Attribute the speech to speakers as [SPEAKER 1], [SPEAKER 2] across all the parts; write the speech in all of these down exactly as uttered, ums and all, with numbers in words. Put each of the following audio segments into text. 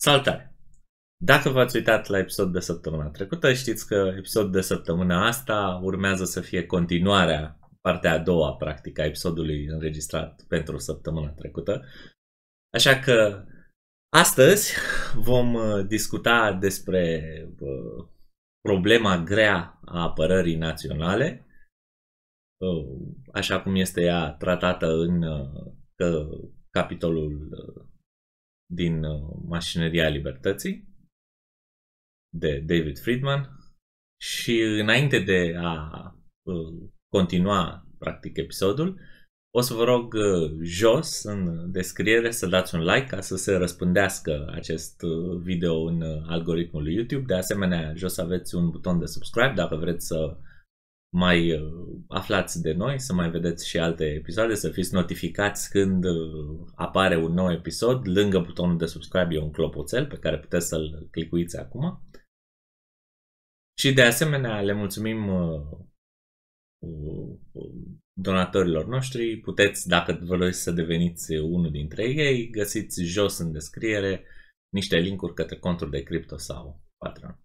[SPEAKER 1] Salutare! Dacă v-ați uitat la episodul de săptămâna trecută, știți că episodul de săptămâna asta urmează să fie continuarea, partea a doua, practic, a episodului înregistrat pentru săptămâna trecută. Așa că astăzi vom discuta despre problema grea a apărării naționale, așa cum este ea tratată în capitolul din Mașineria Libertății de David Friedman. Și înainte de a continua practic episodul, o să vă rog jos în descriere să dați un like ca să se răspândească acest video în algoritmul lui YouTube. De asemenea, jos aveți un buton de subscribe dacă vreți să mai aflați de noi, să mai vedeți și alte episoade, să fiți notificați când apare un nou episod. Lângă butonul de subscribe e un clopoțel pe care puteți să-l clicuiți acum. Și de asemenea le mulțumim donatorilor noștri. Puteți, dacă vă doriți să deveniți unul dintre ei, găsiți jos în descriere niște linkuri către conturi de cripto sau Patreon.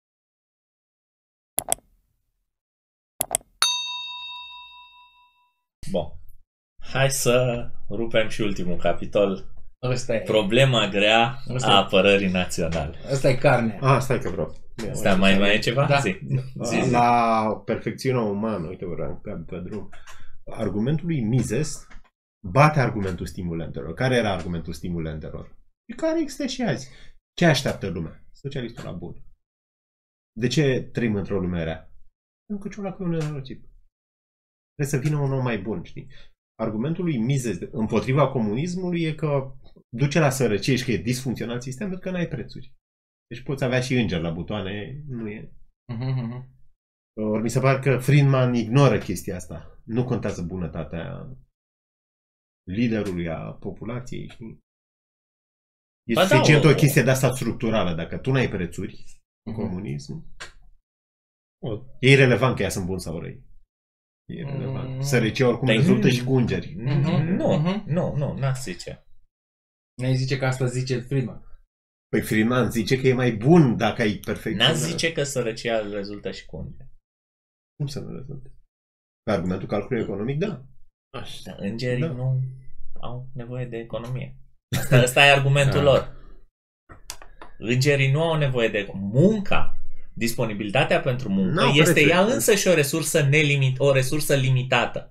[SPEAKER 1] Bun. Hai să rupem și ultimul capitol.
[SPEAKER 2] Ăsta e.
[SPEAKER 1] Problema grea Asta a apărării naționale.
[SPEAKER 2] Asta e carne.
[SPEAKER 3] Ah, stai că vreau.
[SPEAKER 1] Asta mai, mai e ceva?
[SPEAKER 2] Da.
[SPEAKER 1] Zi.
[SPEAKER 3] Zi, zi. La perfecțiunea umană, uite, vreau pe drum. Argumentul lui Mises bate argumentul stimulentelor. Care era argumentul stimulentelor? Și care există și azi. Ce așteaptă lumea? Socialistul la bun. De ce trăim într-o lume rea? Pentru că ciulacul e un nenorocit. Trebuie să vină un om mai bun, știi? Argumentul lui Mises împotriva comunismului e că duce la sărăcie și că e disfuncțional sistem pentru că n-ai prețuri. Deci poți avea și îngeri la butoane, nu e. Uh-huh. Ori mi se pare că Friedman ignoră chestia asta. Nu contează bunătatea liderului, a populației, știi? E ba suficient da, o, o chestie de asta structurală. Dacă tu n-ai prețuri în uh-huh. comunism, o, e irelevant că ea sunt buni sau răi. E relevant. Sărăcia oricum rezultă și cu îngeri.
[SPEAKER 1] Nu, nu, nu, n-aș zice.
[SPEAKER 2] Ne zice că asta zice Friedman.
[SPEAKER 3] Păi Friedman zice că e mai bun dacă ai perfect.
[SPEAKER 1] N-aș zice că sărăcia rezultă și cu îngeri.
[SPEAKER 3] Cum să nu rezultă? Pe argumentul calculului economic, da.
[SPEAKER 1] Așa. Îngerii da. nu au nevoie de economie. Asta, asta e argumentul da. lor. Îngerii nu au nevoie de munca. Disponibilitatea pentru muncă no, este ea însă și o resursă nelimit, o resursă limitată.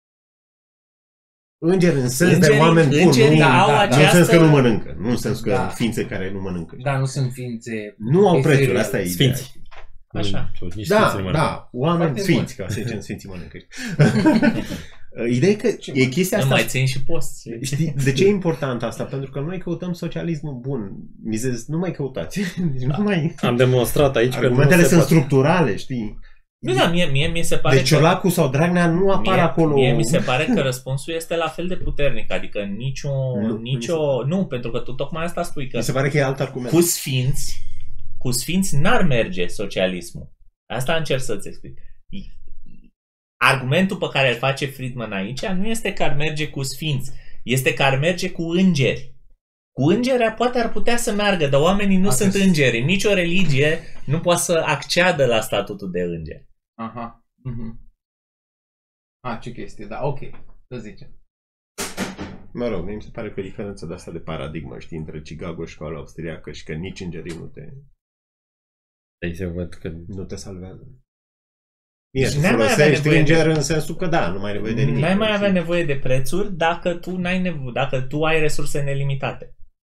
[SPEAKER 3] Îngeri în sens îngerii, de oameni buni, nu, da, da, această... nu în sens că nu mănâncă, nu în sens că da. ființe care nu mănâncă.
[SPEAKER 2] Da, nu sunt ființe...
[SPEAKER 3] Nu au prețuri, asta e ideea.
[SPEAKER 1] Sfinți. Așa.
[SPEAKER 3] Da, da, oameni Foarte sfinți, ca să zicem sfinții mănâncă. Ideea e că e chestia asta...
[SPEAKER 1] Nu mai țin și post.
[SPEAKER 3] Știi, de ce e important asta? Pentru că noi căutăm socialismul bun. Mises, nu mai căutați. Deci nu mai...
[SPEAKER 4] Am demonstrat aici că
[SPEAKER 3] argumentele sunt structurale, știi?
[SPEAKER 1] Nu, da, mie, mie mi se pare
[SPEAKER 3] deci Ciolacu că... sau Dragnea nu apar
[SPEAKER 1] mie,
[SPEAKER 3] acolo.
[SPEAKER 1] Mie mi se pare că răspunsul este la fel de puternic. Adică nicio... Nu, nicio... nu pentru că tu tocmai asta spui că...
[SPEAKER 3] Mi se pare că e alt argument.
[SPEAKER 1] Cu sfinți, cu sfinți n-ar merge socialismul. Asta încerc să-ți explic. Argumentul pe care îl face Friedman aici nu este că ar merge cu sfinți, este că ar merge cu îngeri. Cu îngeri poate ar putea să meargă, dar oamenii nu Atât. sunt îngeri. Nici o religie nu poate să acceadă la statutul de îngeri.
[SPEAKER 2] Aha. Uh-huh. Ah, ce chestie, da, ok. Să zicem.
[SPEAKER 3] Mă rog, mi se pare că diferența de asta de paradigmă, știi, între Chicago și școala austriacă și că nici îngerii nu te...
[SPEAKER 4] Deci se văd că
[SPEAKER 3] nu te salvează. Deci n-ai mai avea nevoie de... în sensul că da, nu mai ai nevoie de nimic.
[SPEAKER 1] N-ai mai avea nevoie de prețuri dacă tu n-ai nevoie, dacă tu ai resurse nelimitate.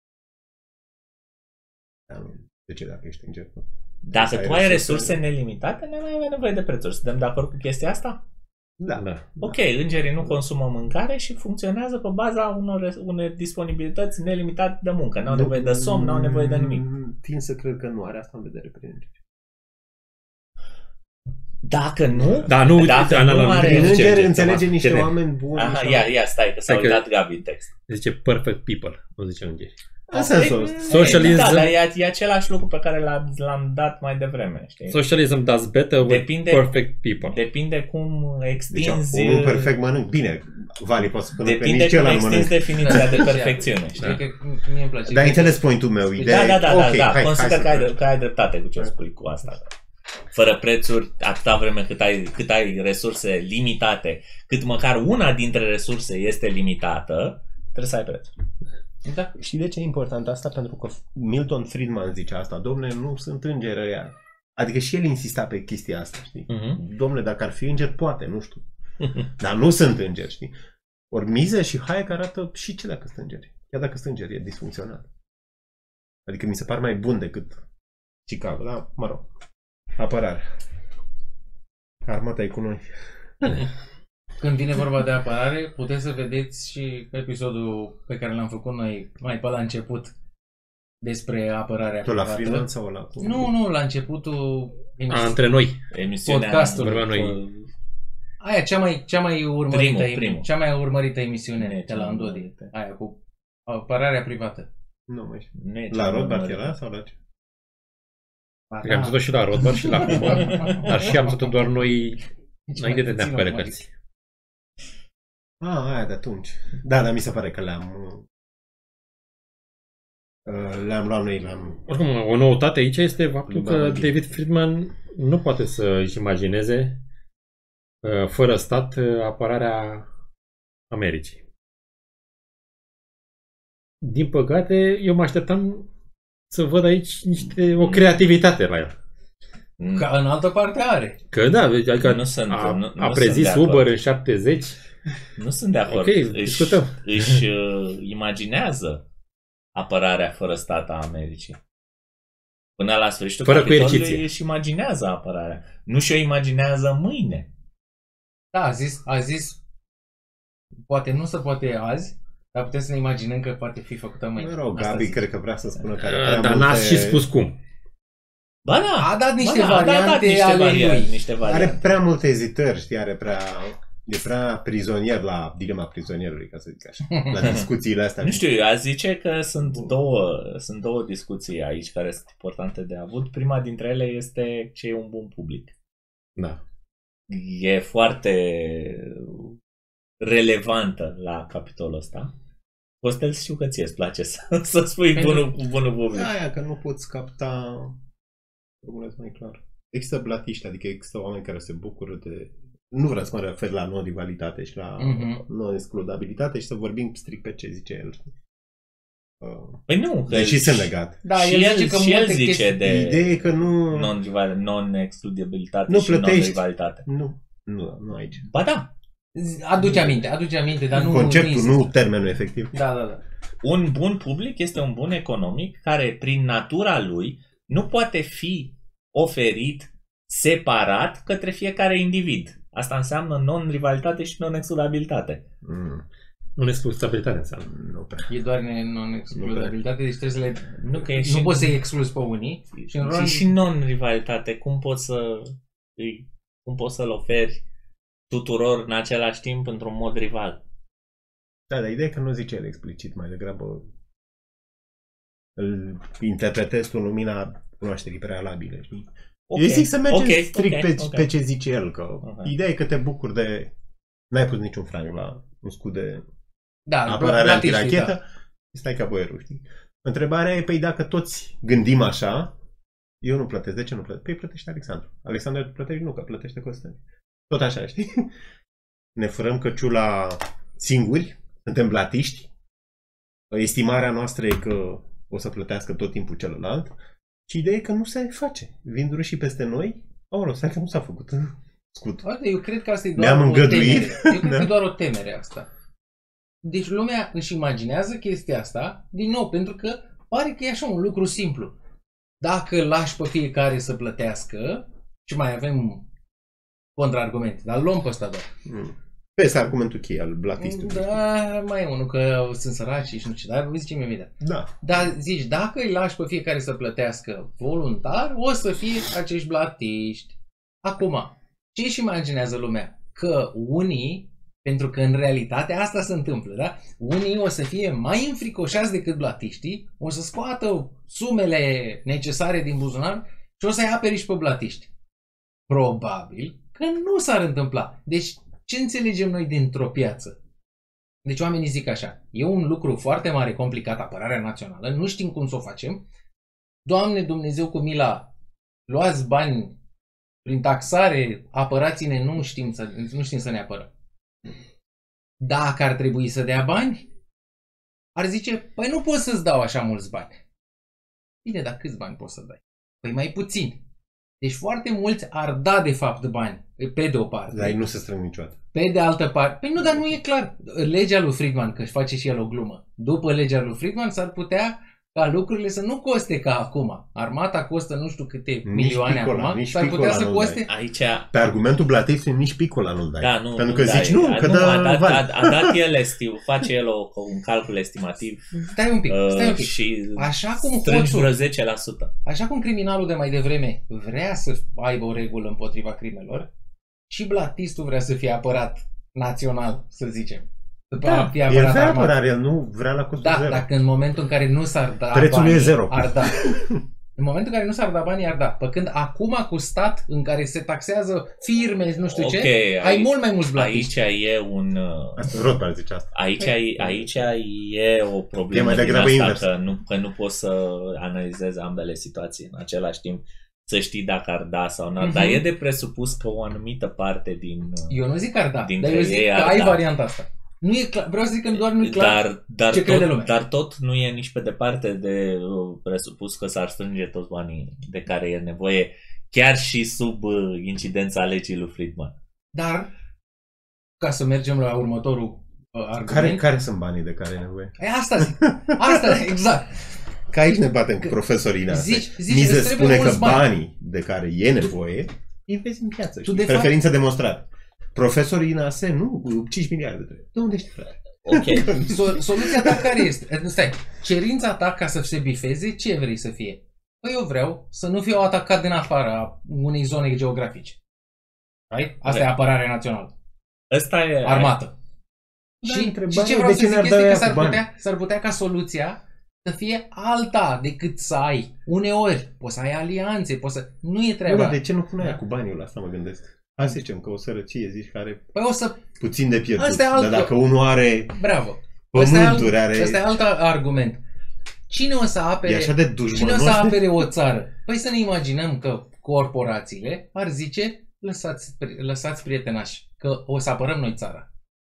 [SPEAKER 3] De ce dacă ești înger?
[SPEAKER 1] Dacă tu ai resurse nelimitate, n-ai mai avea nevoie de prețuri. Suntem de acord cu chestia asta?
[SPEAKER 3] Da. da.
[SPEAKER 1] Ok, îngerii nu consumă mâncare și funcționează pe baza unor, unor disponibilități nelimitate de muncă. N-au nevoie de somn, n-au nevoie de nimic.
[SPEAKER 3] Tind să cred că nu are asta în vedere prin îngeri.
[SPEAKER 1] Dacă nu,
[SPEAKER 4] da, nu,
[SPEAKER 1] dacă
[SPEAKER 4] nu,
[SPEAKER 1] nu are...
[SPEAKER 3] Prin îngeri înțelege niște oameni buni.
[SPEAKER 1] Aha, ia, ia, stai, că s-a uitat Gabi în text.
[SPEAKER 4] Zice perfect people, nu zice îngeri.
[SPEAKER 3] În sensul
[SPEAKER 4] Socialism,
[SPEAKER 1] Da, dar e, e același lucru pe care l-am, l-am dat mai devreme, știi?
[SPEAKER 4] socialism does better with
[SPEAKER 1] Depinde-
[SPEAKER 4] perfect people.
[SPEAKER 1] Depinde cum
[SPEAKER 3] Deci,
[SPEAKER 1] extinzi...
[SPEAKER 3] omul perfect mănânc. Bine, Vali, poți să spune că
[SPEAKER 1] Depinde
[SPEAKER 3] nici
[SPEAKER 1] cum
[SPEAKER 3] celălalt
[SPEAKER 1] extinzi
[SPEAKER 3] mănânc.
[SPEAKER 1] definiția de perfecțiune, știi?
[SPEAKER 2] Știi că mie îmi place.
[SPEAKER 3] Dar ai înțeles point-ul meu. Ideea
[SPEAKER 1] Da, da, da,
[SPEAKER 3] e,
[SPEAKER 1] da,
[SPEAKER 3] ok,
[SPEAKER 1] da.
[SPEAKER 3] hai,
[SPEAKER 1] Consider
[SPEAKER 3] hai
[SPEAKER 1] că,
[SPEAKER 3] să
[SPEAKER 1] ai,
[SPEAKER 3] facem.
[SPEAKER 1] că ai dreptate cu ce spui cu asta. Fără prețuri, atâta vreme cât ai, cât ai resurse limitate, cât măcar una dintre resurse este limitată, trebuie să ai preț.
[SPEAKER 2] Da.
[SPEAKER 3] Știi de ce e important asta? Pentru că Milton Friedman zice asta. Dom'le, nu sunt îngeri ăia. Adică și el insista pe chestia asta, știi?
[SPEAKER 1] Uh-huh.
[SPEAKER 3] Dom'le, dacă ar fi îngeri, poate, nu știu. Dar nu sunt îngeri, știi? Ori Mises și Hayek arată și ce dacă sunt îngeri. Chiar dacă sunt îngeri, e disfuncțional. Adică mi se par mai bun decât Chicago, da? Mă rog. Apărare. Armata e cu noi.
[SPEAKER 2] Când vine vorba de apărare, puteți să vedeți și episodul pe care l-am făcut noi mai pe la început despre apărarea
[SPEAKER 3] Tu la
[SPEAKER 2] privată.
[SPEAKER 3] Freeman sau la...
[SPEAKER 2] Nu, nu, la începutul
[SPEAKER 4] A, între noi.
[SPEAKER 1] Emisiunea...
[SPEAKER 2] Podcastul.
[SPEAKER 4] Vorbeam noi.
[SPEAKER 2] Aia, cea mai, cea mai urmărită,
[SPEAKER 1] Primul,
[SPEAKER 2] emi-
[SPEAKER 1] primul.
[SPEAKER 2] cea mai urmărită emisiune
[SPEAKER 1] Nu e
[SPEAKER 2] de
[SPEAKER 1] cea
[SPEAKER 2] la
[SPEAKER 1] mai
[SPEAKER 2] Andodi.
[SPEAKER 1] urmărită.
[SPEAKER 2] Aia cu apărarea privată.
[SPEAKER 3] Nu mai știu.
[SPEAKER 1] Nu e
[SPEAKER 3] La
[SPEAKER 1] cea mai
[SPEAKER 3] Rothbard
[SPEAKER 1] urmărită.
[SPEAKER 3] era sau la ce?
[SPEAKER 4] Cred că am văzut-o și la Rothbard și la Huber, dar și am văzut doar noi
[SPEAKER 2] Nici
[SPEAKER 4] înainte
[SPEAKER 2] mai
[SPEAKER 4] de
[SPEAKER 2] puțin
[SPEAKER 4] pe
[SPEAKER 2] urmărit.
[SPEAKER 4] cărți.
[SPEAKER 3] Ah, aia de atunci. Da, dar mi se pare că le-am... uh, Le-am luat noi, le-am...
[SPEAKER 4] Oricum, o noutate aici este faptul
[SPEAKER 3] Da,
[SPEAKER 4] că
[SPEAKER 3] da.
[SPEAKER 4] David Friedman nu poate să își imagineze uh, fără stat uh, apărarea Americii. Din păcate, eu mă așteptam să văd aici niște, o creativitate la el.
[SPEAKER 1] Mm.
[SPEAKER 2] Ca în altă parte are.
[SPEAKER 4] Că da, adică
[SPEAKER 1] Nu sunt-
[SPEAKER 4] a,
[SPEAKER 1] nu- nu
[SPEAKER 4] a
[SPEAKER 1] sunt
[SPEAKER 4] prezis
[SPEAKER 1] de acord.
[SPEAKER 4] Uber în șaptezeci.
[SPEAKER 1] Nu sunt de acord.
[SPEAKER 4] Ok,
[SPEAKER 1] își,
[SPEAKER 4] discutăm.
[SPEAKER 1] își uh, imaginează apărarea fără stat a Americii. Până la sfârșitul
[SPEAKER 4] Fără
[SPEAKER 1] capitolului
[SPEAKER 4] coerciție.
[SPEAKER 1] își imaginează apărarea. Nu și-o imaginează mâine.
[SPEAKER 2] Da, a zis, a zis, poate nu se poate azi, dar putem să ne imaginăm că poate fi făcută mâine.
[SPEAKER 3] Mă rog,
[SPEAKER 2] Asta
[SPEAKER 3] Gabi,
[SPEAKER 2] zic.
[SPEAKER 3] cred că vrea să spună că are
[SPEAKER 4] Uh,
[SPEAKER 3] prea
[SPEAKER 4] Dar
[SPEAKER 3] multe...
[SPEAKER 4] n-a și spus cum.
[SPEAKER 1] Ba da,
[SPEAKER 2] A dat niște
[SPEAKER 1] ba da,
[SPEAKER 2] variante
[SPEAKER 1] a dat niște
[SPEAKER 2] ale
[SPEAKER 1] variante,
[SPEAKER 2] lui.
[SPEAKER 1] Niște variante.
[SPEAKER 3] Are prea multe ezitări, știi, are prea... E prea prizonier la dilema prizonierului, ca să zic așa. La discuțiile astea.
[SPEAKER 1] Nu știu, eu aș zice că sunt două, sunt două discuții aici care sunt importante de avut. Prima dintre ele este ce e un bun public.
[SPEAKER 4] Da.
[SPEAKER 1] E foarte relevantă la capitolul ăsta. Costel, știu că ție îți place să, să spui
[SPEAKER 2] Pentru-
[SPEAKER 1] bunul cu bunul public.
[SPEAKER 3] Aia că nu poți capta... Formulez mai clar. Există blatiști, adică există oameni care se bucură de... Nu vreau să mă refer la non-rivalitate și la
[SPEAKER 2] Mhm.
[SPEAKER 3] non-excludabilitate și să vorbim strict pe ce zice el. Uh,
[SPEAKER 1] Păi nu, că
[SPEAKER 3] Deși sunt legate.
[SPEAKER 2] Da,
[SPEAKER 1] și
[SPEAKER 2] el
[SPEAKER 1] el,
[SPEAKER 2] zice că
[SPEAKER 1] și el
[SPEAKER 2] multe
[SPEAKER 1] zice
[SPEAKER 2] chestii-
[SPEAKER 1] de
[SPEAKER 3] Ideea e că nu...
[SPEAKER 1] non-rival- non-excludabilitate
[SPEAKER 3] Nu
[SPEAKER 1] și
[SPEAKER 3] plătești.
[SPEAKER 1] non-rivalitate.
[SPEAKER 3] Nu, nu, nu aici.
[SPEAKER 1] Ba da,
[SPEAKER 2] Aduce aminte, aduce aminte, dar nu...
[SPEAKER 3] Conceptul,
[SPEAKER 2] nu,
[SPEAKER 3] nu termenul efectiv.
[SPEAKER 2] Da, da, da.
[SPEAKER 1] un bun public este un bun economic care, prin natura lui, nu poate fi oferit separat către fiecare individ. Asta înseamnă non-rivalitate și non-excludabilitate.
[SPEAKER 3] Mm,
[SPEAKER 4] Nu exclusabilitate înseamnă.
[SPEAKER 3] nu prea.
[SPEAKER 2] E doar ne- non-excludabilitate, deci trebuie să le...
[SPEAKER 1] Nu, că e
[SPEAKER 2] Nu
[SPEAKER 1] și,
[SPEAKER 2] poți să-i excluzi pe unii. Și în
[SPEAKER 1] și,
[SPEAKER 2] rol...
[SPEAKER 1] și non-rivalitate. Cum poți să îi, cum poți să-l oferi tuturor în același timp într-un mod rival?
[SPEAKER 3] Da, dar ideea e că nu zice el explicit, mai degrabă îl interpretez tu în lumina cunoașterii prealabile, știi?
[SPEAKER 1] Ok,
[SPEAKER 3] Eu zic să mergem
[SPEAKER 1] ok,
[SPEAKER 3] strict
[SPEAKER 1] ok,
[SPEAKER 3] pe,
[SPEAKER 1] ok.
[SPEAKER 3] pe ce zice el, că
[SPEAKER 1] Ok.
[SPEAKER 3] ideea e că te bucuri de... N-ai pus niciun franc la un scut de
[SPEAKER 2] Da,
[SPEAKER 3] apărare
[SPEAKER 2] platiștii,
[SPEAKER 3] antirachetă,
[SPEAKER 2] da.
[SPEAKER 3] stai ca boierul, știi? Întrebarea e, păi dacă toți gândim așa, eu nu plătesc. De ce nu plătesc? Păi plătește Alexandru. Alexandru tu plătești? Nu, că plătește Costel. Tot așa, știi? Ne furăm căciula singuri, suntem blatiști, estimarea noastră e că o să plătească tot timpul celălalt și ideea e că nu se face. Vin rușii peste noi, aoleu, stai că nu s-a făcut scut.
[SPEAKER 2] Uite, eu cred că asta e doar
[SPEAKER 3] Ne-am
[SPEAKER 2] o
[SPEAKER 3] îngăduit.
[SPEAKER 2] temere. Eu cred
[SPEAKER 3] Da.
[SPEAKER 2] că e doar o temere asta. Deci lumea își imaginează chestia asta, din nou, pentru că pare că e așa un lucru simplu. Dacă lași pe fiecare să plătească, și mai avem contraargumente, dar luăm pe ăsta doar.
[SPEAKER 3] Mm. Pe ăsta argumentul cheie al blatistului.
[SPEAKER 2] Da, mai e unul că sunt săraci și nu știu ce, dar zicem imediat.
[SPEAKER 3] Da.
[SPEAKER 2] Dar zici, dacă îi lași pe fiecare să plătească voluntar, o să fie acești blatiști. Acum, ce își imaginează lumea? Că unii Pentru că în realitate asta se întâmplă, da? Unii o să fie mai înfricoșați decât blatiștii, o să scoată sumele necesare din buzunar și o să-i aperi și pe blatiști. Probabil că nu s-ar întâmpla. Deci, ce înțelegem noi dintr-o piață? Deci oamenii zic așa, e un lucru foarte mare, complicat, apărarea națională, nu știm cum să o facem. Doamne Dumnezeu cu mila, luați bani prin taxare, apărați-ne, nu știm să, nu știm să ne apărăm. Dacă ar trebui să dea bani, ar zice, păi nu pot să-ți dau așa mulți bani. Bine, dar câți bani poți să dai? Păi mai puțin. Deci foarte mulți ar da de fapt bani, pe de o parte.
[SPEAKER 3] Dar ei nu se strâng niciodată.
[SPEAKER 2] Pe de altă parte, păi nu, dar nu e clar. Legea lui Friedman, că își face și el o glumă. După legea lui Friedman s-ar putea ca lucrurile să nu coste ca acum. Armata costă nu știu câte nici milioane
[SPEAKER 3] picola,
[SPEAKER 2] acum.
[SPEAKER 3] nici
[SPEAKER 2] S-ar putea să coste...
[SPEAKER 1] Aici...
[SPEAKER 3] Pe argumentul blatistului nici picola nu-l dai.
[SPEAKER 1] Da, nu,
[SPEAKER 3] Pentru
[SPEAKER 1] nu
[SPEAKER 3] că
[SPEAKER 1] dai.
[SPEAKER 3] zici nu, că
[SPEAKER 1] nu,
[SPEAKER 3] dă
[SPEAKER 1] a, dat,
[SPEAKER 3] bani.
[SPEAKER 1] a, a dat el estiu, face el o, un calcul estimativ.
[SPEAKER 2] Stai un pic, stai un pic.
[SPEAKER 1] Și
[SPEAKER 2] Așa cum
[SPEAKER 1] strângi
[SPEAKER 2] hoțul,
[SPEAKER 1] vreo zece la sută.
[SPEAKER 2] așa cum criminalul de mai devreme vrea să aibă o regulă împotriva crimelor, și blatistul vrea să fie apărat național, să zicem. Să
[SPEAKER 3] Da,
[SPEAKER 2] fie
[SPEAKER 3] el
[SPEAKER 2] apărat
[SPEAKER 3] vrea
[SPEAKER 2] armat.
[SPEAKER 3] apărare, el nu vrea la costul
[SPEAKER 2] Da,
[SPEAKER 3] zero.
[SPEAKER 2] dacă în momentul în care nu s-ar da
[SPEAKER 3] Prețul
[SPEAKER 2] banii,
[SPEAKER 3] e zero.
[SPEAKER 2] ar da. În momentul în care nu s-ar da banii, ar da. Păcând acum cu stat în care se taxează firme, nu știu
[SPEAKER 1] Ok,
[SPEAKER 2] ce, ai
[SPEAKER 1] aici-
[SPEAKER 2] mult mai mulți blatiști.
[SPEAKER 1] Aici e un... uh,
[SPEAKER 3] Asta Rothbard zice asta.
[SPEAKER 1] Aici, e- aici e o problemă
[SPEAKER 3] E mai
[SPEAKER 1] din
[SPEAKER 3] degrabă
[SPEAKER 1] asta,
[SPEAKER 3] invers.
[SPEAKER 1] că nu, că nu poți să analizezi ambele situații în același timp, să știi dacă ar da sau nu ar.
[SPEAKER 2] Mhm.
[SPEAKER 1] Dar e de presupus că o anumită parte din... uh,
[SPEAKER 2] Eu nu zic că ar da,
[SPEAKER 1] Dintre
[SPEAKER 2] dar eu zic
[SPEAKER 1] ei
[SPEAKER 2] că
[SPEAKER 1] ar
[SPEAKER 2] ai
[SPEAKER 1] da.
[SPEAKER 2] varianta asta. Nu e clar, vreau să zic că doar nu e clar.
[SPEAKER 1] Dar, dar,
[SPEAKER 2] ce crede
[SPEAKER 1] tot,
[SPEAKER 2] lumea.
[SPEAKER 1] dar tot nu e nici pe departe de uh, presupus că s-ar strânge toți banii de care e nevoie, chiar și sub uh, incidența legii lui Friedman.
[SPEAKER 2] Dar, ca să mergem la următorul uh, argument.
[SPEAKER 3] Care, care sunt banii de care e nevoie?
[SPEAKER 2] E asta zic. Asta, exact.
[SPEAKER 3] Că aici ne batem cu profesorii noastre.
[SPEAKER 2] Zici- zici,
[SPEAKER 3] Mize
[SPEAKER 2] îți trebuie
[SPEAKER 3] spune că
[SPEAKER 2] mulți bani.
[SPEAKER 3] banii de care e nevoie, investi în piață.
[SPEAKER 2] Tu,
[SPEAKER 3] știi?
[SPEAKER 2] de fapt-
[SPEAKER 3] Preferință demonstrată. Profesorii N A S E, nu, cu cinci miliarde. De unde știi, frate?
[SPEAKER 1] Ok.
[SPEAKER 2] So- soluția ta care este? Stai, cerința ta ca să se bifeze, ce vrei să fie? Păi eu vreau să nu fiu atacat din afara unei zone geografice. Right? Asta
[SPEAKER 1] Ok.
[SPEAKER 2] e apărarea națională.
[SPEAKER 1] Ăsta e...
[SPEAKER 2] Armată.
[SPEAKER 3] Da,
[SPEAKER 2] și,
[SPEAKER 3] întrebarea
[SPEAKER 2] și ce
[SPEAKER 3] e
[SPEAKER 2] vreau
[SPEAKER 3] de
[SPEAKER 2] să
[SPEAKER 3] ce
[SPEAKER 2] zic
[SPEAKER 3] ne-ar
[SPEAKER 2] este
[SPEAKER 3] da
[SPEAKER 2] că
[SPEAKER 3] ea
[SPEAKER 2] s-ar
[SPEAKER 3] cu bani?
[SPEAKER 2] putea, s-ar putea ca soluția să fie alta decât să ai. Uneori poți să ai alianțe, poți să... Nu e
[SPEAKER 3] Nu,
[SPEAKER 2] treaba.
[SPEAKER 3] dar de ce nu pune aia
[SPEAKER 2] Da.
[SPEAKER 3] cu banii? La asta mă gândesc. Hai să zicem că o sărăcie, zici, care
[SPEAKER 2] Păi o să...
[SPEAKER 3] puțin de pierdut.
[SPEAKER 2] Asta e alt-
[SPEAKER 3] Dar dacă unul are
[SPEAKER 2] Bravo. Ăsta e alt,
[SPEAKER 3] pământuri, are...
[SPEAKER 2] ăsta e alt argument. Cine o să
[SPEAKER 3] E
[SPEAKER 2] apere...
[SPEAKER 3] așa de
[SPEAKER 2] Cine o
[SPEAKER 3] dușmănos.
[SPEAKER 2] să apere o țară? Păi să ne imaginăm că corporațiile ar zice lăsați, lăsați prietenași, că o să apărăm noi țara.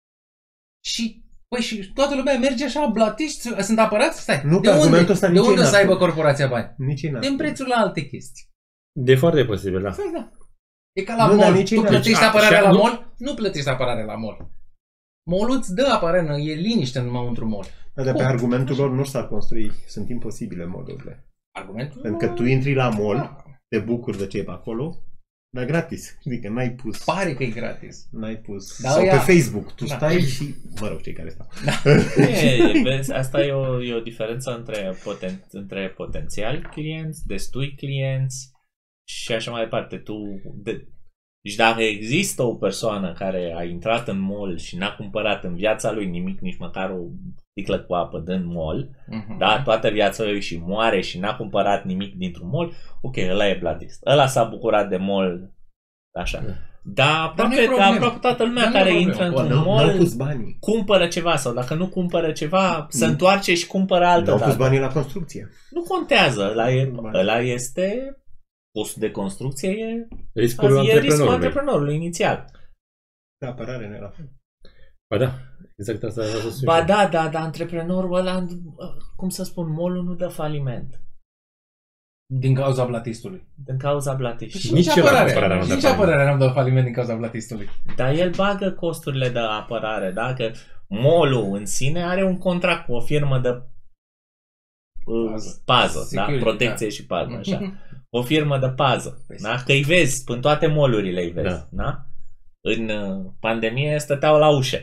[SPEAKER 2] Și păi și toată lumea merge așa, blatiști, sunt apărați? Stai,
[SPEAKER 3] Nu,
[SPEAKER 2] de
[SPEAKER 3] că argumentul
[SPEAKER 2] unde,
[SPEAKER 3] ăsta
[SPEAKER 2] de
[SPEAKER 3] nici
[SPEAKER 2] unde
[SPEAKER 3] ei
[SPEAKER 2] o
[SPEAKER 3] n-ar
[SPEAKER 2] să aibă
[SPEAKER 3] fi.
[SPEAKER 2] corporația bani?
[SPEAKER 3] Nici ei n-ar
[SPEAKER 2] Din
[SPEAKER 3] fi.
[SPEAKER 2] prețul la alte chestii.
[SPEAKER 4] De foarte posibil, da.
[SPEAKER 2] Păi da. E ca la
[SPEAKER 3] Nu, dar
[SPEAKER 2] mall.
[SPEAKER 3] nici ei
[SPEAKER 2] Tu
[SPEAKER 3] n-ar-
[SPEAKER 2] plătești
[SPEAKER 4] A,
[SPEAKER 2] apărarea
[SPEAKER 4] și-
[SPEAKER 2] la
[SPEAKER 4] nu-
[SPEAKER 2] mall? Nu plătești apărare la mall. Mall-ul îți dă apărare, e liniște înăuntru mall.
[SPEAKER 3] Da, dar pe
[SPEAKER 2] Cum?
[SPEAKER 3] argumentul lor nu s-ar construi. Sunt imposibile modurile.
[SPEAKER 2] Argumentul?
[SPEAKER 3] Pentru că tu intri la mall,
[SPEAKER 2] Da.
[SPEAKER 3] te bucuri de ce e pe acolo, dar gratis. Adică n-ai pus...
[SPEAKER 2] Pare că e gratis.
[SPEAKER 3] N-ai pus...
[SPEAKER 2] Da,
[SPEAKER 3] Sau
[SPEAKER 2] ăia-
[SPEAKER 3] pe Facebook. Tu
[SPEAKER 2] Da.
[SPEAKER 3] stai și... Mă rog, cei care stau.
[SPEAKER 1] E, vezi, asta e o, e o diferență între, poten, între potențiali clienți, destui clienți și așa mai departe. Tu, de, deci dacă există o persoană care a intrat în mall și n-a cumpărat în viața lui nimic, nici măcar o sticlă cu apă din mall,
[SPEAKER 2] Mhm.
[SPEAKER 1] da, toată viața lui și moare și n-a cumpărat nimic dintr-un mall, ok, ăla e blatist. Ăla s-a bucurat de mall, așa. Dar
[SPEAKER 2] Dar nu e
[SPEAKER 1] aproape,
[SPEAKER 2] problemă.
[SPEAKER 1] aproape toată lumea
[SPEAKER 2] Dar nu e
[SPEAKER 1] care
[SPEAKER 2] problemă.
[SPEAKER 1] intră
[SPEAKER 3] Bă,
[SPEAKER 1] într-un
[SPEAKER 3] n-au, n-au
[SPEAKER 1] mall
[SPEAKER 3] pus banii.
[SPEAKER 1] cumpără ceva sau dacă nu cumpără ceva, se
[SPEAKER 3] Nu.
[SPEAKER 1] întoarce și cumpără altă
[SPEAKER 3] N-au pus
[SPEAKER 1] dată.
[SPEAKER 3] banii la construcție.
[SPEAKER 1] Nu contează, ăla, e,
[SPEAKER 3] Bani.
[SPEAKER 1] ăla este costul de construcție, e,
[SPEAKER 4] Riscul
[SPEAKER 1] e riscul
[SPEAKER 4] antreprenorului.
[SPEAKER 1] antreprenorului inițial.
[SPEAKER 3] De apărare nu era.
[SPEAKER 4] Ba da, exact asta vreau să spun.
[SPEAKER 1] Ba da, da, dar antreprenorul ăla, cum să spun, mall-ul nu dă faliment
[SPEAKER 2] Din cauza blatistului.
[SPEAKER 1] din cauza blatiștii.
[SPEAKER 2] Și
[SPEAKER 4] Nici
[SPEAKER 2] nici
[SPEAKER 4] eu la
[SPEAKER 2] apărare.
[SPEAKER 4] apărare n-am
[SPEAKER 2] Și
[SPEAKER 4] dat
[SPEAKER 2] nici
[SPEAKER 4] faliment.
[SPEAKER 2] apărare n-am dat faliment din cauza blatistului.
[SPEAKER 1] Dar el bagă costurile de apărare. Dacă mall-ul în sine are un contract cu o firmă de uh,
[SPEAKER 2] Pază.
[SPEAKER 1] pază, da?
[SPEAKER 2] Security,
[SPEAKER 1] Protecție
[SPEAKER 2] da.
[SPEAKER 1] și pază, așa. O firmă de pază, da? Că îi vezi, în toate mall-urile îi vezi,
[SPEAKER 4] Da.
[SPEAKER 1] da? În uh, pandemie stăteau la ușă.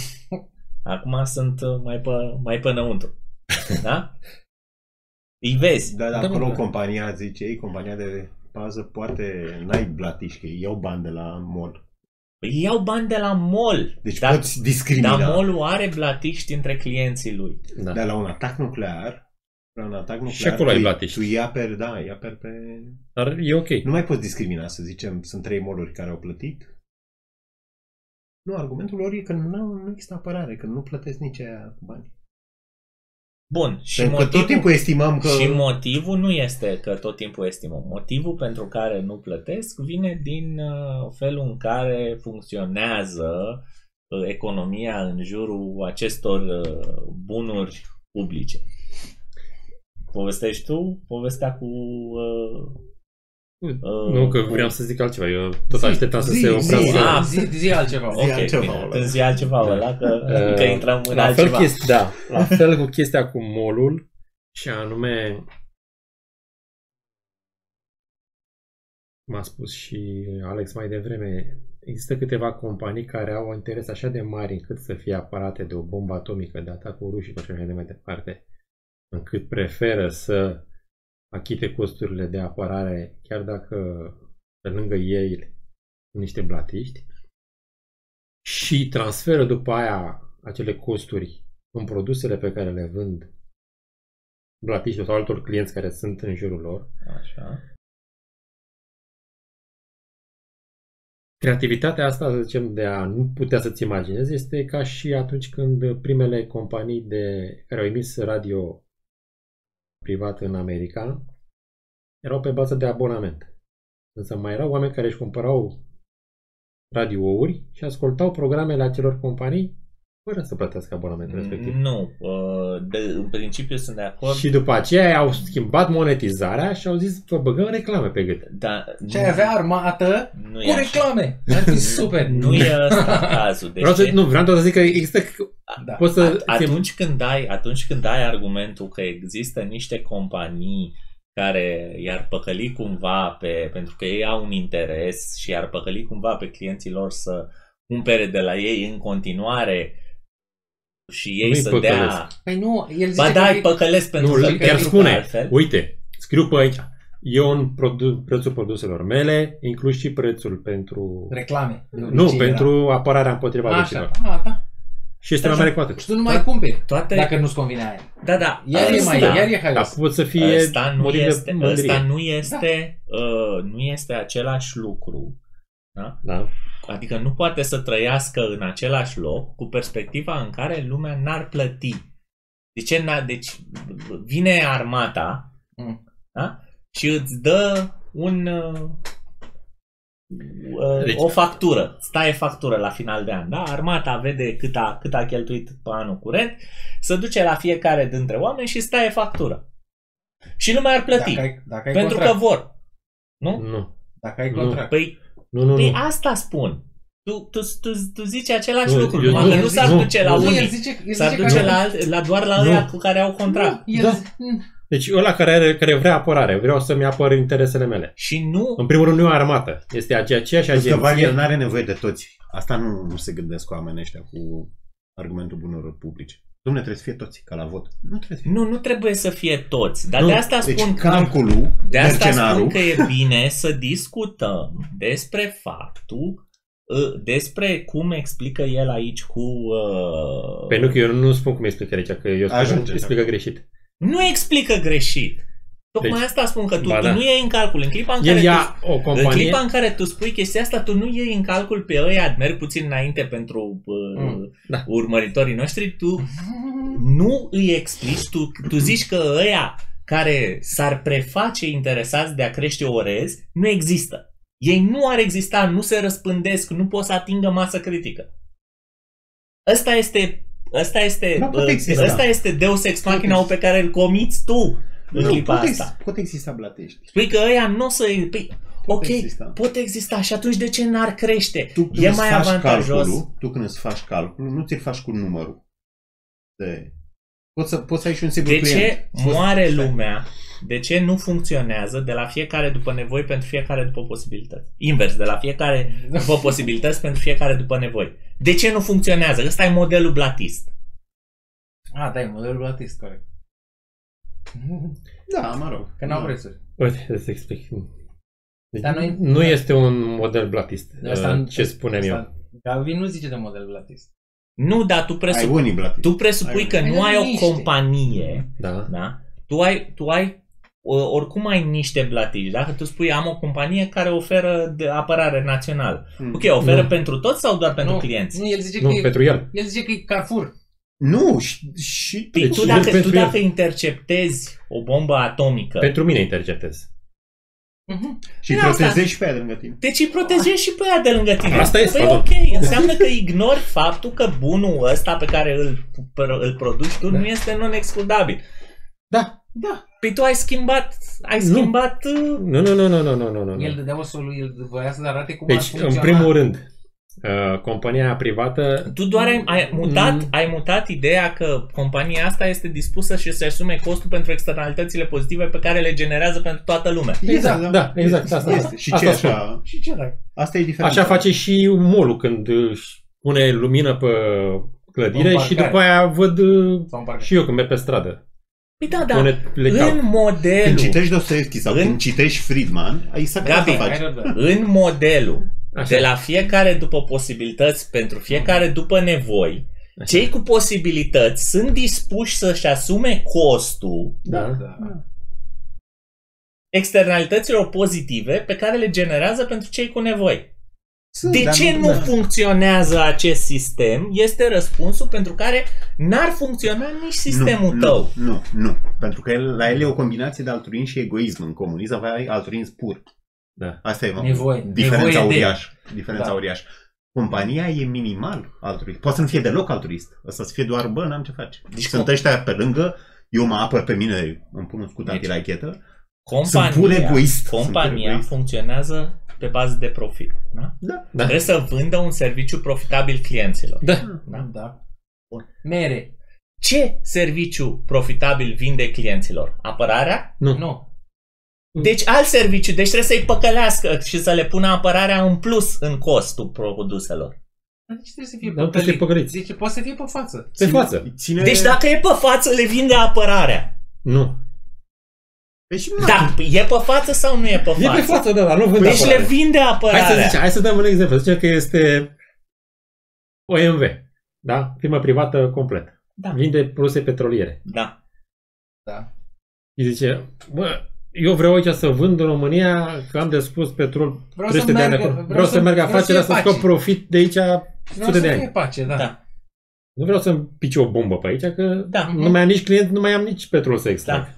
[SPEAKER 1] Acum sunt uh, mai pe, mai pe înăuntru. Da? Îi vezi.
[SPEAKER 3] Da, da,
[SPEAKER 2] Da,
[SPEAKER 3] acolo
[SPEAKER 2] mă, da.
[SPEAKER 3] compania, zice ei, compania de pază poate, n-ai blatiși, că ei iau bani de la mall.
[SPEAKER 1] Păi iau bani de la mall.
[SPEAKER 3] Deci
[SPEAKER 1] dar,
[SPEAKER 3] poți discrimina.
[SPEAKER 1] Dar mall-ul are blatiști între clienții lui.
[SPEAKER 4] Da.
[SPEAKER 3] Dar la un atac nuclear, la un atac nuclear,
[SPEAKER 4] Și acolo ai
[SPEAKER 3] tu,
[SPEAKER 4] blatiști.
[SPEAKER 3] tu ia per, da, ia per pe...
[SPEAKER 4] Dar e ok.
[SPEAKER 3] Nu mai poți discrimina, să zicem, sunt trei mall-uri care au plătit. Nu, argumentul lor e că nu, nu există apărare, că nu plătesc nici aia cu bani.
[SPEAKER 1] Bun. Și
[SPEAKER 3] Pentru că
[SPEAKER 1] motivul,
[SPEAKER 3] tot timpul estimăm că...
[SPEAKER 1] și motivul nu este că tot timpul estimăm. Motivul pentru care nu plătesc vine din uh, felul în care funcționează uh, economia în jurul acestor uh, bunuri publice. Povestești tu povestea cu... Uh, uh,
[SPEAKER 4] Nu, că
[SPEAKER 1] cu...
[SPEAKER 4] vreau să zic altceva. Eu tot așteptam să se oprească.
[SPEAKER 3] zi,
[SPEAKER 1] Ah,
[SPEAKER 2] Zi, zi altceva.
[SPEAKER 3] zi
[SPEAKER 1] Ok,
[SPEAKER 3] altceva,
[SPEAKER 1] bine,
[SPEAKER 3] ăla.
[SPEAKER 1] atunci zi altceva ăla, că,
[SPEAKER 4] Uh,
[SPEAKER 1] că intrăm în
[SPEAKER 4] la fel
[SPEAKER 1] altceva.
[SPEAKER 4] chesti, da, la fel cu chestia cu mall-ul și anume m-a spus și Alex mai devreme, există câteva companii care au interes așa de mari încât să fie apărate de o bombă atomică, de atacul rușilor și așa de mai departe, încât preferă să achite costurile de apărare, chiar dacă pe lângă ei sunt niște blatiști, și transferă după aia acele costuri în produsele pe care le vând blatiștilor sau altor clienți care sunt în jurul lor.
[SPEAKER 1] Așa.
[SPEAKER 4] Creativitatea asta, să zicem, de a nu putea să-ți imaginezi, este ca și atunci când primele companii de, care au emis radio privat în America erau pe bază de abonament. Însă mai erau oameni care își cumpărau radiouri și ascultau programele acelor companii fără să plătească abonamentul respectiv.
[SPEAKER 1] Nu, de, în principiu sunt de acord.
[SPEAKER 4] Și după aceea au schimbat monetizarea și au zis, vă băgăm reclame pe gât.
[SPEAKER 1] Da,
[SPEAKER 2] Ce ai avea armată
[SPEAKER 1] nu
[SPEAKER 2] cu
[SPEAKER 1] e așa.
[SPEAKER 2] reclame. Ar fi super.
[SPEAKER 1] Nu e ăsta cazul. De
[SPEAKER 4] Vreau să,
[SPEAKER 1] ce?
[SPEAKER 4] nu, vreau doar să zic că există...
[SPEAKER 2] Da.
[SPEAKER 4] Poți să...
[SPEAKER 1] At- atunci, când ai, atunci când ai argumentul că există niște companii care i-ar păcăli cumva pe, pentru că ei au un interes și i-ar păcăli cumva pe clienții lor să cumpere de la ei în continuare și ei
[SPEAKER 4] Nu-i
[SPEAKER 1] să
[SPEAKER 4] păcălesc.
[SPEAKER 1] dea...
[SPEAKER 2] Păi nu, el zice
[SPEAKER 1] Ba
[SPEAKER 2] că
[SPEAKER 1] da,
[SPEAKER 2] e-
[SPEAKER 1] îi păcălesc pentru
[SPEAKER 4] Nu,
[SPEAKER 1] că,
[SPEAKER 4] chiar
[SPEAKER 1] pentru că
[SPEAKER 4] spune,
[SPEAKER 1] altfel...
[SPEAKER 4] uite, scriu pe aici, eu în produ- prețul produselor mele inclus și prețul pentru...
[SPEAKER 2] reclame. de
[SPEAKER 4] Nu,
[SPEAKER 2] obicei
[SPEAKER 4] pentru apărarea împotriva
[SPEAKER 2] era.
[SPEAKER 4] rușilor.
[SPEAKER 2] Așa, a, da.
[SPEAKER 4] Și este
[SPEAKER 1] Da,
[SPEAKER 4] mai mare cu atât.
[SPEAKER 2] Și tu nu mai cumperi,
[SPEAKER 1] Toate...
[SPEAKER 2] dacă nu-ți convine aia.
[SPEAKER 1] Da, da.
[SPEAKER 2] Iar e
[SPEAKER 1] ăsta-
[SPEAKER 2] mai, iar e
[SPEAKER 4] Dar
[SPEAKER 2] haios.
[SPEAKER 4] pot să fie
[SPEAKER 1] Ăsta nu
[SPEAKER 4] motiv de
[SPEAKER 1] este,
[SPEAKER 4] mândrie.
[SPEAKER 1] ăsta nu este, uh, nu este același lucru. Da?
[SPEAKER 4] Da.
[SPEAKER 1] Adică nu poate să trăiască în același loc cu perspectiva în care lumea n-ar plăti. De ce n-ar? Deci vine armata,
[SPEAKER 2] Mm.
[SPEAKER 1] da? Și îți dă un uh, uh,
[SPEAKER 4] Deci-
[SPEAKER 1] o factură. Stai factură la final de an. Da? Armata vede cât a, cât a cheltuit pe anul curent, se duce la fiecare dintre oameni și stai factură. Și lumea ar plăti.
[SPEAKER 2] Dacă ai, dacă ai
[SPEAKER 1] Pentru
[SPEAKER 2] contract.
[SPEAKER 1] că vor. Nu?
[SPEAKER 4] Nu.
[SPEAKER 2] Dacă ai
[SPEAKER 4] Nu.
[SPEAKER 2] contract.
[SPEAKER 1] Păi,
[SPEAKER 4] Nu, nu,
[SPEAKER 1] păi
[SPEAKER 4] nu.
[SPEAKER 1] asta spun. Tu, tu, tu, tu zici același
[SPEAKER 4] Nu,
[SPEAKER 1] lucru,
[SPEAKER 4] eu-
[SPEAKER 1] numai
[SPEAKER 4] nu,
[SPEAKER 1] că nu
[SPEAKER 4] nu,
[SPEAKER 1] s-ar
[SPEAKER 4] nu,
[SPEAKER 1] duce la
[SPEAKER 4] nu,
[SPEAKER 2] Nu, el
[SPEAKER 1] unii.
[SPEAKER 2] zice, el
[SPEAKER 1] S-ar
[SPEAKER 2] zice
[SPEAKER 1] duce
[SPEAKER 2] că
[SPEAKER 1] la, alt, la doar la
[SPEAKER 4] Nu.
[SPEAKER 1] ăia cu care au contract.
[SPEAKER 2] El
[SPEAKER 4] Da.
[SPEAKER 2] zi- mm.
[SPEAKER 4] Deci ăla care, are, care vrea apărare, vreau să-mi apăr interesele mele.
[SPEAKER 1] Și nu...
[SPEAKER 4] În primul rând nu e o armată. Este aceea- aceeași
[SPEAKER 3] Plus că Wagner
[SPEAKER 4] agenție.
[SPEAKER 3] nu are nevoie de toți. Asta nu, nu se gândesc oamenii ăștia cu argumentul bunurilor publice. Dom'le, trebuie să fie toți, ca la vot. Nu trebuie să fie.
[SPEAKER 1] Nu, nu trebuie să fie toți. Dar
[SPEAKER 4] Nu,
[SPEAKER 1] de asta
[SPEAKER 3] Deci
[SPEAKER 1] spun,
[SPEAKER 3] calculul,
[SPEAKER 1] de asta
[SPEAKER 3] mercenarul,
[SPEAKER 1] spun că e bine să discutăm despre faptul, ă, despre cum explică el aici cu... Uh,
[SPEAKER 4] Pentru că eu nu spun cum explică aici, că eu spun
[SPEAKER 3] Ajunge,
[SPEAKER 4] că explică greșit.
[SPEAKER 1] Nu explică greșit. Tocmai
[SPEAKER 4] Deci-
[SPEAKER 1] asta spun, că tu,
[SPEAKER 4] Ba
[SPEAKER 1] tu
[SPEAKER 4] da.
[SPEAKER 1] nu iei în calcul. În clipa în care
[SPEAKER 4] El
[SPEAKER 1] tu
[SPEAKER 4] ia o
[SPEAKER 1] În
[SPEAKER 4] companie...
[SPEAKER 1] clipa în care tu spui chestia asta, tu nu iei în calcul pe ăia, merg puțin înainte pentru uh,
[SPEAKER 2] Mm,
[SPEAKER 4] da.
[SPEAKER 1] urmăritorii noștri, tu nu îi explici, tu, tu zici că ăia care s-ar preface interesați de a crește orez, nu există. Ei nu ar exista, nu se răspândesc, nu pot să atingă masă critică. Ăsta este, ăsta este,
[SPEAKER 3] Nu pot
[SPEAKER 1] uh,
[SPEAKER 3] exista.
[SPEAKER 1] ăsta este deus ex machina pe care îl comiți tu în
[SPEAKER 3] nu,
[SPEAKER 1] clipa
[SPEAKER 3] pot,
[SPEAKER 1] asta.
[SPEAKER 3] ex, pot exista blatești.
[SPEAKER 1] Spui că ăia nu o să... Păi,
[SPEAKER 3] Pot
[SPEAKER 1] ok,
[SPEAKER 3] exista.
[SPEAKER 1] pot exista și atunci de ce n-ar crește?
[SPEAKER 3] Tu când
[SPEAKER 1] E
[SPEAKER 3] îți
[SPEAKER 1] mai
[SPEAKER 3] faci
[SPEAKER 1] avantajos.
[SPEAKER 3] calculul, tu când îți faci calculul, nu ți-l faci cu numărul. De... Poți, să, poți să ai și un sigur
[SPEAKER 1] De
[SPEAKER 3] client.
[SPEAKER 1] ce
[SPEAKER 3] Poți-
[SPEAKER 1] moare
[SPEAKER 3] stai.
[SPEAKER 1] lumea? De ce nu funcționează de la fiecare după nevoi pentru fiecare după posibilități? Invers, de la fiecare după posibilități pentru fiecare după nevoi. De ce nu funcționează? Ăsta e modelul blatist.
[SPEAKER 2] A, da, e modelul latist, corect.
[SPEAKER 3] Da, mă rog.
[SPEAKER 2] Că n-au
[SPEAKER 3] Da.
[SPEAKER 2] prețuri.
[SPEAKER 4] Uite, să explic. Deci
[SPEAKER 2] Dar noi-
[SPEAKER 4] nu este un model blatist,
[SPEAKER 2] Asta,
[SPEAKER 4] uh, ce spunem
[SPEAKER 2] asta,
[SPEAKER 4] eu.
[SPEAKER 2] Gavi nu zice de model blatist.
[SPEAKER 1] Nu, dar tu,
[SPEAKER 3] Ai
[SPEAKER 1] presup...
[SPEAKER 3] unii blati.
[SPEAKER 1] tu presupui
[SPEAKER 3] Ai
[SPEAKER 1] că
[SPEAKER 2] unii.
[SPEAKER 1] nu ai o
[SPEAKER 2] Niște.
[SPEAKER 1] companie,
[SPEAKER 4] Da.
[SPEAKER 1] da? Tu ai, tu ai o- oricum ai niște blatici. Dacă tu spui am o companie care oferă de apărare națională.
[SPEAKER 3] Mm.
[SPEAKER 1] Ok, oferă
[SPEAKER 4] Nu.
[SPEAKER 1] pentru toți sau doar pentru
[SPEAKER 2] nu,
[SPEAKER 1] clienți?
[SPEAKER 2] Nu, el zice
[SPEAKER 4] Nu,
[SPEAKER 2] că e,
[SPEAKER 4] pentru el.
[SPEAKER 2] el zice că e Carrefour.
[SPEAKER 3] Nu, și, și
[SPEAKER 1] Păi
[SPEAKER 4] Deci
[SPEAKER 1] tu
[SPEAKER 4] el
[SPEAKER 1] dacă, tu
[SPEAKER 4] pentru
[SPEAKER 1] dacă
[SPEAKER 4] el.
[SPEAKER 1] interceptezi o bombă atomică,
[SPEAKER 4] Pentru mine interceptez.
[SPEAKER 2] Mhm.
[SPEAKER 3] și
[SPEAKER 1] de
[SPEAKER 3] protejezi
[SPEAKER 1] asta.
[SPEAKER 3] și pe aia de lângă tine.
[SPEAKER 1] deci îi protejezi și pe ea de lângă tine.
[SPEAKER 4] Asta este,
[SPEAKER 1] păi
[SPEAKER 4] pardon.
[SPEAKER 1] ok, înseamnă că ignori faptul că bunul ăsta pe care îl, îl produci tu
[SPEAKER 4] Da.
[SPEAKER 1] nu este non-excludabil.
[SPEAKER 4] Da.
[SPEAKER 1] Da. Păi tu ai schimbat, ai
[SPEAKER 4] Nu.
[SPEAKER 1] schimbat... uh,
[SPEAKER 4] Nu, nu, nu, nu, nu, nu, nu, nu.
[SPEAKER 2] El dădea o soluție, el voia să arate cum ar
[SPEAKER 4] Deci,
[SPEAKER 2] funcționa.
[SPEAKER 4] în primul rând, uh, compania privată...
[SPEAKER 1] Tu doar ai, ai, mutat,
[SPEAKER 4] Mm.
[SPEAKER 1] ai mutat ideea că compania asta este dispusă și să-și asume costul pentru externalitățile pozitive pe care le generează pentru toată lumea.
[SPEAKER 4] Exact, da, exact, asta.
[SPEAKER 3] Este. Și
[SPEAKER 4] asta
[SPEAKER 3] ce
[SPEAKER 4] spun.
[SPEAKER 3] așa?
[SPEAKER 2] Și ce dacă?
[SPEAKER 3] Asta e diferent.
[SPEAKER 4] Așa face și molul când își pune lumină pe clădire
[SPEAKER 2] În
[SPEAKER 4] și
[SPEAKER 2] parcare.
[SPEAKER 4] după aia văd uh,
[SPEAKER 2] Sau în parcă.
[SPEAKER 4] și eu când merg pe stradă.
[SPEAKER 1] Păi da, da.
[SPEAKER 4] Pune legal.
[SPEAKER 1] În modelul,
[SPEAKER 3] Când citești Dostoevski sau
[SPEAKER 1] În-
[SPEAKER 3] când citești Friedman, exact
[SPEAKER 1] Gabi,
[SPEAKER 3] asta
[SPEAKER 2] Hai
[SPEAKER 3] faci.
[SPEAKER 2] răbdare.
[SPEAKER 1] în modelul,
[SPEAKER 4] Așa.
[SPEAKER 1] de la fiecare după posibilități, pentru fiecare după nevoi,
[SPEAKER 4] Așa.
[SPEAKER 1] cei cu posibilități sunt dispuși să-și asume costul
[SPEAKER 4] Da.
[SPEAKER 2] Da.
[SPEAKER 1] externalităților pozitive pe care le generează pentru cei cu nevoi.
[SPEAKER 3] Sunt,
[SPEAKER 1] De
[SPEAKER 3] dar
[SPEAKER 1] ce nu
[SPEAKER 3] da.
[SPEAKER 1] funcționează acest sistem? Este răspunsul pentru care n-ar funcționa nici sistemul
[SPEAKER 3] nu,
[SPEAKER 1] tău.
[SPEAKER 3] Nu, nu, nu. Pentru că el, la el e o combinație de altruism și egoism. În comunism aveai altruism pur.
[SPEAKER 4] Da.
[SPEAKER 3] Asta e
[SPEAKER 2] Nevoie.
[SPEAKER 3] diferența
[SPEAKER 2] Nevoie de-
[SPEAKER 3] uriașă. Diferența
[SPEAKER 2] Da.
[SPEAKER 3] uriașă. Compania e minimal altruist. Poate să nu fie deloc altruist. Asta să fie doar, bă, n-am ce face.
[SPEAKER 1] Deci
[SPEAKER 3] Deci sunt
[SPEAKER 1] com-
[SPEAKER 3] ăștia pe lângă, eu mă apăr pe mine, îmi pun un scut
[SPEAKER 1] Deci-
[SPEAKER 3] antirachetă.
[SPEAKER 1] Compania,
[SPEAKER 3] Sunt pur egoist. Sunt pur
[SPEAKER 1] compania
[SPEAKER 3] egoist.
[SPEAKER 1] funcționează pe bază de profit. Da?
[SPEAKER 3] Da.
[SPEAKER 4] Da.
[SPEAKER 1] Trebuie să vândă un serviciu profitabil clienților.
[SPEAKER 4] Da.
[SPEAKER 1] Da?
[SPEAKER 2] Da.
[SPEAKER 1] Bun.
[SPEAKER 2] Mere.
[SPEAKER 1] Ce serviciu profitabil vinde clienților? Apărarea?
[SPEAKER 4] Nu.
[SPEAKER 2] Nu.
[SPEAKER 1] Deci alt serviciu, deci trebuie să-i păcălească și să le pună apărarea în plus în costul produselor.
[SPEAKER 2] Dar de ce trebuie să fie
[SPEAKER 4] Dar nu trebuie să fie păcăliți.
[SPEAKER 2] Zice, poate să fie pe față.
[SPEAKER 4] Pe față.
[SPEAKER 3] Ține...
[SPEAKER 1] Deci dacă e pe față, le vinde apărarea.
[SPEAKER 4] Nu.
[SPEAKER 3] Deci, nu,
[SPEAKER 1] Da, e pe față sau nu e pe
[SPEAKER 4] E
[SPEAKER 1] față?
[SPEAKER 4] pe față, da, dar nu vând
[SPEAKER 1] Deci le
[SPEAKER 4] apărare.
[SPEAKER 1] vinde
[SPEAKER 4] Hai să,
[SPEAKER 1] apărarea.
[SPEAKER 4] zice, hai să dăm un exemplu. Zicem că este O M V. Da? Firmă privată complet.
[SPEAKER 1] Da.
[SPEAKER 4] Vinde produse petroliere.
[SPEAKER 1] Da.
[SPEAKER 2] Da.
[SPEAKER 4] Și zice, bă, eu vreau aici să vând în România că am de spus petrol
[SPEAKER 2] Vreau
[SPEAKER 4] trei sute
[SPEAKER 2] să
[SPEAKER 4] de ani
[SPEAKER 2] meargă-
[SPEAKER 4] acolo.
[SPEAKER 2] vreau
[SPEAKER 4] Vreau să
[SPEAKER 2] să-
[SPEAKER 4] merg
[SPEAKER 2] vreau să
[SPEAKER 4] afacerea,
[SPEAKER 2] fie
[SPEAKER 4] să scot
[SPEAKER 2] pace.
[SPEAKER 4] profit de aici
[SPEAKER 2] Vreau
[SPEAKER 4] sute
[SPEAKER 2] să
[SPEAKER 4] de
[SPEAKER 2] fie
[SPEAKER 4] ani.
[SPEAKER 2] pace, da.
[SPEAKER 1] Da.
[SPEAKER 4] Nu vreau să-mi pice o bombă pe aici, că
[SPEAKER 1] Da.
[SPEAKER 4] nu mai am nici client, nu mai am nici petrol să extrag.
[SPEAKER 1] Da.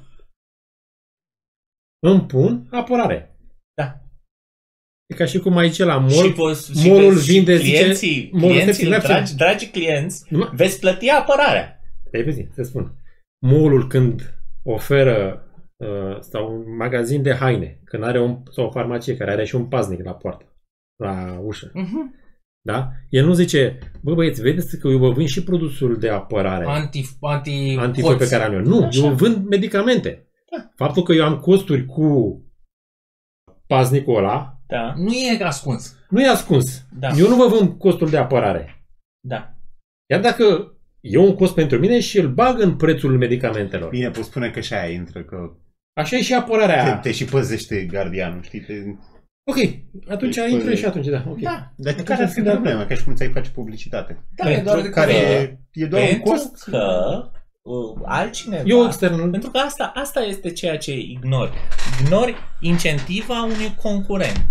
[SPEAKER 4] Îmi pun apărare.
[SPEAKER 1] Da.
[SPEAKER 4] E ca și cum aici la mall,
[SPEAKER 1] Și poți- și
[SPEAKER 4] mall-ul
[SPEAKER 1] vezi-
[SPEAKER 4] vinde,
[SPEAKER 1] și
[SPEAKER 4] zice,
[SPEAKER 1] clienții,
[SPEAKER 4] mall-ul
[SPEAKER 1] clienții
[SPEAKER 4] stai puțin,
[SPEAKER 1] dragi, dragi clienți,
[SPEAKER 4] Nu-
[SPEAKER 1] veți plăti apărarea.
[SPEAKER 4] Stai puțin, să spun. Mall-ul când oferă uh, sau un magazin de haine, când are un, sau o farmacie care are și un paznic la poartă, la ușă,
[SPEAKER 2] Mhm.
[SPEAKER 4] da? El nu zice, bă băieți, vedeți că eu vă vând și produsul de apărare
[SPEAKER 2] Anti, anti,
[SPEAKER 4] antifoi pe care am eu. Nu,
[SPEAKER 1] Așa.
[SPEAKER 4] eu vând medicamente.
[SPEAKER 1] Da.
[SPEAKER 4] Faptul că eu am costuri cu paznicul ăla,
[SPEAKER 1] Da.
[SPEAKER 2] Nu e ascuns.
[SPEAKER 4] nu e ascuns.
[SPEAKER 1] Da.
[SPEAKER 4] Eu nu vă vând costul de apărare.
[SPEAKER 1] Da.
[SPEAKER 4] Iar dacă e un cost pentru mine și îl bag în prețul medicamentelor.
[SPEAKER 3] Bine, poți spune că și aia intră, că
[SPEAKER 4] Așa e și apărarea
[SPEAKER 3] te,
[SPEAKER 4] aia.
[SPEAKER 3] te și păzește gardianul, știi? Te...
[SPEAKER 4] Ok, atunci
[SPEAKER 3] Deci,
[SPEAKER 4] intră
[SPEAKER 3] păi-
[SPEAKER 4] și atunci, da. Ok.
[SPEAKER 2] Da.
[SPEAKER 3] Dar
[SPEAKER 4] Atunci
[SPEAKER 3] care ar fi
[SPEAKER 4] sunt de acord.
[SPEAKER 3] problema? Ca și cum ți-ai face publicitate.
[SPEAKER 2] Da, e doar de
[SPEAKER 3] Care
[SPEAKER 1] că-
[SPEAKER 3] e, e doar un
[SPEAKER 1] Pentru
[SPEAKER 3] cost.
[SPEAKER 1] că uh, altcineva...
[SPEAKER 4] Eu external.
[SPEAKER 1] Pentru că asta, asta este ceea ce ignori. Ignori incentiva unui concurent.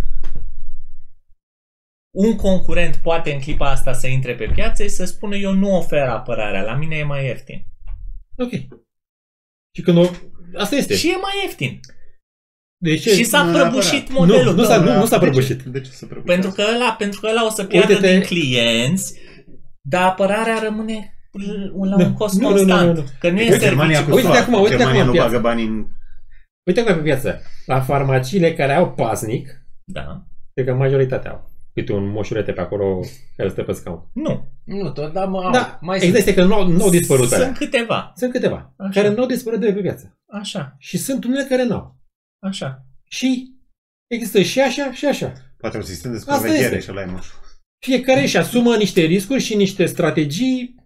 [SPEAKER 1] Un concurent poate în clipa asta să intre pe piață și să spună eu nu ofer apărarea, la mine e mai ieftin.
[SPEAKER 4] Ok. Și când o... Asta este.
[SPEAKER 1] Și e mai ieftin.
[SPEAKER 4] De ce?
[SPEAKER 1] Și s-a
[SPEAKER 3] Nu
[SPEAKER 1] prăbușit
[SPEAKER 3] neapărat.
[SPEAKER 1] modelul
[SPEAKER 4] Nu, nu
[SPEAKER 1] tău.
[SPEAKER 4] s-a- nu- nu s-a
[SPEAKER 3] De ce?
[SPEAKER 4] prăbușit.
[SPEAKER 3] De ce să prăbușească?
[SPEAKER 1] Pentru că ăla, pentru că ăla o să piardă
[SPEAKER 4] Uite-te-
[SPEAKER 1] din clienți, dar apărarea rămâne la un
[SPEAKER 4] Nu,
[SPEAKER 1] cost
[SPEAKER 4] nu, nu,
[SPEAKER 1] constant.
[SPEAKER 4] nu, nu, nu.
[SPEAKER 1] Că nu e
[SPEAKER 3] Că Germania
[SPEAKER 1] serviciu.
[SPEAKER 3] cu
[SPEAKER 4] Uite
[SPEAKER 3] soartă.
[SPEAKER 4] acum, uite
[SPEAKER 3] Germania
[SPEAKER 4] acum
[SPEAKER 3] nu
[SPEAKER 4] în
[SPEAKER 3] bagă
[SPEAKER 4] piață.
[SPEAKER 3] bani în...
[SPEAKER 4] Uite acum pe piață. La farmaciile care au paznic,
[SPEAKER 1] Da.
[SPEAKER 4] cred că majoritatea au. Uite un moșurete pe acolo care stă pe scaun.
[SPEAKER 1] Nu.
[SPEAKER 2] Nu tot, dar mă,
[SPEAKER 4] Da,
[SPEAKER 2] mai
[SPEAKER 4] exact, este că nu au, nu au dispărut alea.
[SPEAKER 1] Sunt câteva.
[SPEAKER 4] Sunt câteva
[SPEAKER 1] Așa.
[SPEAKER 4] care nu au dispărut de pe piață.
[SPEAKER 1] Așa.
[SPEAKER 4] Și sunt unele care nu au.
[SPEAKER 1] Așa.
[SPEAKER 4] Și există și așa și așa.
[SPEAKER 3] Poate un sistem de
[SPEAKER 4] Asta
[SPEAKER 3] supraveghere
[SPEAKER 4] este.
[SPEAKER 3] și ăla e, nu știu.
[SPEAKER 4] Fiecare își asumă niște riscuri și niște strategii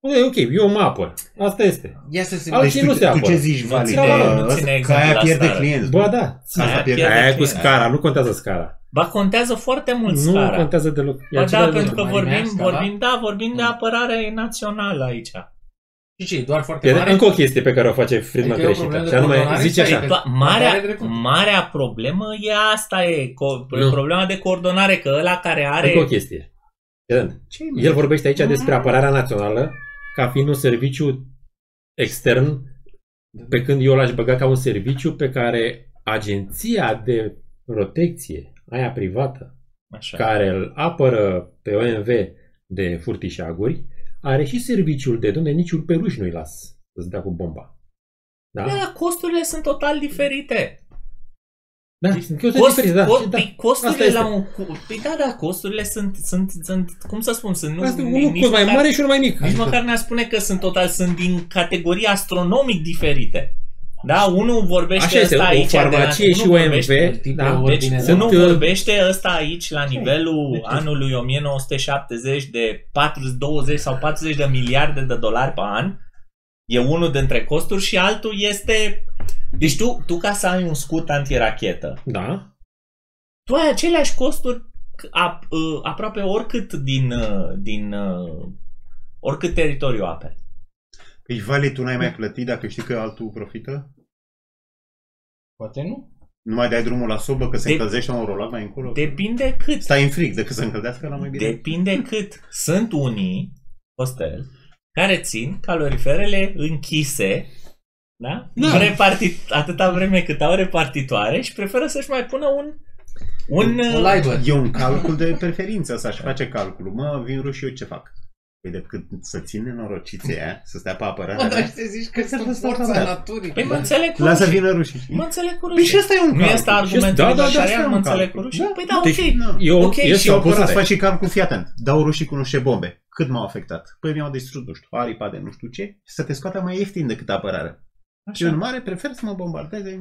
[SPEAKER 4] E ok, eu mă apăr. Asta este.
[SPEAKER 2] Ia să se
[SPEAKER 4] Alții
[SPEAKER 3] Deci
[SPEAKER 4] nu
[SPEAKER 3] tu,
[SPEAKER 4] se
[SPEAKER 3] tu
[SPEAKER 4] apără.
[SPEAKER 3] ce zici, Vali?
[SPEAKER 1] ține-
[SPEAKER 3] Că
[SPEAKER 1] nu
[SPEAKER 3] ăsta-
[SPEAKER 1] ține
[SPEAKER 3] Că
[SPEAKER 1] exemplu
[SPEAKER 3] aia
[SPEAKER 1] la
[SPEAKER 3] pierde
[SPEAKER 1] stare.
[SPEAKER 3] clienți.
[SPEAKER 4] Bă, da.
[SPEAKER 1] Aia
[SPEAKER 3] pierde
[SPEAKER 1] pierde
[SPEAKER 4] Aia cu
[SPEAKER 1] clienți.
[SPEAKER 4] scara, nu contează scara.
[SPEAKER 1] Ba, contează foarte mult
[SPEAKER 4] Nu
[SPEAKER 1] scara.
[SPEAKER 4] contează deloc. E
[SPEAKER 1] Ba da,
[SPEAKER 4] același
[SPEAKER 1] pentru
[SPEAKER 4] lucru.
[SPEAKER 1] că
[SPEAKER 2] Mărimea
[SPEAKER 1] vorbim,
[SPEAKER 2] scala?
[SPEAKER 1] vorbim, da, vorbim de apărare națională aici.
[SPEAKER 2] Și ce, e doar foarte
[SPEAKER 4] E
[SPEAKER 2] mare?
[SPEAKER 4] încă o chestie pe care o face Friedman
[SPEAKER 2] Adică e o
[SPEAKER 4] greșită.
[SPEAKER 2] problemă de
[SPEAKER 4] Și anume,
[SPEAKER 2] coordonare
[SPEAKER 4] zice
[SPEAKER 2] sau
[SPEAKER 4] așa.
[SPEAKER 2] e
[SPEAKER 1] Ba,
[SPEAKER 2] Are
[SPEAKER 1] marea,
[SPEAKER 2] dreptate.
[SPEAKER 1] marea problemă e asta, e co-
[SPEAKER 4] Nu.
[SPEAKER 1] problema de coordonare, că ăla care are...
[SPEAKER 4] Încă o chestie. El vorbește aici despre apărarea națională ca fiind un serviciu extern, pe când eu l-aș băga ca un serviciu pe care agenția de protecție, aia privată,
[SPEAKER 1] Așa.
[SPEAKER 4] care îl apără pe O M V de furtișaguri, are și serviciul de, dom'le, niciun peruș nu-i las să-ți dea cu bomba. Da?
[SPEAKER 1] Da, costurile sunt total diferite.
[SPEAKER 4] Da, sunt chestii
[SPEAKER 1] Cost,
[SPEAKER 4] diferite, da.
[SPEAKER 1] co-
[SPEAKER 4] da.
[SPEAKER 1] păi costurile
[SPEAKER 4] Asta
[SPEAKER 1] la
[SPEAKER 4] este.
[SPEAKER 1] un... cu- Păi da, da, costurile sunt, sunt, sunt, cum să spun, sunt... Nu,
[SPEAKER 4] Asta e
[SPEAKER 1] nici
[SPEAKER 4] unul cost mai
[SPEAKER 1] măcar-
[SPEAKER 4] mare și unul mai mic.
[SPEAKER 1] Nici măcar ne-a spune că sunt total, sunt din categorii astronomic diferite. Da, unul vorbește
[SPEAKER 4] Așa este,
[SPEAKER 1] ăsta
[SPEAKER 4] o
[SPEAKER 1] aici de la-
[SPEAKER 4] farmacie și
[SPEAKER 1] unul
[SPEAKER 4] O M V,
[SPEAKER 1] vorbește-
[SPEAKER 4] da,
[SPEAKER 1] Deci
[SPEAKER 2] Ordine,
[SPEAKER 4] sunt,
[SPEAKER 1] unul
[SPEAKER 4] uh,
[SPEAKER 1] vorbește ăsta aici la nivelul anului o mie nouă sute șaptezeci de patruzeci, douăzeci sau patruzeci de miliarde de dolari pe an. E unul dintre costuri și altul este... Deci tu, tu ca să ai un scut antirachetă,
[SPEAKER 4] Da.
[SPEAKER 1] tu ai aceleași costuri a, uh, aproape oricât din, uh, din uh, oricât teritoriu aperi.
[SPEAKER 3] Păi, Vali, tu n-ai mai plătit dacă știi că altul profită?
[SPEAKER 2] Poate nu.
[SPEAKER 3] Nu mai dai drumul la sobă că se
[SPEAKER 1] De-
[SPEAKER 3] încălzește un rolat mai încolo?
[SPEAKER 1] Depinde cât.
[SPEAKER 3] Stai în frig decât să încălzească la mai bine.
[SPEAKER 1] Depinde cât. Sunt unii, Costel, care țin caloriferele închise, da?
[SPEAKER 4] Da.
[SPEAKER 1] Repartit, atâta vreme cât au repartitoare și preferă să-și mai pună un un,
[SPEAKER 2] Un laibă.
[SPEAKER 3] E un calcul de preferință, să-și face calculul. Mă, vin ruși, eu ce fac? Păi decât să țin nenorociții aia, să stea pe
[SPEAKER 2] Mă,
[SPEAKER 3] apărarea
[SPEAKER 2] dar
[SPEAKER 3] mea.
[SPEAKER 2] te zici că
[SPEAKER 3] Să
[SPEAKER 2] sunt
[SPEAKER 3] lăsăm
[SPEAKER 2] forța
[SPEAKER 3] da.
[SPEAKER 2] naturii.
[SPEAKER 1] Păi mă înțeleg cu
[SPEAKER 3] Lasă
[SPEAKER 1] rușii.
[SPEAKER 3] vină rușii.
[SPEAKER 1] Mă înțeleg cu
[SPEAKER 3] Păi
[SPEAKER 1] rușii.
[SPEAKER 3] și ăsta e un
[SPEAKER 1] Nu
[SPEAKER 3] calcul.
[SPEAKER 1] este argumentul
[SPEAKER 4] Da, da, da,
[SPEAKER 1] imparțial,
[SPEAKER 3] asta e
[SPEAKER 1] mă
[SPEAKER 3] un
[SPEAKER 1] înțeleg
[SPEAKER 3] calcul.
[SPEAKER 1] cu rușii.
[SPEAKER 3] Da.
[SPEAKER 1] Păi da,
[SPEAKER 4] Deci,
[SPEAKER 1] ok.
[SPEAKER 4] eu,
[SPEAKER 1] Ok,
[SPEAKER 4] eu
[SPEAKER 1] și
[SPEAKER 3] Și
[SPEAKER 4] sau
[SPEAKER 3] poți să-ți
[SPEAKER 4] apărare.
[SPEAKER 3] faci și calcul, fii atent. Dau rușii cu nu știu ce bombe. Cât m-au afectat? Păi mi-au distrus, nu știu, aripa de nu știu ce. Și să te scoată mai ieftin decât apărarea. Și
[SPEAKER 1] Așa.
[SPEAKER 3] în mare prefer să mă bombardeze.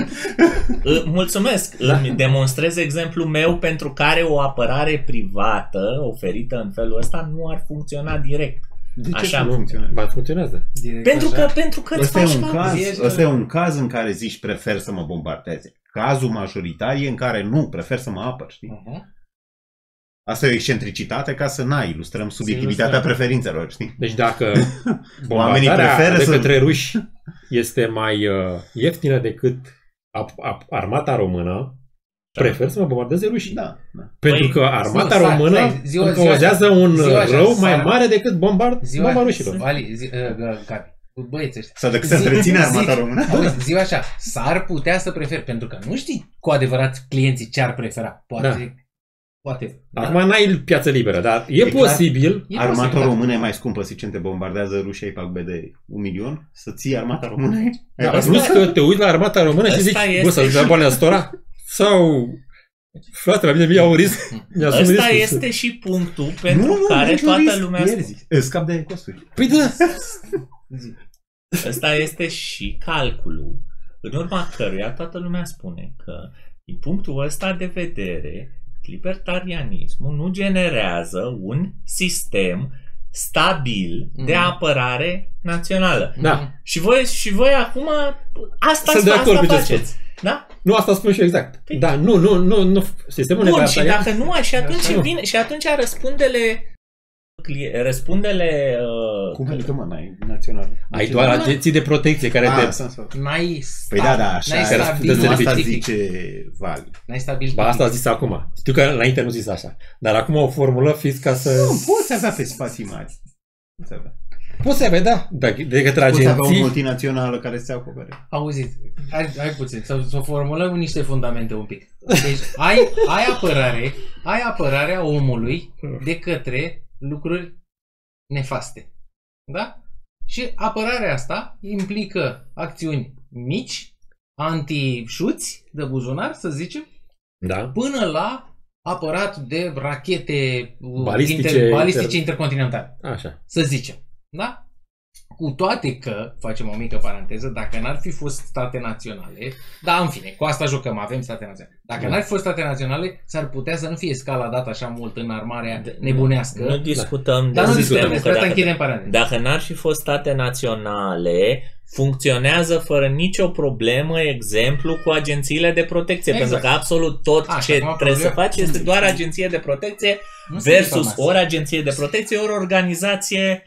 [SPEAKER 1] Î- Mulțumesc.
[SPEAKER 4] Da.
[SPEAKER 1] Îmi demonstrez exemplul meu pentru care o apărare privată oferită în felul ăsta nu ar funcționa direct.
[SPEAKER 3] De ce
[SPEAKER 1] Așa.
[SPEAKER 3] să nu funcționează?
[SPEAKER 4] Ba, funcționează.
[SPEAKER 2] Direct
[SPEAKER 1] Pentru
[SPEAKER 2] așa.
[SPEAKER 1] că, pentru că îți
[SPEAKER 3] Ăsta e
[SPEAKER 1] faci
[SPEAKER 3] un
[SPEAKER 1] calcul.
[SPEAKER 3] caz,
[SPEAKER 2] Ești-
[SPEAKER 3] ăsta e un caz în care zici prefer să mă bombardeze. Cazul majoritar e în care nu, prefer să mă apăr, știi?
[SPEAKER 2] Uh-huh.
[SPEAKER 3] Asta e o excentricitate ca să n-ai, ilustrăm subiectivitatea
[SPEAKER 2] ilustrăm.
[SPEAKER 3] preferințelor, știi?
[SPEAKER 4] Deci dacă
[SPEAKER 3] Oamenii
[SPEAKER 4] bombardarea
[SPEAKER 3] preferă
[SPEAKER 4] de
[SPEAKER 3] să-
[SPEAKER 4] către ruși este mai uh, ieftină decât ap- ap- armata română, prefer să mă bombardeze rușii.
[SPEAKER 3] Da, da.
[SPEAKER 4] Pentru
[SPEAKER 1] Păi,
[SPEAKER 4] că armata
[SPEAKER 2] nu, stai,
[SPEAKER 4] română
[SPEAKER 2] stai, ziua-
[SPEAKER 4] îmi
[SPEAKER 2] ziua
[SPEAKER 4] cauzează
[SPEAKER 2] așa.
[SPEAKER 4] un
[SPEAKER 2] Ziua așa,
[SPEAKER 4] rău mai
[SPEAKER 2] sar-
[SPEAKER 4] mare decât bombard,
[SPEAKER 2] Ziua,
[SPEAKER 4] bomba rușilor.
[SPEAKER 2] Vali, zi, uh, uh, Gabi, băieți ăștia.
[SPEAKER 3] Sau decât să
[SPEAKER 2] Zi-
[SPEAKER 3] întreține armata
[SPEAKER 2] zi-
[SPEAKER 3] română.
[SPEAKER 2] Auzi, ziua așa, s-ar putea să prefer, pentru că nu știi cu adevărat clienții ce ar prefera. Poate,
[SPEAKER 4] Da.
[SPEAKER 2] poate.
[SPEAKER 4] Acum n-ai piață liberă, dar e,
[SPEAKER 3] E clar.
[SPEAKER 4] posibil.
[SPEAKER 2] E
[SPEAKER 3] Armata
[SPEAKER 2] posibil, da.
[SPEAKER 3] română e mai scumpă, zice, când te bombardează rușii ai pagube de un milion, să ții armata română.
[SPEAKER 4] Da,
[SPEAKER 1] Asta-
[SPEAKER 4] plus că te uiți la armata română și
[SPEAKER 1] Asta
[SPEAKER 4] zici,
[SPEAKER 1] este-
[SPEAKER 4] bă, să-ți dea bani la stora? Sau, frate, la mine mi-au un risc. Mi-asum
[SPEAKER 1] Ăsta
[SPEAKER 4] riscul.
[SPEAKER 1] este și punctul pentru care
[SPEAKER 3] niciun
[SPEAKER 1] toată
[SPEAKER 3] risc,
[SPEAKER 1] lumea
[SPEAKER 3] pierzi. Îți scap de costuri.
[SPEAKER 4] Păi da,
[SPEAKER 2] Zi.
[SPEAKER 1] Ăsta este și calculul în urma căruia toată lumea spune că din punctul ăsta de vedere libertarianismul nu generează un sistem stabil de
[SPEAKER 2] Mhm.
[SPEAKER 1] apărare națională.
[SPEAKER 4] Da.
[SPEAKER 1] Și voi, și voi acum asta,
[SPEAKER 4] Sunt de
[SPEAKER 1] asta
[SPEAKER 4] acord cu ce
[SPEAKER 1] faceți. Da?
[SPEAKER 4] nu asta spun și eu exact.
[SPEAKER 1] Păi-
[SPEAKER 4] Da, nu, nu, nu, nu. Sistemul
[SPEAKER 1] Bun, și
[SPEAKER 4] libertarian-
[SPEAKER 1] dacă nu, și atunci
[SPEAKER 2] Așa.
[SPEAKER 1] vine, și atunci răspundele răspundele uh,
[SPEAKER 3] Cum adică, mă, n-ai național?
[SPEAKER 4] Ai doar agenții de protecție care
[SPEAKER 3] Ah,
[SPEAKER 4] te...
[SPEAKER 3] sunt, sunt.
[SPEAKER 2] N-ai sta,
[SPEAKER 3] Păi da, da, așa.
[SPEAKER 2] n-ai
[SPEAKER 4] care
[SPEAKER 2] stabil,
[SPEAKER 4] dă
[SPEAKER 3] Nu asta
[SPEAKER 4] servicii.
[SPEAKER 3] zice Vali.
[SPEAKER 2] N-ai stabil.
[SPEAKER 4] Ba, asta a zis acum. Știu că înainte nu zis așa. Dar acum o formulă fix ca să...
[SPEAKER 3] Nu, poți avea pe spații mari. Poți avea.
[SPEAKER 4] Poți avea, da. De, de către
[SPEAKER 3] Poți avea o
[SPEAKER 4] agenții...
[SPEAKER 3] multinațională care se acopere.
[SPEAKER 2] Auziți, hai, hai puțin, să, să formulăm niște fundamente un pic. Deci ai, ai apărare, ai apărarea omului de către lucruri nefaste. Da? Și apărarea asta implică acțiuni mici, anti-șuți de buzunar, să zicem,
[SPEAKER 4] Da.
[SPEAKER 2] până la apărat de rachete uh,
[SPEAKER 4] Balistice
[SPEAKER 2] inter, balistice
[SPEAKER 4] inter-
[SPEAKER 2] intercontinentale.
[SPEAKER 4] Așa.
[SPEAKER 2] Să zicem. Da? Cu toate că, facem o mică paranteză, dacă n-ar fi fost state naționale, da, în fine, cu asta jucăm, avem state naționale. Dacă da. n-ar fi fost state naționale, s-ar putea să nu fie escaladat așa mult în armarea nebunească.
[SPEAKER 1] Nu discutăm
[SPEAKER 2] da.
[SPEAKER 1] de
[SPEAKER 2] Dar nu
[SPEAKER 1] sistemul,
[SPEAKER 2] discutăm despre asta, închidem
[SPEAKER 1] dacă,
[SPEAKER 2] paranteză.
[SPEAKER 1] dacă n-ar fi fost state naționale, funcționează fără nicio problemă, exemplu, cu agențiile de protecție. Exact. Pentru că absolut tot
[SPEAKER 2] A,
[SPEAKER 1] ce
[SPEAKER 2] acum
[SPEAKER 1] trebuie
[SPEAKER 2] problem.
[SPEAKER 1] să faci este doar agenție de protecție
[SPEAKER 2] Nu
[SPEAKER 1] versus ori agenție de protecție, ori organizație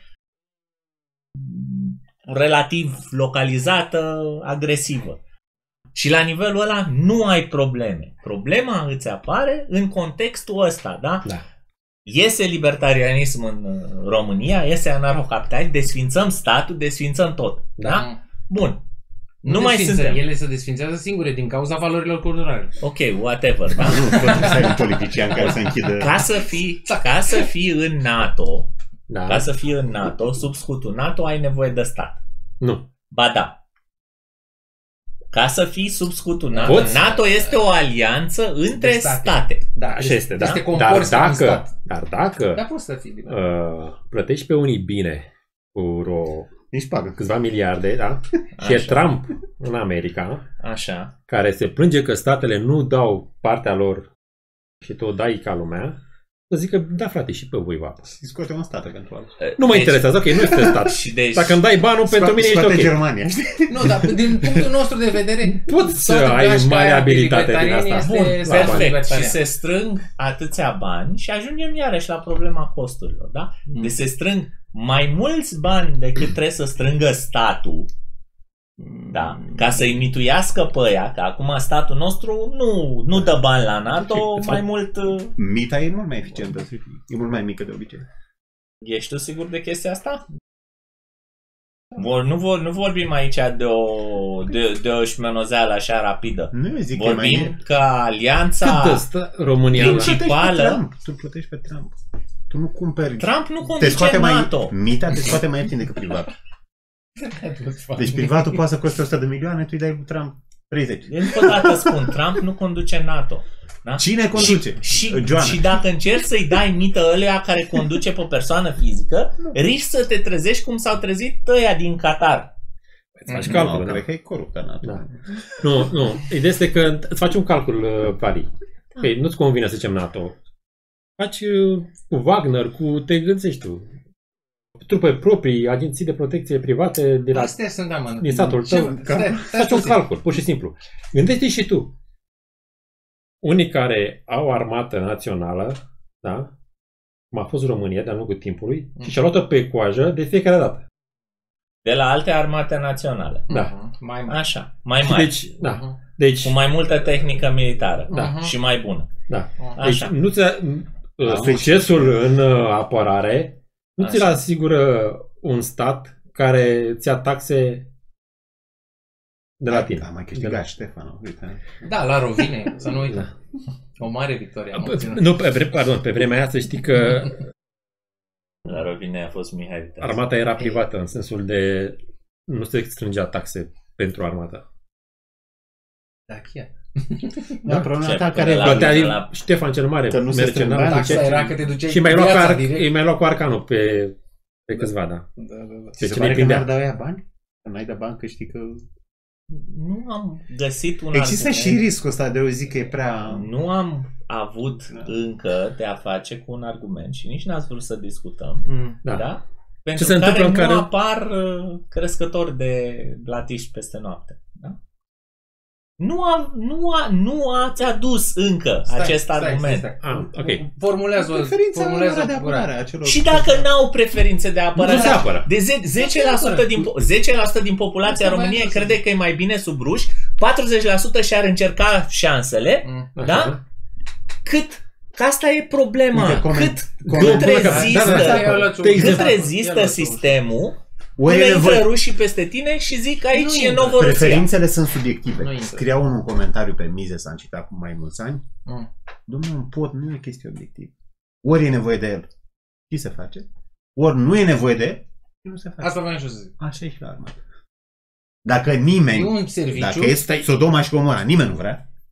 [SPEAKER 1] relativ localizată, agresivă. Și la nivelul ăla nu ai probleme. Problema îți apare în contextul ăsta, da?
[SPEAKER 4] Da.
[SPEAKER 1] Iese libertarianism în România, iese anarhocapital, desfințăm statul, desfințăm tot. Da?
[SPEAKER 2] Da.
[SPEAKER 1] Bun.
[SPEAKER 2] Nu,
[SPEAKER 1] nu mai suntem.
[SPEAKER 2] Ele se desfințează singure din cauza valorilor culturale.
[SPEAKER 1] Ok, whatever. Da?
[SPEAKER 3] Nu, tot să ai un politician care să închidă...
[SPEAKER 1] Ca să fii, ca să fii în NATO,
[SPEAKER 4] Da.
[SPEAKER 1] ca să fii în NATO, sub scutul NATO, ai nevoie de stat.
[SPEAKER 4] Nu.
[SPEAKER 1] Ba da. Ca să fii sub scutul NATO,
[SPEAKER 4] Poți?
[SPEAKER 1] NATO este o alianță între
[SPEAKER 2] state.
[SPEAKER 1] state.
[SPEAKER 2] Da,
[SPEAKER 4] Așa este, da?
[SPEAKER 2] este
[SPEAKER 4] Dar
[SPEAKER 2] comporți ca un
[SPEAKER 4] dacă,
[SPEAKER 2] stat.
[SPEAKER 4] dar dacă
[SPEAKER 2] Dar poți să fii liber.
[SPEAKER 4] uh, plătești pe unii bine cu vreo
[SPEAKER 3] Nici pagă.
[SPEAKER 4] câțiva miliarde, da? Și e
[SPEAKER 1] Așa.
[SPEAKER 4] Trump în America,
[SPEAKER 1] Așa.
[SPEAKER 4] care se plânge că statele nu dau partea lor și tu o dai ca lumea, să zică, da frate, și pe voi va.
[SPEAKER 3] Să scoate un stat eventual.
[SPEAKER 4] Nu mă interesează, ok, nu este stat.
[SPEAKER 1] Și deci,
[SPEAKER 4] Dacă îmi dai banul, pentru mine ești
[SPEAKER 3] Scoate
[SPEAKER 4] ok.
[SPEAKER 3] Germania, știi?
[SPEAKER 2] Nu, dar din punctul nostru de vedere,
[SPEAKER 4] Poți să
[SPEAKER 2] toată
[SPEAKER 4] ai
[SPEAKER 2] gașca
[SPEAKER 4] mare
[SPEAKER 2] aia
[SPEAKER 4] abilitate din
[SPEAKER 2] libertarieni
[SPEAKER 4] asta.
[SPEAKER 2] este
[SPEAKER 1] bun,
[SPEAKER 2] statul
[SPEAKER 1] perfect. Și
[SPEAKER 2] libertarian.
[SPEAKER 1] se strâng atâția bani și ajungem iarăși la problema costurilor, da?
[SPEAKER 2] Mm.
[SPEAKER 1] Deci se strâng mai mulți bani decât trebuie să strângă statul, da? Ca să-i mituiască pe ăia, că acum statul nostru nu, nu dă bani la NATO,
[SPEAKER 3] Ok,
[SPEAKER 1] mai mult... uh,
[SPEAKER 3] Mita e mult mai eficientă, să fie. E mult mai mică de obicei.
[SPEAKER 1] Ești tu sigur de chestia asta? Vor, nu, vor, nu vorbim aici de o, de, de o șmenozeală așa rapidă.
[SPEAKER 3] Nu, eu zic că e
[SPEAKER 1] Vorbim
[SPEAKER 3] mai...
[SPEAKER 1] că alianța...
[SPEAKER 4] Cât stă România?
[SPEAKER 1] Din
[SPEAKER 4] la-
[SPEAKER 1] ce- principală-
[SPEAKER 3] Tu plătești pe Trump. Tu nu cumperi...
[SPEAKER 1] Trump nu
[SPEAKER 3] te
[SPEAKER 1] conduce
[SPEAKER 3] scoate mai...
[SPEAKER 1] NATO.
[SPEAKER 3] Mita te scoate mai ieftin decât privat. Deci privatul poate să coste o sută de milioane, tu îi dai lui Trump treizeci.
[SPEAKER 1] Încă o dată spun, Trump nu conduce NATO. Da?
[SPEAKER 3] Cine conduce?
[SPEAKER 1] Și, și,
[SPEAKER 3] Joana.
[SPEAKER 1] și dacă încerci să-i dai mită ălea care conduce pe persoană fizică, riști să te trezești cum s-au trezit ăia din Qatar.
[SPEAKER 4] Îți faci
[SPEAKER 3] Nu,
[SPEAKER 4] calcul,
[SPEAKER 3] cred
[SPEAKER 4] da?
[SPEAKER 3] că e coruptă NATO.
[SPEAKER 4] Da. Nu, nu. Ideea este că îți faci un calcul, uh, Vali. Ok, nu-ți convine să zicem NATO. Faci uh, cu Wagner, cu te gândești tu. Trupe proprii, agenții de protecție private de la,
[SPEAKER 2] Astea sunt, da, mă.
[SPEAKER 4] din satul
[SPEAKER 2] Ce-
[SPEAKER 4] tău.
[SPEAKER 2] stai- stai
[SPEAKER 4] Faci un
[SPEAKER 2] puțin.
[SPEAKER 4] calcul, pur și simplu. Gândește și tu. Unii care au armată națională, da? Cum a fost România de-a lungul timpului,
[SPEAKER 2] Mm.
[SPEAKER 4] și și-a luat-o pe coajă de fiecare dată.
[SPEAKER 1] De la alte armate naționale.
[SPEAKER 4] Da.
[SPEAKER 2] Mhm. Mai mari.
[SPEAKER 1] Așa, mai mari.
[SPEAKER 4] Deci, da.
[SPEAKER 2] Mhm.
[SPEAKER 4] Deci,
[SPEAKER 1] Cu mai multă tehnică militară.
[SPEAKER 2] Da.
[SPEAKER 1] Și mai bună.
[SPEAKER 4] da. Deci
[SPEAKER 1] Așa.
[SPEAKER 4] nu ți
[SPEAKER 3] Da,
[SPEAKER 4] succesul în uh, apărare nu ți-l
[SPEAKER 1] Așa.
[SPEAKER 4] asigură un stat care ți-a taxe de la tine.
[SPEAKER 3] Da, mai câștigat Ștefan, uite.
[SPEAKER 2] Da, la Rovine, să nu uităm.
[SPEAKER 4] Da.
[SPEAKER 2] O mare victorie. am
[SPEAKER 4] Pe-
[SPEAKER 2] obținut.
[SPEAKER 4] Nu, pe, vre- pardon, pe vremea aia să știi că
[SPEAKER 1] La Rovine a fost Mihai Viteaz.
[SPEAKER 4] armata era privată, în sensul de nu se strângea taxe pentru armată.
[SPEAKER 2] Da, chiar.
[SPEAKER 3] Da, problema
[SPEAKER 1] Ce,
[SPEAKER 3] ta
[SPEAKER 1] până
[SPEAKER 3] care
[SPEAKER 1] la-
[SPEAKER 4] Plătea
[SPEAKER 1] la- la-
[SPEAKER 4] Ștefan cel Mare,
[SPEAKER 3] Că nu se
[SPEAKER 4] mercenar,
[SPEAKER 3] strângea
[SPEAKER 4] ducea-
[SPEAKER 2] Taxa era că te duceai
[SPEAKER 4] și mai lua cu,
[SPEAKER 2] viața
[SPEAKER 4] ar,
[SPEAKER 2] direct.
[SPEAKER 4] îi mai lua cu arcanul pe, pe câțiva, da.
[SPEAKER 2] Da, da, da.
[SPEAKER 3] Ți se
[SPEAKER 4] Deci
[SPEAKER 3] pare
[SPEAKER 4] ne
[SPEAKER 3] că n-ar
[SPEAKER 4] prindea.
[SPEAKER 3] da ăia bani? Că n-ai de bani, că știi că...
[SPEAKER 1] Nu am găsit un
[SPEAKER 3] Există
[SPEAKER 1] argument.
[SPEAKER 3] și riscul ăsta de o zi că e prea...
[SPEAKER 1] Nu am avut
[SPEAKER 3] Da.
[SPEAKER 1] încă de a face cu un argument și nici n-ați vrut să discutăm.
[SPEAKER 2] Mm.
[SPEAKER 4] Da.
[SPEAKER 1] Da? Pentru
[SPEAKER 4] se
[SPEAKER 1] care
[SPEAKER 4] întâmplă în
[SPEAKER 1] nu
[SPEAKER 4] care-
[SPEAKER 1] apar uh, crescători de blatiști peste noapte. Da? Nu, a, nu, a, nu ați adus încă
[SPEAKER 2] Stai,
[SPEAKER 1] acest
[SPEAKER 2] stai,
[SPEAKER 1] argument.
[SPEAKER 2] stai, stai.
[SPEAKER 4] Ah, ok.
[SPEAKER 2] Formulează o
[SPEAKER 3] Preferința
[SPEAKER 2] formulează
[SPEAKER 3] lor
[SPEAKER 2] o
[SPEAKER 3] de apărare a celor...
[SPEAKER 1] Și dacă n-au preferințe de apărare,
[SPEAKER 4] Nu se apără.
[SPEAKER 1] de ze- zece la sută din, po- zece la sută din populația
[SPEAKER 2] Asta mai
[SPEAKER 1] României
[SPEAKER 2] interesant.
[SPEAKER 1] crede că e mai bine sub ruși, patruzeci la sută și-ar încerca șansele,
[SPEAKER 2] Mm.
[SPEAKER 1] da?
[SPEAKER 4] Așa.
[SPEAKER 1] Cât? Că asta e problema.
[SPEAKER 3] Uite, coment-
[SPEAKER 1] cât,
[SPEAKER 3] coment-
[SPEAKER 1] cât rezistă,
[SPEAKER 4] Da, da, da.
[SPEAKER 2] Ia luați-o.
[SPEAKER 4] De
[SPEAKER 1] cât
[SPEAKER 4] exemplu,
[SPEAKER 2] Ia
[SPEAKER 1] rezistă
[SPEAKER 2] luați-o.
[SPEAKER 1] sistemul
[SPEAKER 3] Ori
[SPEAKER 1] până
[SPEAKER 3] e
[SPEAKER 1] intră
[SPEAKER 3] nevoie.
[SPEAKER 1] rușii peste tine și zic aici
[SPEAKER 2] Nu
[SPEAKER 1] e
[SPEAKER 2] intră.
[SPEAKER 1] Novorusia.
[SPEAKER 3] Preferințele sunt subiective.
[SPEAKER 2] Nu intră.
[SPEAKER 3] Scria unul un comentariu pe Mises, am citat acum mai mulți ani.
[SPEAKER 2] Mm.
[SPEAKER 3] Domnul, un pod nu e o chestie obiectivă. Ori e nevoie de el și se face, ori nu e nevoie de el și nu se face.
[SPEAKER 2] Asta vreau și eu să zic.
[SPEAKER 3] Așa e și la armată. Dacă nimeni,
[SPEAKER 2] E un serviciu.
[SPEAKER 3] dacă este Sodoma și Gomora, nimeni nu vrea,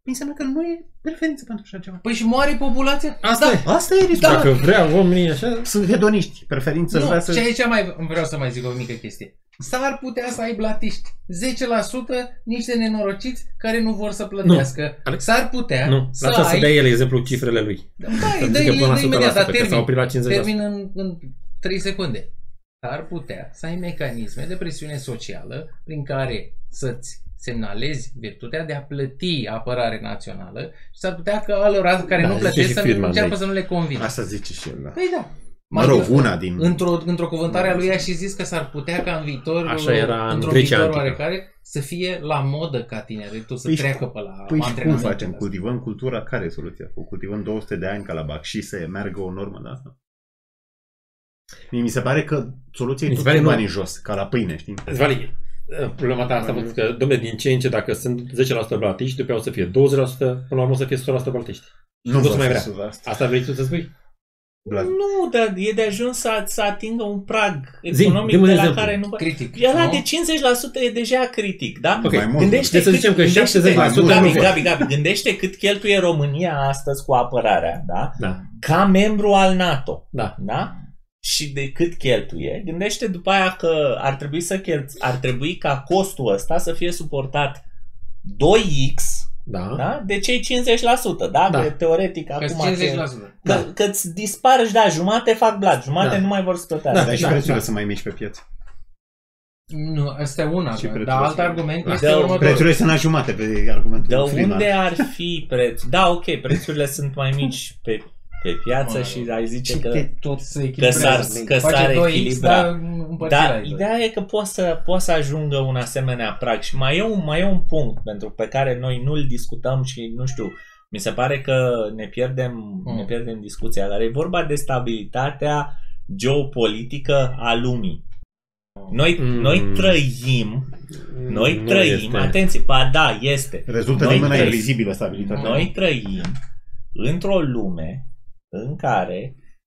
[SPEAKER 3] înseamnă că nu e preferință pentru așa ceva.
[SPEAKER 2] Păi și moare populația?
[SPEAKER 4] Asta
[SPEAKER 2] da.
[SPEAKER 4] e.
[SPEAKER 3] Asta e riscul.
[SPEAKER 4] Dacă vrea oamenii așa...
[SPEAKER 3] Sunt hedoniști. Preferință
[SPEAKER 2] Nu,
[SPEAKER 3] vrea să...
[SPEAKER 2] și aici mai vreau să mai zic o mică chestie. S-ar putea să ai blatiști. zece la sută niște nenorociți care nu vor să plătească.
[SPEAKER 4] Alex?
[SPEAKER 2] S-ar putea
[SPEAKER 4] Nu,
[SPEAKER 2] să
[SPEAKER 4] lasă
[SPEAKER 2] ai...
[SPEAKER 4] să dea el exemplu cifrele lui.
[SPEAKER 2] Da,
[SPEAKER 4] Să
[SPEAKER 2] dă
[SPEAKER 4] zică până la
[SPEAKER 2] dă imediat, dar
[SPEAKER 4] o sută la sută, că s-a
[SPEAKER 2] termin,
[SPEAKER 4] oprit la cincizeci la sută.
[SPEAKER 2] termin în, în trei secunde. S-ar putea să ai mecanisme de presiune socială prin care să-ți semnalezi virtutea de a plăti apărare națională și s-ar putea că alora care
[SPEAKER 4] Da,
[SPEAKER 2] nu
[SPEAKER 4] zice
[SPEAKER 2] plătesc
[SPEAKER 4] și
[SPEAKER 2] să
[SPEAKER 4] Friedman
[SPEAKER 2] înceapă
[SPEAKER 3] de
[SPEAKER 2] să nu le convină.
[SPEAKER 3] Asta zice și el, da.
[SPEAKER 2] Păi da.
[SPEAKER 3] Mă rog, una din...
[SPEAKER 2] Într-o, într-o cuvântare a lui a și zis că s-ar putea ca în viitor,
[SPEAKER 4] Așa era în
[SPEAKER 2] într-un
[SPEAKER 4] Grecia
[SPEAKER 2] viitor
[SPEAKER 4] antică.
[SPEAKER 2] oarecare, să fie la modă ca tineretul să
[SPEAKER 3] Păi
[SPEAKER 2] treacă pe la
[SPEAKER 3] Păi și cum
[SPEAKER 2] antrenamentele
[SPEAKER 3] facem?
[SPEAKER 2] astea.
[SPEAKER 3] Cultivăm cultura? Care e soluția? O cultivăm două sute de ani ca la Bacșii să meargă o normă de asta? Mie mi se pare că soluția e
[SPEAKER 4] Mi se
[SPEAKER 3] tot
[SPEAKER 4] pare
[SPEAKER 3] cu
[SPEAKER 4] nu.
[SPEAKER 3] banii jos, ca la pâine, știi?
[SPEAKER 4] Zvali, problema ta asta a fost că, dom'le, din ce în ce, dacă sunt zece la sută blatiști, după aia o să fie douăzeci la sută, până la urmă o să fie o sută la sută blatiști.
[SPEAKER 3] Nu
[SPEAKER 4] o să mai vrea.
[SPEAKER 3] Asta.
[SPEAKER 4] Asta vrei tu să spui?
[SPEAKER 3] Blat.
[SPEAKER 1] Nu, dar e de ajuns să, să atingă un prag
[SPEAKER 4] Zi,
[SPEAKER 1] economic
[SPEAKER 4] dă-mi un
[SPEAKER 1] de la
[SPEAKER 4] exemplu.
[SPEAKER 1] care nu...
[SPEAKER 2] Critic.
[SPEAKER 1] Ăla
[SPEAKER 2] nu?
[SPEAKER 1] de cincizeci la sută e deja critic, da?
[SPEAKER 4] Ok,
[SPEAKER 3] mai mult.
[SPEAKER 1] Gândește
[SPEAKER 4] Deci să
[SPEAKER 1] cât-
[SPEAKER 4] zicem că
[SPEAKER 1] gândește-
[SPEAKER 4] șaptezeci la sută
[SPEAKER 3] Gabi,
[SPEAKER 4] nu
[SPEAKER 1] Gabi,
[SPEAKER 4] vor.
[SPEAKER 1] Gabi, Gabi, gândește cât cheltuie România astăzi cu apărarea, da?
[SPEAKER 4] Da,
[SPEAKER 1] Ca membru al NATO,
[SPEAKER 4] da.
[SPEAKER 1] da? Și de cât cheltuie, gândește după aia că ar trebui să chelți, ar trebui ca costul ăsta să fie suportat doi x,
[SPEAKER 4] Da.
[SPEAKER 1] da? De cei cincizeci la sută, da?
[SPEAKER 4] Da.
[SPEAKER 1] Că teoretic
[SPEAKER 2] Că-s
[SPEAKER 1] acum
[SPEAKER 2] cincizeci
[SPEAKER 1] că,
[SPEAKER 2] la sută.
[SPEAKER 1] că,
[SPEAKER 4] Da.
[SPEAKER 1] că-ți dispar, și da, jumate fac blat, jumate
[SPEAKER 4] Da.
[SPEAKER 1] nu mai vor să plătească.
[SPEAKER 3] Dar și
[SPEAKER 4] da,
[SPEAKER 3] prețurile
[SPEAKER 4] da.
[SPEAKER 3] sunt mai mici pe piață.
[SPEAKER 2] Nu, asta e una,
[SPEAKER 3] Și
[SPEAKER 2] dar
[SPEAKER 3] prețurile
[SPEAKER 2] alt
[SPEAKER 3] sunt-
[SPEAKER 2] argument
[SPEAKER 3] Da.
[SPEAKER 2] este
[SPEAKER 1] Da,
[SPEAKER 2] următorul.
[SPEAKER 3] Prețurile sunt la jumate pe argumentul
[SPEAKER 1] De
[SPEAKER 3] Friedman.
[SPEAKER 1] unde ar fi preț? Da, ok, prețurile sunt mai mici pe, pe piață
[SPEAKER 2] Mă,
[SPEAKER 1] și ai zice că...
[SPEAKER 2] Te tot se
[SPEAKER 1] Că
[SPEAKER 2] echilibrează.
[SPEAKER 1] s-ar, că
[SPEAKER 2] Face
[SPEAKER 1] s-ar
[SPEAKER 2] doi x,
[SPEAKER 1] echilibra.
[SPEAKER 2] dar împărțirea
[SPEAKER 1] Dar
[SPEAKER 2] e doi.
[SPEAKER 1] ideea e că poți să, poți să ajungă un asemenea prag și mai e, un, mai e un punct pentru pe care noi nu-l discutăm și nu știu, mi se pare că ne pierdem,
[SPEAKER 2] Mm.
[SPEAKER 1] ne pierdem discuția, dar e vorba de stabilitatea geopolitică a lumii. Noi,
[SPEAKER 4] Mm.
[SPEAKER 1] noi trăim, noi
[SPEAKER 4] Nu
[SPEAKER 1] trăim,
[SPEAKER 4] este.
[SPEAKER 1] atenție, ba da, este.
[SPEAKER 3] Rezultă
[SPEAKER 1] Noi
[SPEAKER 3] din mâna
[SPEAKER 1] trăim.
[SPEAKER 3] invizibilă stabilitatea.
[SPEAKER 1] Noi trăim într-o lume în care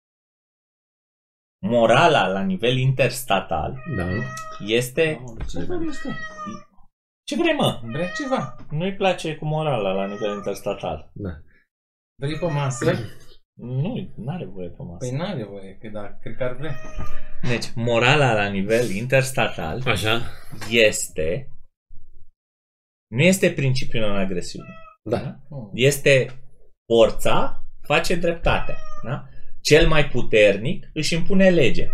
[SPEAKER 1] morala la nivel interstatal
[SPEAKER 4] Da.
[SPEAKER 1] este...
[SPEAKER 2] Ce vrei, este?
[SPEAKER 1] Ce vrei, mă?
[SPEAKER 2] Vrea ceva.
[SPEAKER 1] Nu-i place cu morala la nivel interstatal.
[SPEAKER 4] Da.
[SPEAKER 2] Vrei pe masă?
[SPEAKER 1] Nu, n-are voie pe masă.
[SPEAKER 2] Păi n-are voie, că da, cred că ar vrea.
[SPEAKER 1] Deci, morala la nivel interstatal
[SPEAKER 4] Așa.
[SPEAKER 1] este... Nu este principiul non-agresiune.
[SPEAKER 4] Da.
[SPEAKER 2] Oh.
[SPEAKER 1] Este forța face dreptatea. Da? Cel mai puternic își impune legea.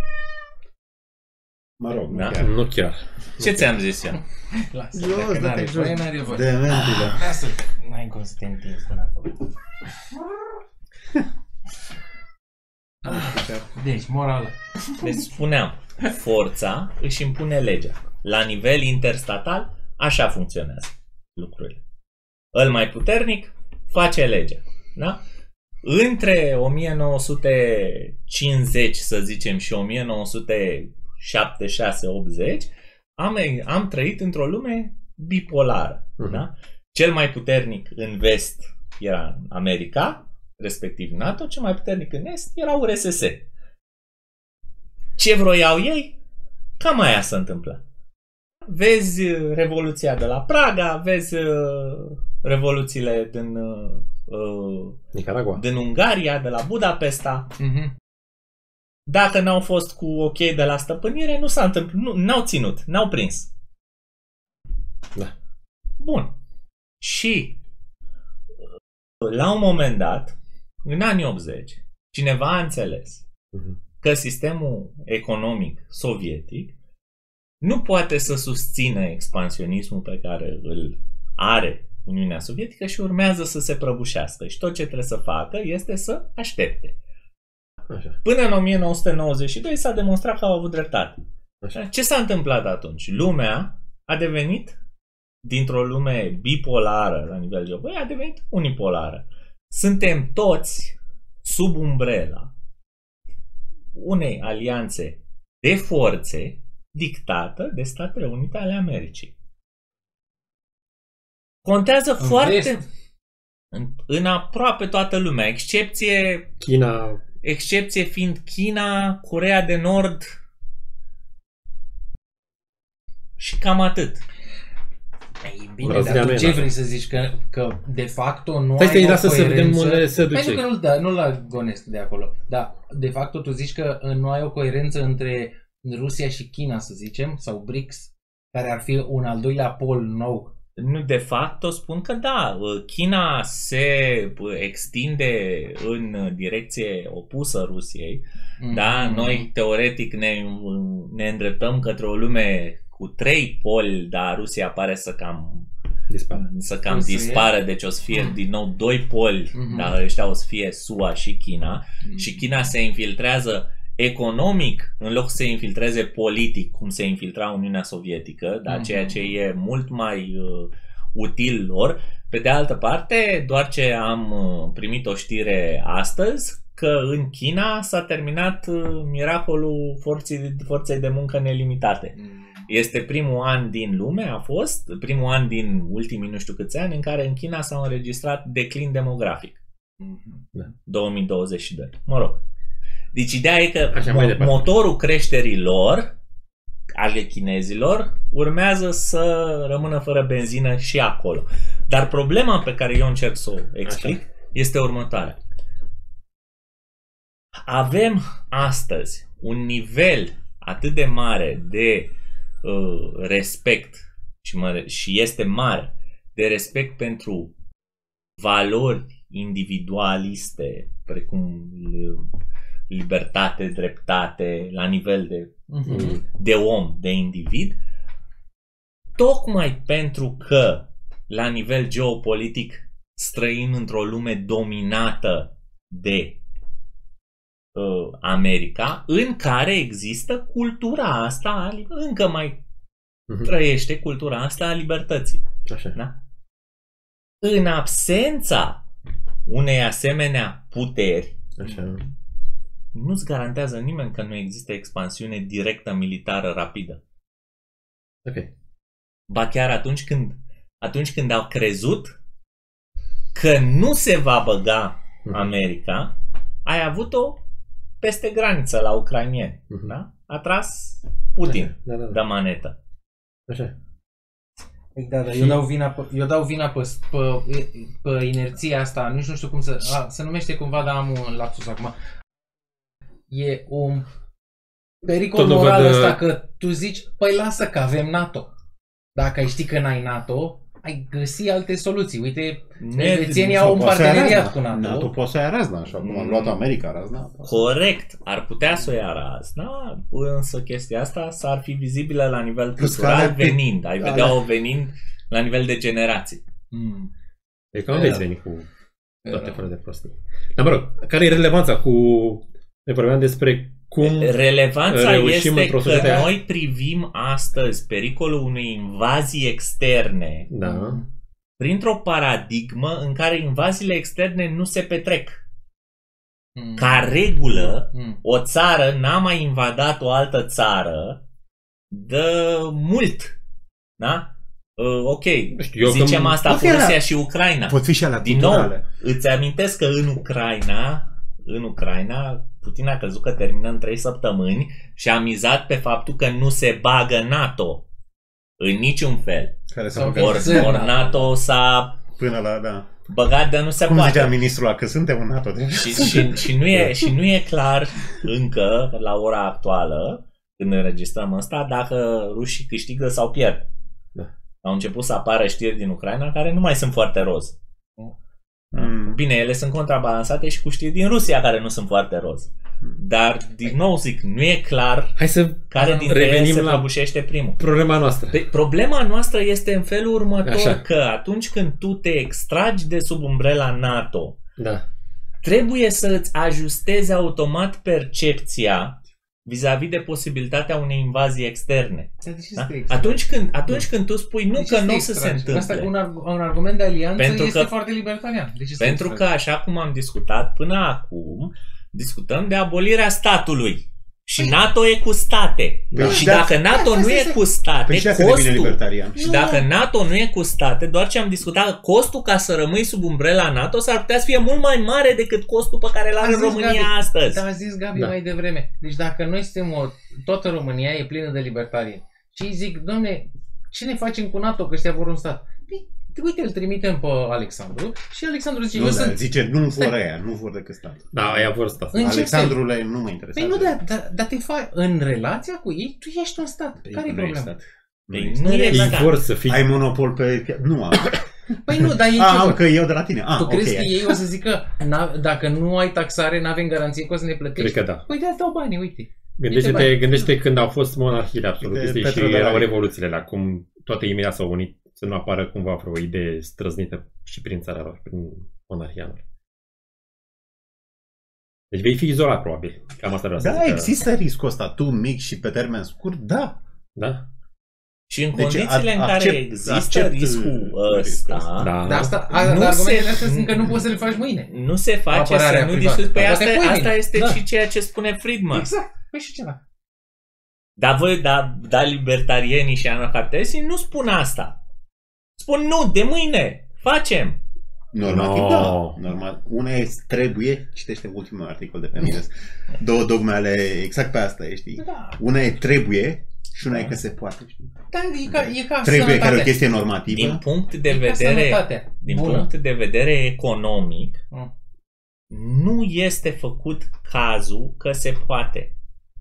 [SPEAKER 3] Mă rog,
[SPEAKER 1] Da.
[SPEAKER 3] nu chiar.
[SPEAKER 4] Nu chiar.
[SPEAKER 1] Ce ți-am zis eu?
[SPEAKER 2] Lasă,
[SPEAKER 3] Jos,
[SPEAKER 2] dacă
[SPEAKER 3] dă-te
[SPEAKER 2] n-are
[SPEAKER 3] jos.
[SPEAKER 2] voie, n-are voie.
[SPEAKER 3] Dementule.
[SPEAKER 2] Lasă, n-ai cum să te întinzi până acolo. Deci, morală.
[SPEAKER 1] Deci spuneam, forța își impune legea. La nivel interstatal, așa funcționează lucrurile. Îl mai puternic face legea. Da? Între o mie nouă sute cincizeci, să zicem, și o mie nouă sute șaptezeci și șase optzeci, am, am trăit într-o lume bipolară.
[SPEAKER 4] Mhm.
[SPEAKER 1] Da? Cel mai puternic în vest era America, respectiv NATO, cel mai puternic în est era U R S S. Ce vroiau ei? Cam aia se întâmplă. Vezi uh, Revoluția de la Praga, vezi uh, revoluțiile din, uh, uh,
[SPEAKER 4] Nicaragua.
[SPEAKER 1] din Ungaria, de la Budapesta.
[SPEAKER 2] Mhm.
[SPEAKER 1] Dacă n-au fost cu ok de la stăpânire, nu s-a întâmplat, nu, n-au ținut, n-au prins.
[SPEAKER 4] Da.
[SPEAKER 1] Bun. Și la un moment dat, în anii optzeci, cineva a înțeles
[SPEAKER 4] Mhm.
[SPEAKER 1] că sistemul economic sovietic nu poate să susțină expansionismul pe care îl are Uniunea Sovietică și urmează să se prăbușească. Și tot ce trebuie să facă este să aștepte.
[SPEAKER 4] Așa.
[SPEAKER 1] Până în o mie nouă sute nouăzeci și doi s-a demonstrat că au avut dreptate.
[SPEAKER 4] Așa.
[SPEAKER 1] Ce s-a întâmplat atunci? Lumea a devenit, dintr-o lume bipolară la nivel geopolitic, a devenit unipolară. Suntem toți sub umbrela unei alianțe de forțe dictată de Statele Unite ale Americii. Contează
[SPEAKER 2] În
[SPEAKER 1] foarte
[SPEAKER 2] vest.
[SPEAKER 1] în, în aproape toată lumea, excepție
[SPEAKER 4] China.
[SPEAKER 1] excepție fiind China, Coreea de Nord și cam atât.
[SPEAKER 2] Ei, bine,
[SPEAKER 4] Vreau să
[SPEAKER 2] dar tu
[SPEAKER 4] dea
[SPEAKER 2] ce
[SPEAKER 4] mea,
[SPEAKER 2] vrei să zici? Că, că de facto nu
[SPEAKER 4] Stai
[SPEAKER 2] ai
[SPEAKER 4] să-i
[SPEAKER 2] o
[SPEAKER 4] lasă să vedem
[SPEAKER 2] coerență?
[SPEAKER 4] unde se duce.
[SPEAKER 2] Pentru că nu-l, da, nu-l agonesc de acolo. Dar de facto tu zici că nu ai o coerență între Rusia și China, să zicem, sau B R I C S, care ar fi un al doilea pol nou.
[SPEAKER 1] Nu, de fapt, o spun că da, China se extinde în direcție opusă Rusiei, mm. da, noi teoretic ne, ne îndreptăm către o lume cu trei poli, dar Rusia pare să cam
[SPEAKER 4] Dispar.
[SPEAKER 1] să cam dispară, deci o să fie mm. din nou doi poli, mm-hmm. dar ăștia o să fie S U A și China, mm. și China se infiltrează economic în loc să se infiltreze politic, cum se infiltra Uniunea Sovietică, dar mm-hmm. ceea ce e mult mai uh, util lor. Pe de altă parte, doar ce am uh, primit o știre astăzi, că în China s-a terminat uh, miracolul forței, forței de muncă nelimitate. Mm. Este primul an din lume, a fost primul an din ultimii nu știu câți ani, în care în China s-a înregistrat declin demografic. Mm-hmm. două mii douăzeci și doi. Mă rog. Deci ideea e că mo- motorul creșterii lor, ale chinezilor, urmează să rămână fără benzină și acolo. Dar problema pe care eu încerc să o explic Așa. este următoarea. Avem astăzi un nivel atât de mare de uh, respect și, mă, și este mare de respect pentru valori individualiste, precum libertate, dreptate, la nivel de, uh-huh. de om, de individ, tocmai pentru că la nivel geopolitic străim într-o lume dominată de uh, America, în care există cultura asta, încă mai uh-huh. trăiește cultura asta a libertății.
[SPEAKER 4] Așa.
[SPEAKER 1] Da? În absența unei asemenea puteri,
[SPEAKER 4] Așa.
[SPEAKER 1] nu-ți garantează nimeni că nu există expansiune directă militară rapidă.
[SPEAKER 4] Ok.
[SPEAKER 1] Ba chiar atunci când, atunci când au crezut că nu se va băga America, ai avut-o peste graniță la ucrainieni. Uh-huh. Da? A tras Putin
[SPEAKER 4] da, da, da.
[SPEAKER 1] de manetă.
[SPEAKER 4] Așa.
[SPEAKER 2] Da, da, eu dau vina pe, eu dau vina pe, pe, pe inerția asta, nici nu știu cum să... A, se numește cumva, dar am un lapsus acum. E un pericol
[SPEAKER 4] Tot
[SPEAKER 2] moral
[SPEAKER 4] văd,
[SPEAKER 2] ăsta că tu zici, păi lasă că avem NATO. Dacă ai ști că n-ai NATO, ai găsi alte soluții. Uite, elvețienii au un parteneriat cu NATO.
[SPEAKER 3] NATO poate să ia razna, așa cum am luat America razna.
[SPEAKER 1] Corect, ar putea să o ia razna, însă chestia asta s-ar fi vizibilă la nivel
[SPEAKER 3] Plus
[SPEAKER 1] cultural
[SPEAKER 3] pe...
[SPEAKER 1] venind. Ai vedea-o venind la nivel de generații.
[SPEAKER 4] Mm. E că nu veți veni cu toate felul de prostii. Dar mă rog, care e relevanța cu... Ne vorbeam despre cum
[SPEAKER 1] relevanța este că
[SPEAKER 4] societate...
[SPEAKER 1] noi privim astăzi pericolul unei invazii externe
[SPEAKER 4] da.
[SPEAKER 1] printr-o paradigmă în care invaziile externe nu se petrec. Mm. Ca regulă, mm. o țară n-a mai invadat o altă țară de mult. Da? Uh, ok,
[SPEAKER 4] știu,
[SPEAKER 1] zicem asta cu Rusia la... și Ucraina.
[SPEAKER 3] Pot fi și ala
[SPEAKER 1] Din nou, îți amintesc că în Ucraina, în Ucraina, Putin a crezut că termină în trei săptămâni și a mizat pe faptul că nu se bagă NATO în niciun fel.
[SPEAKER 3] Care s-a
[SPEAKER 1] Ori or NATO s-a
[SPEAKER 3] până la, da.
[SPEAKER 1] băgat de nu se
[SPEAKER 3] Cum
[SPEAKER 1] poate.
[SPEAKER 3] zicea ministrul ăla, că suntem în NATO. De...
[SPEAKER 1] Și, și, și, nu e, și nu e clar încă, la ora actuală, când înregistrăm ăsta, dacă rușii câștigă sau pierd.
[SPEAKER 4] Da.
[SPEAKER 1] Au început să apară știri din Ucraina care nu mai sunt foarte roz. Mm. Bine, ele sunt contrabalansate și cu știri din Rusia care nu sunt foarte roz. Dar, din nou zic, nu e clar
[SPEAKER 4] Hai să
[SPEAKER 1] care dintre ele se prăbușește primul.
[SPEAKER 4] Problema noastră.
[SPEAKER 1] Pe, problema noastră este în felul următor.
[SPEAKER 4] Așa.
[SPEAKER 1] Că atunci când tu te extragi de sub umbrela NATO,
[SPEAKER 4] da.
[SPEAKER 1] trebuie să îți ajustezi automat percepția vis-a-vis de posibilitatea unei invazii externe.
[SPEAKER 2] Da?
[SPEAKER 1] Atunci, când, atunci când tu spui nu, că nu o să se întâmple.
[SPEAKER 2] Asta cu un, un argument de alianță
[SPEAKER 1] pentru
[SPEAKER 2] este
[SPEAKER 1] că,
[SPEAKER 2] foarte libertarian.
[SPEAKER 1] Pentru că, așa cum am discutat până acum, discutăm de abolirea statului. Și păi, NATO e cu state. Păi, și dacă da, NATO da, nu e cu state, păi, costul... Și nu. dacă NATO nu e cu state, doar ce am discutat, costul ca să rămâi sub umbrela NATO s-ar putea să fie mult mai mare decât costul pe care l-are România
[SPEAKER 2] Gabi,
[SPEAKER 1] astăzi.
[SPEAKER 2] Da, a zis Gabi da. mai devreme. Deci dacă noi suntem o... Toată România e plină de libertarieni. Și zic, domne, ce ne facem cu NATO, că ăștia vor un stat? Păi, uite, îl trimitem pe Alexandru și Alexandru zice,
[SPEAKER 3] nu,
[SPEAKER 2] eu
[SPEAKER 3] da,
[SPEAKER 2] sunt...
[SPEAKER 3] zice, nu vor aia, nu vor decât stat.
[SPEAKER 4] Da, aia vor stat.
[SPEAKER 2] În ce
[SPEAKER 3] Alexandrule nu mă interesează.
[SPEAKER 2] Păi nu, dar da, da te faci în relația cu ei, tu ești un stat.
[SPEAKER 3] Păi
[SPEAKER 2] Care e
[SPEAKER 3] nu ești
[SPEAKER 2] problema?
[SPEAKER 3] stat.
[SPEAKER 1] Păi
[SPEAKER 3] Nu
[SPEAKER 1] nu
[SPEAKER 3] ești
[SPEAKER 1] e
[SPEAKER 4] Ei
[SPEAKER 1] stat.
[SPEAKER 4] vor să fie...
[SPEAKER 3] Ai monopol pe... Nu am.
[SPEAKER 2] Păi nu, dar ei
[SPEAKER 3] A,
[SPEAKER 2] ce
[SPEAKER 3] am
[SPEAKER 2] vor?
[SPEAKER 3] că eu de la tine. A,
[SPEAKER 2] Tu
[SPEAKER 3] ok.
[SPEAKER 2] crezi că ei o să zică, dacă nu ai taxare, n-avem garanție că o să ne plătești?
[SPEAKER 4] Cred că da.
[SPEAKER 2] Păi de-aia dau banii, uite.
[SPEAKER 4] Gândește-te,
[SPEAKER 2] Uite,
[SPEAKER 4] gândește când au fost monarhiile absolutiste
[SPEAKER 3] Uite,
[SPEAKER 4] și
[SPEAKER 3] Petru de la
[SPEAKER 4] erau
[SPEAKER 3] Riu.
[SPEAKER 4] revoluțiile alea, cum toate imediat s-au unit să nu apară cumva vreo idee străznită și prin țara lor, prin monarhia lor. Deci vei fi izolat, probabil. Cam asta vreau să
[SPEAKER 3] Da,
[SPEAKER 4] zic.
[SPEAKER 3] există riscul ăsta. Tu mic și pe termen scurt, da.
[SPEAKER 4] Da?
[SPEAKER 1] Și în
[SPEAKER 3] Deci,
[SPEAKER 1] condițiile în
[SPEAKER 3] a-
[SPEAKER 1] care
[SPEAKER 3] accept-
[SPEAKER 1] există
[SPEAKER 3] accept
[SPEAKER 1] riscul ăsta,
[SPEAKER 3] riscul
[SPEAKER 4] Da.
[SPEAKER 2] Dar asta,
[SPEAKER 1] Nu
[SPEAKER 2] a,
[SPEAKER 1] se-
[SPEAKER 2] argumentele astea sunt că nu poți să le faci mâine.
[SPEAKER 1] nu se face
[SPEAKER 2] Apărarea
[SPEAKER 1] să nu
[SPEAKER 2] privată.
[SPEAKER 1] discuți. Păi
[SPEAKER 2] Dar
[SPEAKER 1] asta,
[SPEAKER 2] poate pui
[SPEAKER 1] asta
[SPEAKER 2] mine.
[SPEAKER 1] este
[SPEAKER 2] Da.
[SPEAKER 1] și ceea ce spune Friedman.
[SPEAKER 2] Exact. Păi și ceva.
[SPEAKER 1] Dar voi, da, da libertarienii și anarhaptesii nu spun asta. Spun nu, de mâine, facem.
[SPEAKER 3] Normativ,
[SPEAKER 4] No.
[SPEAKER 3] da. Normal. Una e trebuie, citește ultimul articol de pe Mises. Două dogme ale exact pe asta, e, știi?
[SPEAKER 2] Da.
[SPEAKER 3] Una e trebuie și una
[SPEAKER 1] Da.
[SPEAKER 3] e că se poate, știi?
[SPEAKER 2] Da, e ca, e ca
[SPEAKER 3] Trebuie, care e o
[SPEAKER 2] sănătatea.
[SPEAKER 3] chestie normativă.
[SPEAKER 1] Din punct de
[SPEAKER 2] E ca
[SPEAKER 1] vedere,
[SPEAKER 2] sănătatea.
[SPEAKER 1] din
[SPEAKER 2] Bună.
[SPEAKER 1] punct de vedere economic,
[SPEAKER 2] Mm.
[SPEAKER 1] nu este făcut cazul că se poate.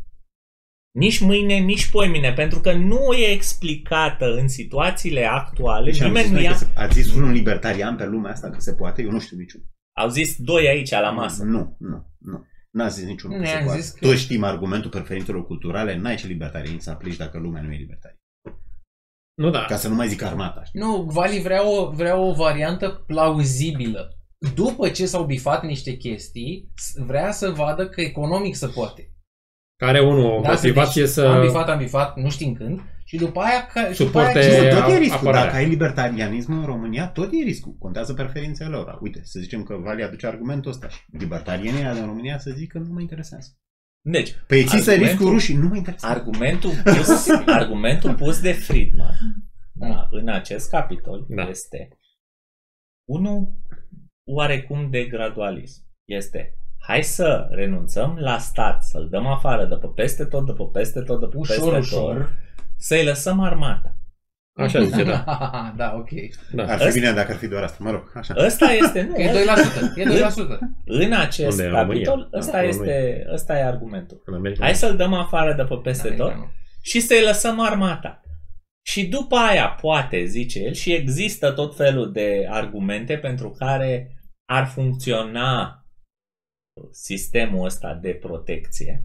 [SPEAKER 1] Nici mâine, nici poimine, pentru că nu e explicată în situațiile actuale.
[SPEAKER 3] Deci am
[SPEAKER 1] Nimeni
[SPEAKER 3] zis
[SPEAKER 1] nu
[SPEAKER 3] noi
[SPEAKER 1] ia...
[SPEAKER 3] că se- Ați zis unul libertarian pe lumea asta că se poate? Eu nu știu niciun.
[SPEAKER 1] Au zis doi aici la masă.
[SPEAKER 3] Nu, nu, nu. N-a zis niciunul că
[SPEAKER 2] Ne-am
[SPEAKER 3] se poate.
[SPEAKER 2] zis că-
[SPEAKER 3] Toți știm argumentul preferințelor culturale, n-ai ce libertarian să aplici dacă lumea nu e libertarian.
[SPEAKER 4] Nu, da.
[SPEAKER 3] Ca să nu mai zic armata, știi?
[SPEAKER 2] Nu, Vali vrea o, vrea o variantă plauzibilă. După ce s-au bifat niște chestii, s- vrea să vadă că economic se poate.
[SPEAKER 4] Care unul o
[SPEAKER 2] Da,
[SPEAKER 4] motivație
[SPEAKER 2] deci,
[SPEAKER 4] să...
[SPEAKER 2] Am bifat, am bifat, nu știm când. Și după aia... Că, și după
[SPEAKER 4] Suporte-
[SPEAKER 2] aia ce-
[SPEAKER 3] Nu, tot e
[SPEAKER 4] a-
[SPEAKER 3] riscul.
[SPEAKER 4] apărarea.
[SPEAKER 3] Dacă ai libertarianism în România, tot e riscul. Contează preferințele lor. Uite, să zicem că Vali aduce argumentul ăsta și libertarienii din România să zic că nu mă interesează.
[SPEAKER 1] Deci,
[SPEAKER 3] Păi există
[SPEAKER 1] argumentul-
[SPEAKER 3] riscul rușii, nu mă interesează.
[SPEAKER 1] Argumentul pus, argumentul pus de Friedman da, în acest capitol
[SPEAKER 4] Da.
[SPEAKER 1] este unul oarecum de gradualism. Este hai să renunțăm la stat, să-l dăm afară de pe peste tot, de pe peste tot, de pe
[SPEAKER 2] Ușor,
[SPEAKER 1] peste
[SPEAKER 2] ușor.
[SPEAKER 1] tot, să-i lăsăm armata.
[SPEAKER 4] Așa zice, da.
[SPEAKER 2] Da, ok.
[SPEAKER 4] da.
[SPEAKER 3] Ar fi
[SPEAKER 1] Ăsta-
[SPEAKER 3] bine dacă ar fi doar asta. Mă rog, așa.
[SPEAKER 1] Ăsta este, nu,
[SPEAKER 2] Că e doi la sută. E doi la sută.
[SPEAKER 1] în acest
[SPEAKER 4] Unde, în România?
[SPEAKER 1] capitol, ăsta
[SPEAKER 4] Da, în
[SPEAKER 1] este, ăsta e argumentul.
[SPEAKER 4] În America.
[SPEAKER 1] Hai să-l dăm afară de pe peste tot
[SPEAKER 2] Americanul.
[SPEAKER 1] și să-i lăsăm armata. Și după aia poate, zice el, și există tot felul de argumente pentru care ar funcționa sistemul ăsta de protecție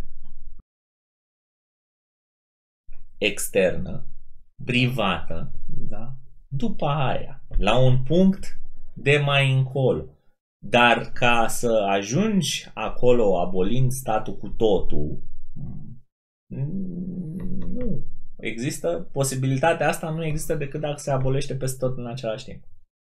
[SPEAKER 1] externă, privată,
[SPEAKER 2] Da.
[SPEAKER 1] după aia, la un punct de mai încolo. Dar ca să ajungi acolo abolind statul cu totul, nu. Există posibilitatea asta, nu există decât dacă se abolește peste tot în același timp.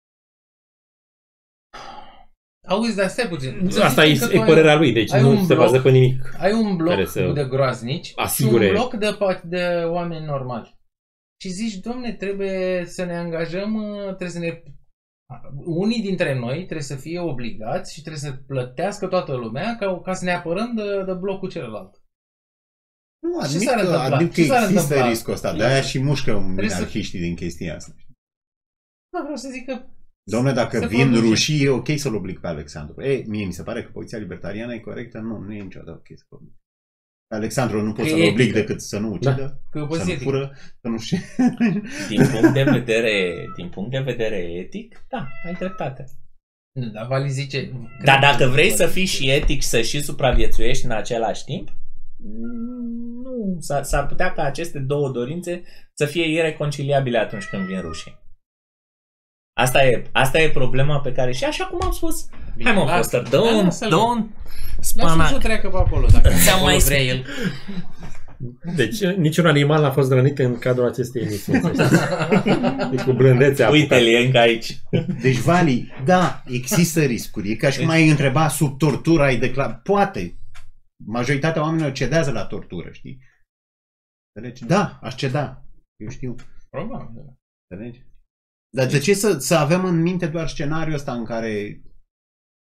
[SPEAKER 2] Auzi, dar stai puțin.
[SPEAKER 4] Asta e,
[SPEAKER 2] Să zicem că
[SPEAKER 4] e
[SPEAKER 2] tu
[SPEAKER 4] părerea
[SPEAKER 2] ai,
[SPEAKER 4] lui, deci
[SPEAKER 2] ai
[SPEAKER 4] nu
[SPEAKER 2] un
[SPEAKER 4] se
[SPEAKER 2] bloc-
[SPEAKER 4] bază pe nimic.
[SPEAKER 2] ai un bloc
[SPEAKER 4] care să
[SPEAKER 2] de groaznici
[SPEAKER 4] asigure-
[SPEAKER 2] și un bloc de, pa- de oameni normali. Și zici, domne, trebuie să ne angajăm, trebuie să ne... Unii dintre noi trebuie să fie obligați și trebuie să plătească toată lumea ca, ca să ne apărăm de, de blocul celălalt.
[SPEAKER 3] Nu,
[SPEAKER 2] Ce
[SPEAKER 3] admit
[SPEAKER 2] s-ar
[SPEAKER 3] că,
[SPEAKER 2] întâmpla?
[SPEAKER 3] admit că
[SPEAKER 2] Ce s-ar
[SPEAKER 3] există
[SPEAKER 2] întâmpla?
[SPEAKER 3] riscul ăsta. De-aia și mușcă
[SPEAKER 2] să-
[SPEAKER 3] minarhiștii din chestia asta.
[SPEAKER 2] Da, vreau să zic că...
[SPEAKER 3] Dom'le, dacă
[SPEAKER 2] se
[SPEAKER 3] vin
[SPEAKER 2] produce.
[SPEAKER 3] rușii, e ok să-l oblig pe Alexandru. Ei, mie mi se pare că poziția libertariană e corectă. Nu, nu e niciodată ok să-l oblig. Alexandru nu pot
[SPEAKER 2] Că
[SPEAKER 3] să-l
[SPEAKER 2] e
[SPEAKER 3] oblig
[SPEAKER 2] etică.
[SPEAKER 3] decât să nu ucidă,
[SPEAKER 2] Că
[SPEAKER 3] să
[SPEAKER 2] poziție
[SPEAKER 3] nu fură, să nu știe.
[SPEAKER 1] Din punct de vedere, din punct de vedere etic, da, ai dreptate.
[SPEAKER 2] Nu, dar Vali zice...
[SPEAKER 1] Dar dacă vrei să fii și etic și să și supraviețuiești în același timp, nu, s-ar, s-ar putea ca aceste două dorințe să fie ireconciliabile atunci când vin rușii. Asta e, asta e problema pe care, și așa cum am spus,
[SPEAKER 2] Bine,
[SPEAKER 1] hai mă,
[SPEAKER 2] lasă.
[SPEAKER 1] Foster, dă
[SPEAKER 2] Da,
[SPEAKER 1] un,
[SPEAKER 2] lasă-l.
[SPEAKER 1] dă un
[SPEAKER 2] Lasă-l să
[SPEAKER 1] spanac.
[SPEAKER 2] treacă pe acolo, dacă
[SPEAKER 1] Ți-am
[SPEAKER 2] acolo
[SPEAKER 1] mai
[SPEAKER 2] vrea el.
[SPEAKER 4] Deci niciun animal n-a fost rănit în cadrul acestei emisiuni. să știți. E cu blândețe apucat.
[SPEAKER 1] Uite-l, e încă aici.
[SPEAKER 3] Deci, Vali, da, există riscuri. E ca și cum ai întreba sub tortură, ai declarat. Poate. Majoritatea oamenilor cedează la tortură, știi? Înțelegi? Da, aș ceda. Eu știu.
[SPEAKER 2] Probabil.
[SPEAKER 3] Înțelegi? Dar de ce să, să avem în minte doar scenariul ăsta în care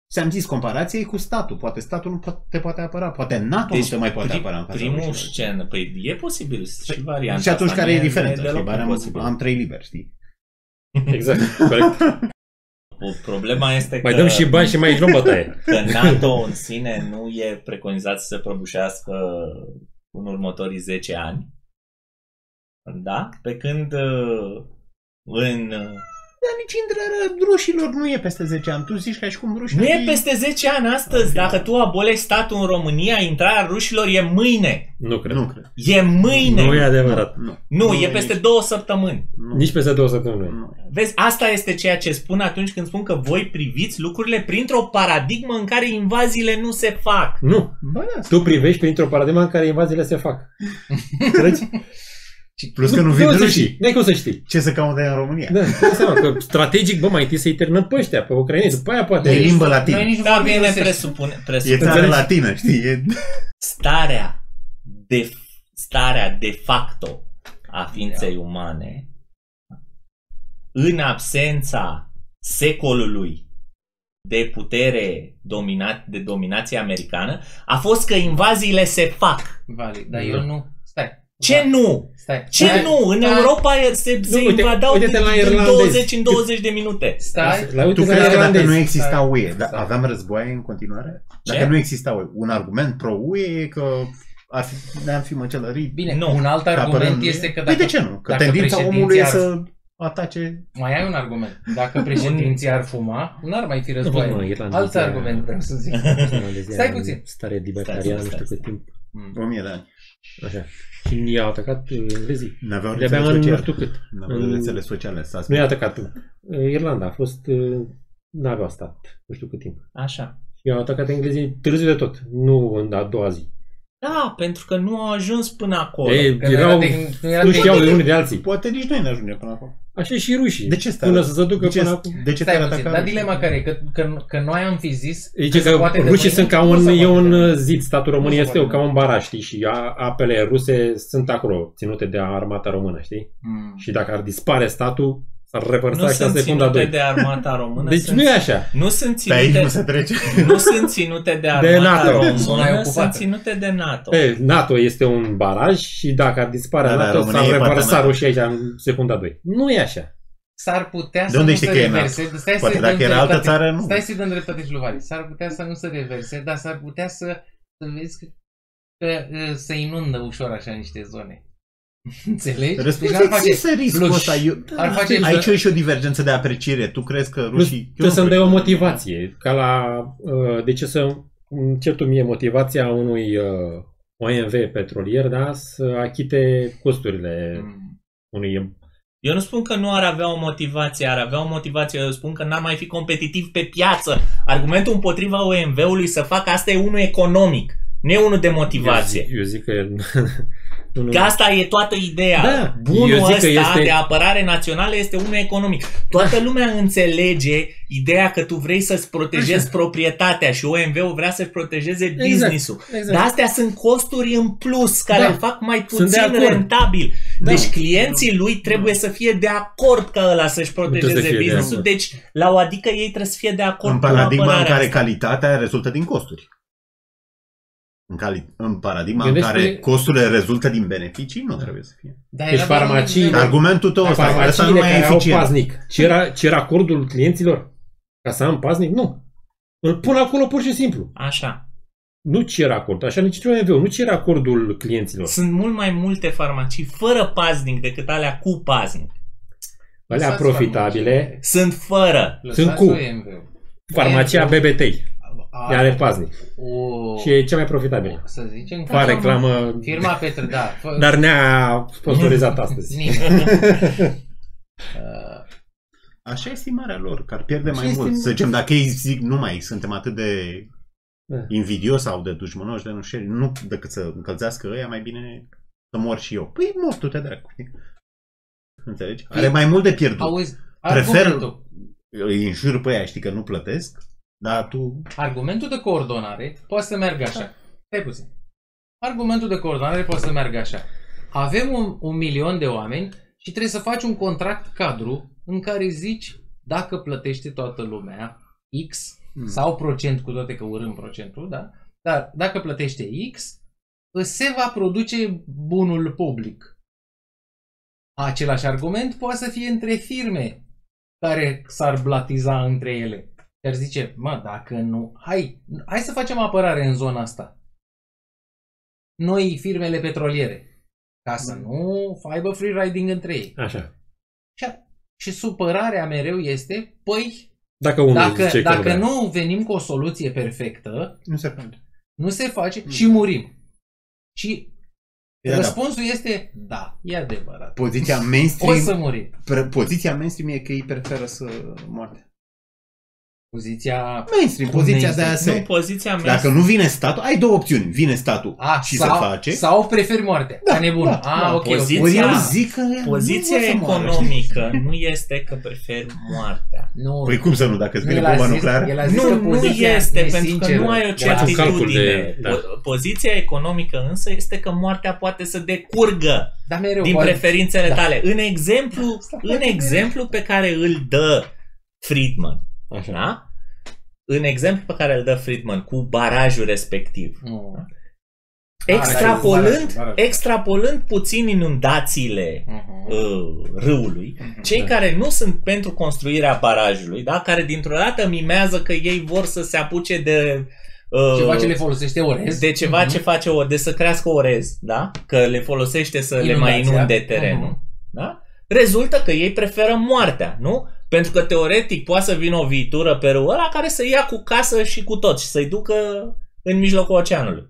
[SPEAKER 3] Ți-am zis, comparația e cu statul. Poate statul nu te poate apăra. Poate NATO deci, nu te mai poate
[SPEAKER 1] prim,
[SPEAKER 3] apăra în fața
[SPEAKER 1] primul
[SPEAKER 3] rușilor.
[SPEAKER 1] scenă, păi e posibil și
[SPEAKER 3] Păi,
[SPEAKER 1] varianta
[SPEAKER 3] și atunci
[SPEAKER 1] asta
[SPEAKER 3] care e
[SPEAKER 1] nu
[SPEAKER 3] diferența?
[SPEAKER 1] deloc
[SPEAKER 3] Știi, am,
[SPEAKER 1] imposibil.
[SPEAKER 3] am trei liberi, știi?
[SPEAKER 4] Exact, corect.
[SPEAKER 1] Problema este
[SPEAKER 4] Mai
[SPEAKER 1] că,
[SPEAKER 4] dăm și bani și mai luăm bătaie.
[SPEAKER 1] că NATO în sine nu e preconizat să se prăbușească în următorii zece ani. Da? Pe când uh, în...
[SPEAKER 3] Dar nici intrarea rușilor nu e peste zece ani. Tu zici ca și cum rușii...
[SPEAKER 1] Nu e peste zece ani astăzi. Dacă tu abolești statul în România, intrarea rușilor e mâine.
[SPEAKER 4] Nu cred.
[SPEAKER 3] Nu cred.
[SPEAKER 1] E mâine.
[SPEAKER 4] Nu e adevărat.
[SPEAKER 3] Nu,
[SPEAKER 1] Nu,
[SPEAKER 3] nu
[SPEAKER 1] e peste
[SPEAKER 3] nici,
[SPEAKER 1] două săptămâni.
[SPEAKER 3] nu,
[SPEAKER 4] Nici peste două săptămâni.
[SPEAKER 3] nu.
[SPEAKER 1] Vezi, asta este ceea ce spun atunci când spun că voi priviți lucrurile printr-o paradigmă în care invaziile nu se fac.
[SPEAKER 4] Nu.
[SPEAKER 3] Bă, da,
[SPEAKER 4] Tu privești printr-o paradigmă în care invaziile se fac. Crezi?
[SPEAKER 3] plus că nu vin
[SPEAKER 4] Nu să
[SPEAKER 3] rușii.
[SPEAKER 4] știi. N-ai cum să știi.
[SPEAKER 3] Ce să caute în România?
[SPEAKER 4] Da, dai seama că strategic, bă, mai întâi să-i terminăm pe ăștia, pe ucraineni, după aia poate...
[SPEAKER 3] De limbă latină.
[SPEAKER 2] Noi nici nu
[SPEAKER 1] Da,
[SPEAKER 2] vorbim
[SPEAKER 1] bine,
[SPEAKER 2] rusește.
[SPEAKER 1] presupune,
[SPEAKER 3] E
[SPEAKER 1] presupune.
[SPEAKER 3] țară
[SPEAKER 4] Înțelegi?
[SPEAKER 3] latină, știi? E...
[SPEAKER 1] Starea de, starea de facto a ființei umane în absența secolului de putere dominat, de dominație americană a fost că invaziile se fac.
[SPEAKER 2] Vali, dar
[SPEAKER 4] Da.
[SPEAKER 2] eu nu... Stai.
[SPEAKER 1] Ce
[SPEAKER 2] Da.
[SPEAKER 1] nu?
[SPEAKER 2] Stai.
[SPEAKER 1] Ce
[SPEAKER 2] Stai.
[SPEAKER 1] nu? În
[SPEAKER 2] Stai.
[SPEAKER 1] Europa se, se
[SPEAKER 4] uite-
[SPEAKER 1] invadau
[SPEAKER 4] uite-te la
[SPEAKER 1] în
[SPEAKER 4] irlandezi.
[SPEAKER 1] douăzeci în douăzeci de minute.
[SPEAKER 2] Stai.
[SPEAKER 4] La uite
[SPEAKER 3] Tu
[SPEAKER 4] de
[SPEAKER 3] crezi că dacă
[SPEAKER 4] irlandezi.
[SPEAKER 3] nu exista U E, da,
[SPEAKER 2] Stai.
[SPEAKER 3] aveam războaie în continuare? Dacă
[SPEAKER 1] Ce?
[SPEAKER 3] nu exista U E, un argument pro-U E e că ar fi, ne-am fi măcelărit.
[SPEAKER 2] Bine,
[SPEAKER 1] Nu.
[SPEAKER 2] un alt
[SPEAKER 3] că apărăm
[SPEAKER 2] argument
[SPEAKER 3] U E.
[SPEAKER 2] este că
[SPEAKER 3] Păi
[SPEAKER 2] dacă...
[SPEAKER 3] de ce nu? Că
[SPEAKER 2] dacă
[SPEAKER 3] tendința
[SPEAKER 2] președinții
[SPEAKER 3] omului e
[SPEAKER 2] ar-
[SPEAKER 3] să atace...
[SPEAKER 2] Mai ai un argument. Dacă președinții ar fuma, n-ar mai fi
[SPEAKER 4] Nu, mă,
[SPEAKER 2] războaie.
[SPEAKER 4] irlandezii
[SPEAKER 2] Alt
[SPEAKER 4] aia-
[SPEAKER 2] argument vreau să zic.
[SPEAKER 4] Irlandezii
[SPEAKER 2] Stai
[SPEAKER 4] aia în
[SPEAKER 2] puțin.
[SPEAKER 4] Stare libertariană, nu
[SPEAKER 1] Stai,
[SPEAKER 4] știu
[SPEAKER 1] stai,
[SPEAKER 4] cât timp.
[SPEAKER 3] O mie de ani.
[SPEAKER 4] Așa. Și i-au atacat englezii.
[SPEAKER 3] N-aveau
[SPEAKER 4] De-abia
[SPEAKER 3] rețele
[SPEAKER 4] în nu
[SPEAKER 3] sociale.
[SPEAKER 4] știu cât.
[SPEAKER 3] N-aveau
[SPEAKER 4] În-
[SPEAKER 3] rețele sociale. S-a
[SPEAKER 4] Nu i-a atacat. Irlanda a fost... N-aveau stat. Nu știu cât timp.
[SPEAKER 1] Așa.
[SPEAKER 4] I-au atacat englezii târziu de tot. Nu în a doua zi.
[SPEAKER 1] Da, pentru că nu au ajuns până acolo.
[SPEAKER 4] Ei,
[SPEAKER 2] Că nu
[SPEAKER 4] erau...
[SPEAKER 2] era tehn- nu era
[SPEAKER 4] Nu știau de
[SPEAKER 2] tehnic.
[SPEAKER 4] unii de alții.
[SPEAKER 3] Poate nici noi ne ajungem până acolo.
[SPEAKER 4] Așa și rușii.
[SPEAKER 3] De ce stai?
[SPEAKER 4] Până să se ducă
[SPEAKER 3] De ce,
[SPEAKER 4] până acum.
[SPEAKER 3] de ce
[SPEAKER 2] Stai
[SPEAKER 3] te-ar
[SPEAKER 2] puțin,
[SPEAKER 3] ataca?
[SPEAKER 2] dar dilema care e? Că, că, că noi am fi zis...
[SPEAKER 4] Zice
[SPEAKER 2] se
[SPEAKER 4] că
[SPEAKER 2] poate de
[SPEAKER 4] rușii
[SPEAKER 2] mâine,
[SPEAKER 4] sunt ca
[SPEAKER 2] nu
[SPEAKER 4] un,
[SPEAKER 2] se
[SPEAKER 4] e
[SPEAKER 2] poate de
[SPEAKER 4] un
[SPEAKER 2] mâine.
[SPEAKER 4] zid, statul român
[SPEAKER 2] Nu se
[SPEAKER 4] este
[SPEAKER 2] poate
[SPEAKER 4] ca
[SPEAKER 2] de
[SPEAKER 4] un baraj, știi? Și a- apele ruse sunt acolo, ținute de armata română, știi?
[SPEAKER 2] Mm.
[SPEAKER 4] Și dacă ar dispare statul, s-ar revărsa
[SPEAKER 1] Nu
[SPEAKER 4] și în
[SPEAKER 1] sunt
[SPEAKER 4] secunda
[SPEAKER 1] ținute
[SPEAKER 4] doi.
[SPEAKER 1] de armata română.
[SPEAKER 4] Deci
[SPEAKER 1] sunt,
[SPEAKER 4] nu e așa.
[SPEAKER 1] Nu sunt
[SPEAKER 3] Pe aici
[SPEAKER 1] ținute,
[SPEAKER 3] nu se trece.
[SPEAKER 1] nu sunt ținute de armata
[SPEAKER 4] De NATO.
[SPEAKER 1] română,
[SPEAKER 2] Zona e ocupată.
[SPEAKER 1] sunt ținute de NATO.
[SPEAKER 4] E, NATO este un baraj și dacă ar dispare
[SPEAKER 3] Da, da,
[SPEAKER 4] NATO,
[SPEAKER 3] România
[SPEAKER 4] s-ar
[SPEAKER 3] e partea
[SPEAKER 4] revărsa
[SPEAKER 3] NATO.
[SPEAKER 4] rușii aici în secunda doi. Nu e așa.
[SPEAKER 2] S-ar putea
[SPEAKER 3] De
[SPEAKER 2] să
[SPEAKER 3] unde
[SPEAKER 2] nu
[SPEAKER 3] știi
[SPEAKER 2] se
[SPEAKER 3] că e
[SPEAKER 2] reverse.
[SPEAKER 3] NATO?
[SPEAKER 2] Stai
[SPEAKER 3] Poate
[SPEAKER 2] să-i
[SPEAKER 3] dacă
[SPEAKER 2] dăm
[SPEAKER 3] era altă
[SPEAKER 2] dreptate.
[SPEAKER 3] țară, nu.
[SPEAKER 2] Stai să-i dăm dreptate și lui Vali. S-ar putea să nu se reverse, dar s-ar putea să, să vezi că, că uh, se inundă ușor așa niște zone. Înțelegi?
[SPEAKER 3] Răspuns
[SPEAKER 2] Deci ar face
[SPEAKER 3] există riscul
[SPEAKER 2] plus.
[SPEAKER 3] ăsta. Eu,
[SPEAKER 2] Ar face
[SPEAKER 3] aici e și o divergență de apreciere. Tu crezi că
[SPEAKER 4] Plus,
[SPEAKER 3] rușii... eu
[SPEAKER 4] trebuie
[SPEAKER 3] nu
[SPEAKER 4] să-mi
[SPEAKER 3] cred.
[SPEAKER 4] dai o motivație. Ca la... Uh, de ce să cer tu mie motivația unui uh, O M V petrolier, da? Să achite costurile
[SPEAKER 2] Mm.
[SPEAKER 4] unui...
[SPEAKER 1] Eu nu spun că nu ar avea o motivație, ar avea o motivație, eu spun că n-ar mai fi competitiv pe piață. Argumentul împotriva O M V-ului să facă asta e unul economic, nu e unul de motivație.
[SPEAKER 4] Eu zic, eu zic că... nu, nu.
[SPEAKER 1] Că asta e toată ideea.
[SPEAKER 4] Da,
[SPEAKER 1] Bunul
[SPEAKER 4] eu zic
[SPEAKER 1] ăsta
[SPEAKER 4] că este-
[SPEAKER 1] de apărare națională este unul economic. Toată lumea înțelege ideea că tu vrei să-ți protejezi
[SPEAKER 4] Așa.
[SPEAKER 1] proprietatea și O M V-ul vrea să-și protejeze
[SPEAKER 4] Exact,
[SPEAKER 1] business-ul.
[SPEAKER 4] exact.
[SPEAKER 1] Dar astea sunt costuri în plus care
[SPEAKER 4] Da,
[SPEAKER 1] îl fac mai
[SPEAKER 4] sunt de
[SPEAKER 1] puțin
[SPEAKER 4] acord.
[SPEAKER 1] rentabil.
[SPEAKER 4] Da.
[SPEAKER 1] Deci clienții lui trebuie să fie de acord ca ăla să-și
[SPEAKER 4] Trebuie să
[SPEAKER 1] protejeze
[SPEAKER 4] fie de
[SPEAKER 1] business-ul.
[SPEAKER 4] acord.
[SPEAKER 1] Deci la o adică ei trebuie să fie de acord
[SPEAKER 3] În
[SPEAKER 1] cu
[SPEAKER 3] paradigma în
[SPEAKER 1] apărarea
[SPEAKER 3] care
[SPEAKER 1] asta.
[SPEAKER 3] calitatea rezultă din costuri. În, cali- în paradigma
[SPEAKER 4] Gândește-
[SPEAKER 3] în care costurile rezultă din beneficii, nu trebuie să fie.
[SPEAKER 2] Dar
[SPEAKER 4] Deci
[SPEAKER 2] era doar un
[SPEAKER 4] farmacii-
[SPEAKER 2] exemplu.
[SPEAKER 3] Argumentul tău ăsta, ăsta nu
[SPEAKER 4] Farmaciile
[SPEAKER 3] mai e
[SPEAKER 4] care au
[SPEAKER 3] eficient.
[SPEAKER 4] paznic. Cer, cer acordul clienților ca să am paznic? Nu. Îl pun acolo pur și simplu.
[SPEAKER 1] Așa.
[SPEAKER 4] Nu cer acord. Așa nici O M V-ul. Nu cer acordul clienților.
[SPEAKER 1] Sunt mult mai multe farmacii fără paznic decât alea cu paznic.
[SPEAKER 4] Alea
[SPEAKER 2] Lăsați
[SPEAKER 4] profitabile.
[SPEAKER 1] Sunt fără.
[SPEAKER 2] Lăsați
[SPEAKER 4] sunt cu.
[SPEAKER 2] O M V-ul.
[SPEAKER 4] Farmacia B B T.
[SPEAKER 2] A-
[SPEAKER 4] Ea are paznic.
[SPEAKER 2] O,
[SPEAKER 4] Și e cea mai profitabilă.
[SPEAKER 2] să zicem că
[SPEAKER 4] Fa reclamă.
[SPEAKER 2] firma Petre, da. Fă,
[SPEAKER 4] Dar ne-a sponsorizat astăzi.
[SPEAKER 2] nimeni. Uh,
[SPEAKER 3] Așa e estimarea lor, că ar pierde
[SPEAKER 4] Așa
[SPEAKER 3] mai
[SPEAKER 4] este
[SPEAKER 3] mult.
[SPEAKER 4] estimarea.
[SPEAKER 3] Să zicem, dacă ei zic nu mai suntem atât de
[SPEAKER 4] Da.
[SPEAKER 3] invidios sau de dușmănoși, de nu știu, nu decât să încălzească ăia, mai bine să mor și eu. Păi mor tu te dracu. știi? Înțelegi? Are mai mult de pierdut.
[SPEAKER 2] Auzi,
[SPEAKER 3] Prefer
[SPEAKER 2] argumentul,
[SPEAKER 3] îi înjur pe aia, știi că nu plătesc, dar tu...
[SPEAKER 2] argumentul de coordonare poate să meargă așa. Stai puțin. Argumentul de coordonare poate să meargă așa. Avem un, un milion de oameni și trebuie să faci un contract cadru în care zici dacă plătește toată lumea X
[SPEAKER 3] Mm.
[SPEAKER 2] sau procent, cu toate că urâm procentul, da? Dar dacă plătește X, se va produce bunul public. Același argument poate să fie între firme care s-ar blatiza între ele. Dar zice, mă, dacă nu, hai, hai să facem apărare în zona asta. Noi, firmele petroliere, ca să nu aibă free riding între ei.
[SPEAKER 4] Așa.
[SPEAKER 2] Și, și supărarea mereu este, păi,
[SPEAKER 4] Dacă unul
[SPEAKER 2] dacă,
[SPEAKER 4] zice că
[SPEAKER 2] dacă
[SPEAKER 4] nu,
[SPEAKER 2] nu venim cu o soluție perfectă,
[SPEAKER 3] Nu se face.
[SPEAKER 2] nu se face
[SPEAKER 3] Mm.
[SPEAKER 2] și murim. Și
[SPEAKER 3] E, da.
[SPEAKER 2] răspunsul este, da, e adevărat.
[SPEAKER 3] Poziția
[SPEAKER 2] O
[SPEAKER 3] mainstream,
[SPEAKER 2] să murim.
[SPEAKER 3] pre- poziția mainstream e că ei preferă să moarte.
[SPEAKER 2] Poziția...
[SPEAKER 3] Mainstream,
[SPEAKER 2] Cum
[SPEAKER 3] poziția de
[SPEAKER 2] mainstream?
[SPEAKER 3] aia
[SPEAKER 1] Nu,
[SPEAKER 3] se...
[SPEAKER 1] poziția mea...
[SPEAKER 3] Dacă nu vine statul, ai două opțiuni. Vine statul
[SPEAKER 2] A,
[SPEAKER 3] și
[SPEAKER 2] sau,
[SPEAKER 3] se face.
[SPEAKER 2] sau preferi moartea.
[SPEAKER 3] Da,
[SPEAKER 2] Da, nebun.
[SPEAKER 3] da,
[SPEAKER 2] A,
[SPEAKER 3] da,
[SPEAKER 2] ok,
[SPEAKER 1] poziția-
[SPEAKER 2] ok.
[SPEAKER 3] Ori eu zic că
[SPEAKER 1] Poziția
[SPEAKER 3] nu vor să moară,
[SPEAKER 1] economică nu este că prefer moartea.
[SPEAKER 2] Nu,
[SPEAKER 3] Păi cum să nu, dacă îți vine
[SPEAKER 2] el a
[SPEAKER 3] bomba
[SPEAKER 2] zis-
[SPEAKER 3] nucleară?
[SPEAKER 2] el a zis că
[SPEAKER 1] Nu, nu
[SPEAKER 2] poziția
[SPEAKER 1] este, pentru că
[SPEAKER 2] nesinceră
[SPEAKER 1] nu ai o
[SPEAKER 2] de la-
[SPEAKER 4] un calcul
[SPEAKER 1] certitudine.
[SPEAKER 4] de- da.
[SPEAKER 1] Po- Poziția economică însă este că moartea poate să decurgă
[SPEAKER 2] Da, mereu.
[SPEAKER 1] din
[SPEAKER 2] poate-
[SPEAKER 1] preferințele
[SPEAKER 2] da.
[SPEAKER 1] tale. În exemplu,
[SPEAKER 2] Asta
[SPEAKER 1] în
[SPEAKER 2] poate
[SPEAKER 1] exemplu pe care îl dă Friedman,
[SPEAKER 4] Așa.
[SPEAKER 1] da? În exemplu pe care îl dă Friedman cu barajul respectiv,
[SPEAKER 2] Nu.
[SPEAKER 1] extrapolând,
[SPEAKER 2] baraj, baraj.
[SPEAKER 1] extrapolând puțin inundațiile
[SPEAKER 2] Mhm.
[SPEAKER 1] uh, râului, cei
[SPEAKER 4] Da.
[SPEAKER 1] care nu sunt pentru construirea barajului, da? Care dintr-o dată mimează că ei vor să se apuce de uh,
[SPEAKER 2] Ceva ce le folosește orez.
[SPEAKER 1] de ceva
[SPEAKER 2] Mhm.
[SPEAKER 1] ce face o, de să crească orez, da? Că le folosește să le mai
[SPEAKER 2] Inundația.
[SPEAKER 1] inunde terenul,
[SPEAKER 2] Mhm.
[SPEAKER 1] da? Rezultă că ei preferă moartea, nu? Pentru că teoretic poate să vină o viitură pe râul ăla care să ia cu casă și cu tot și să-i ducă în mijlocul oceanului.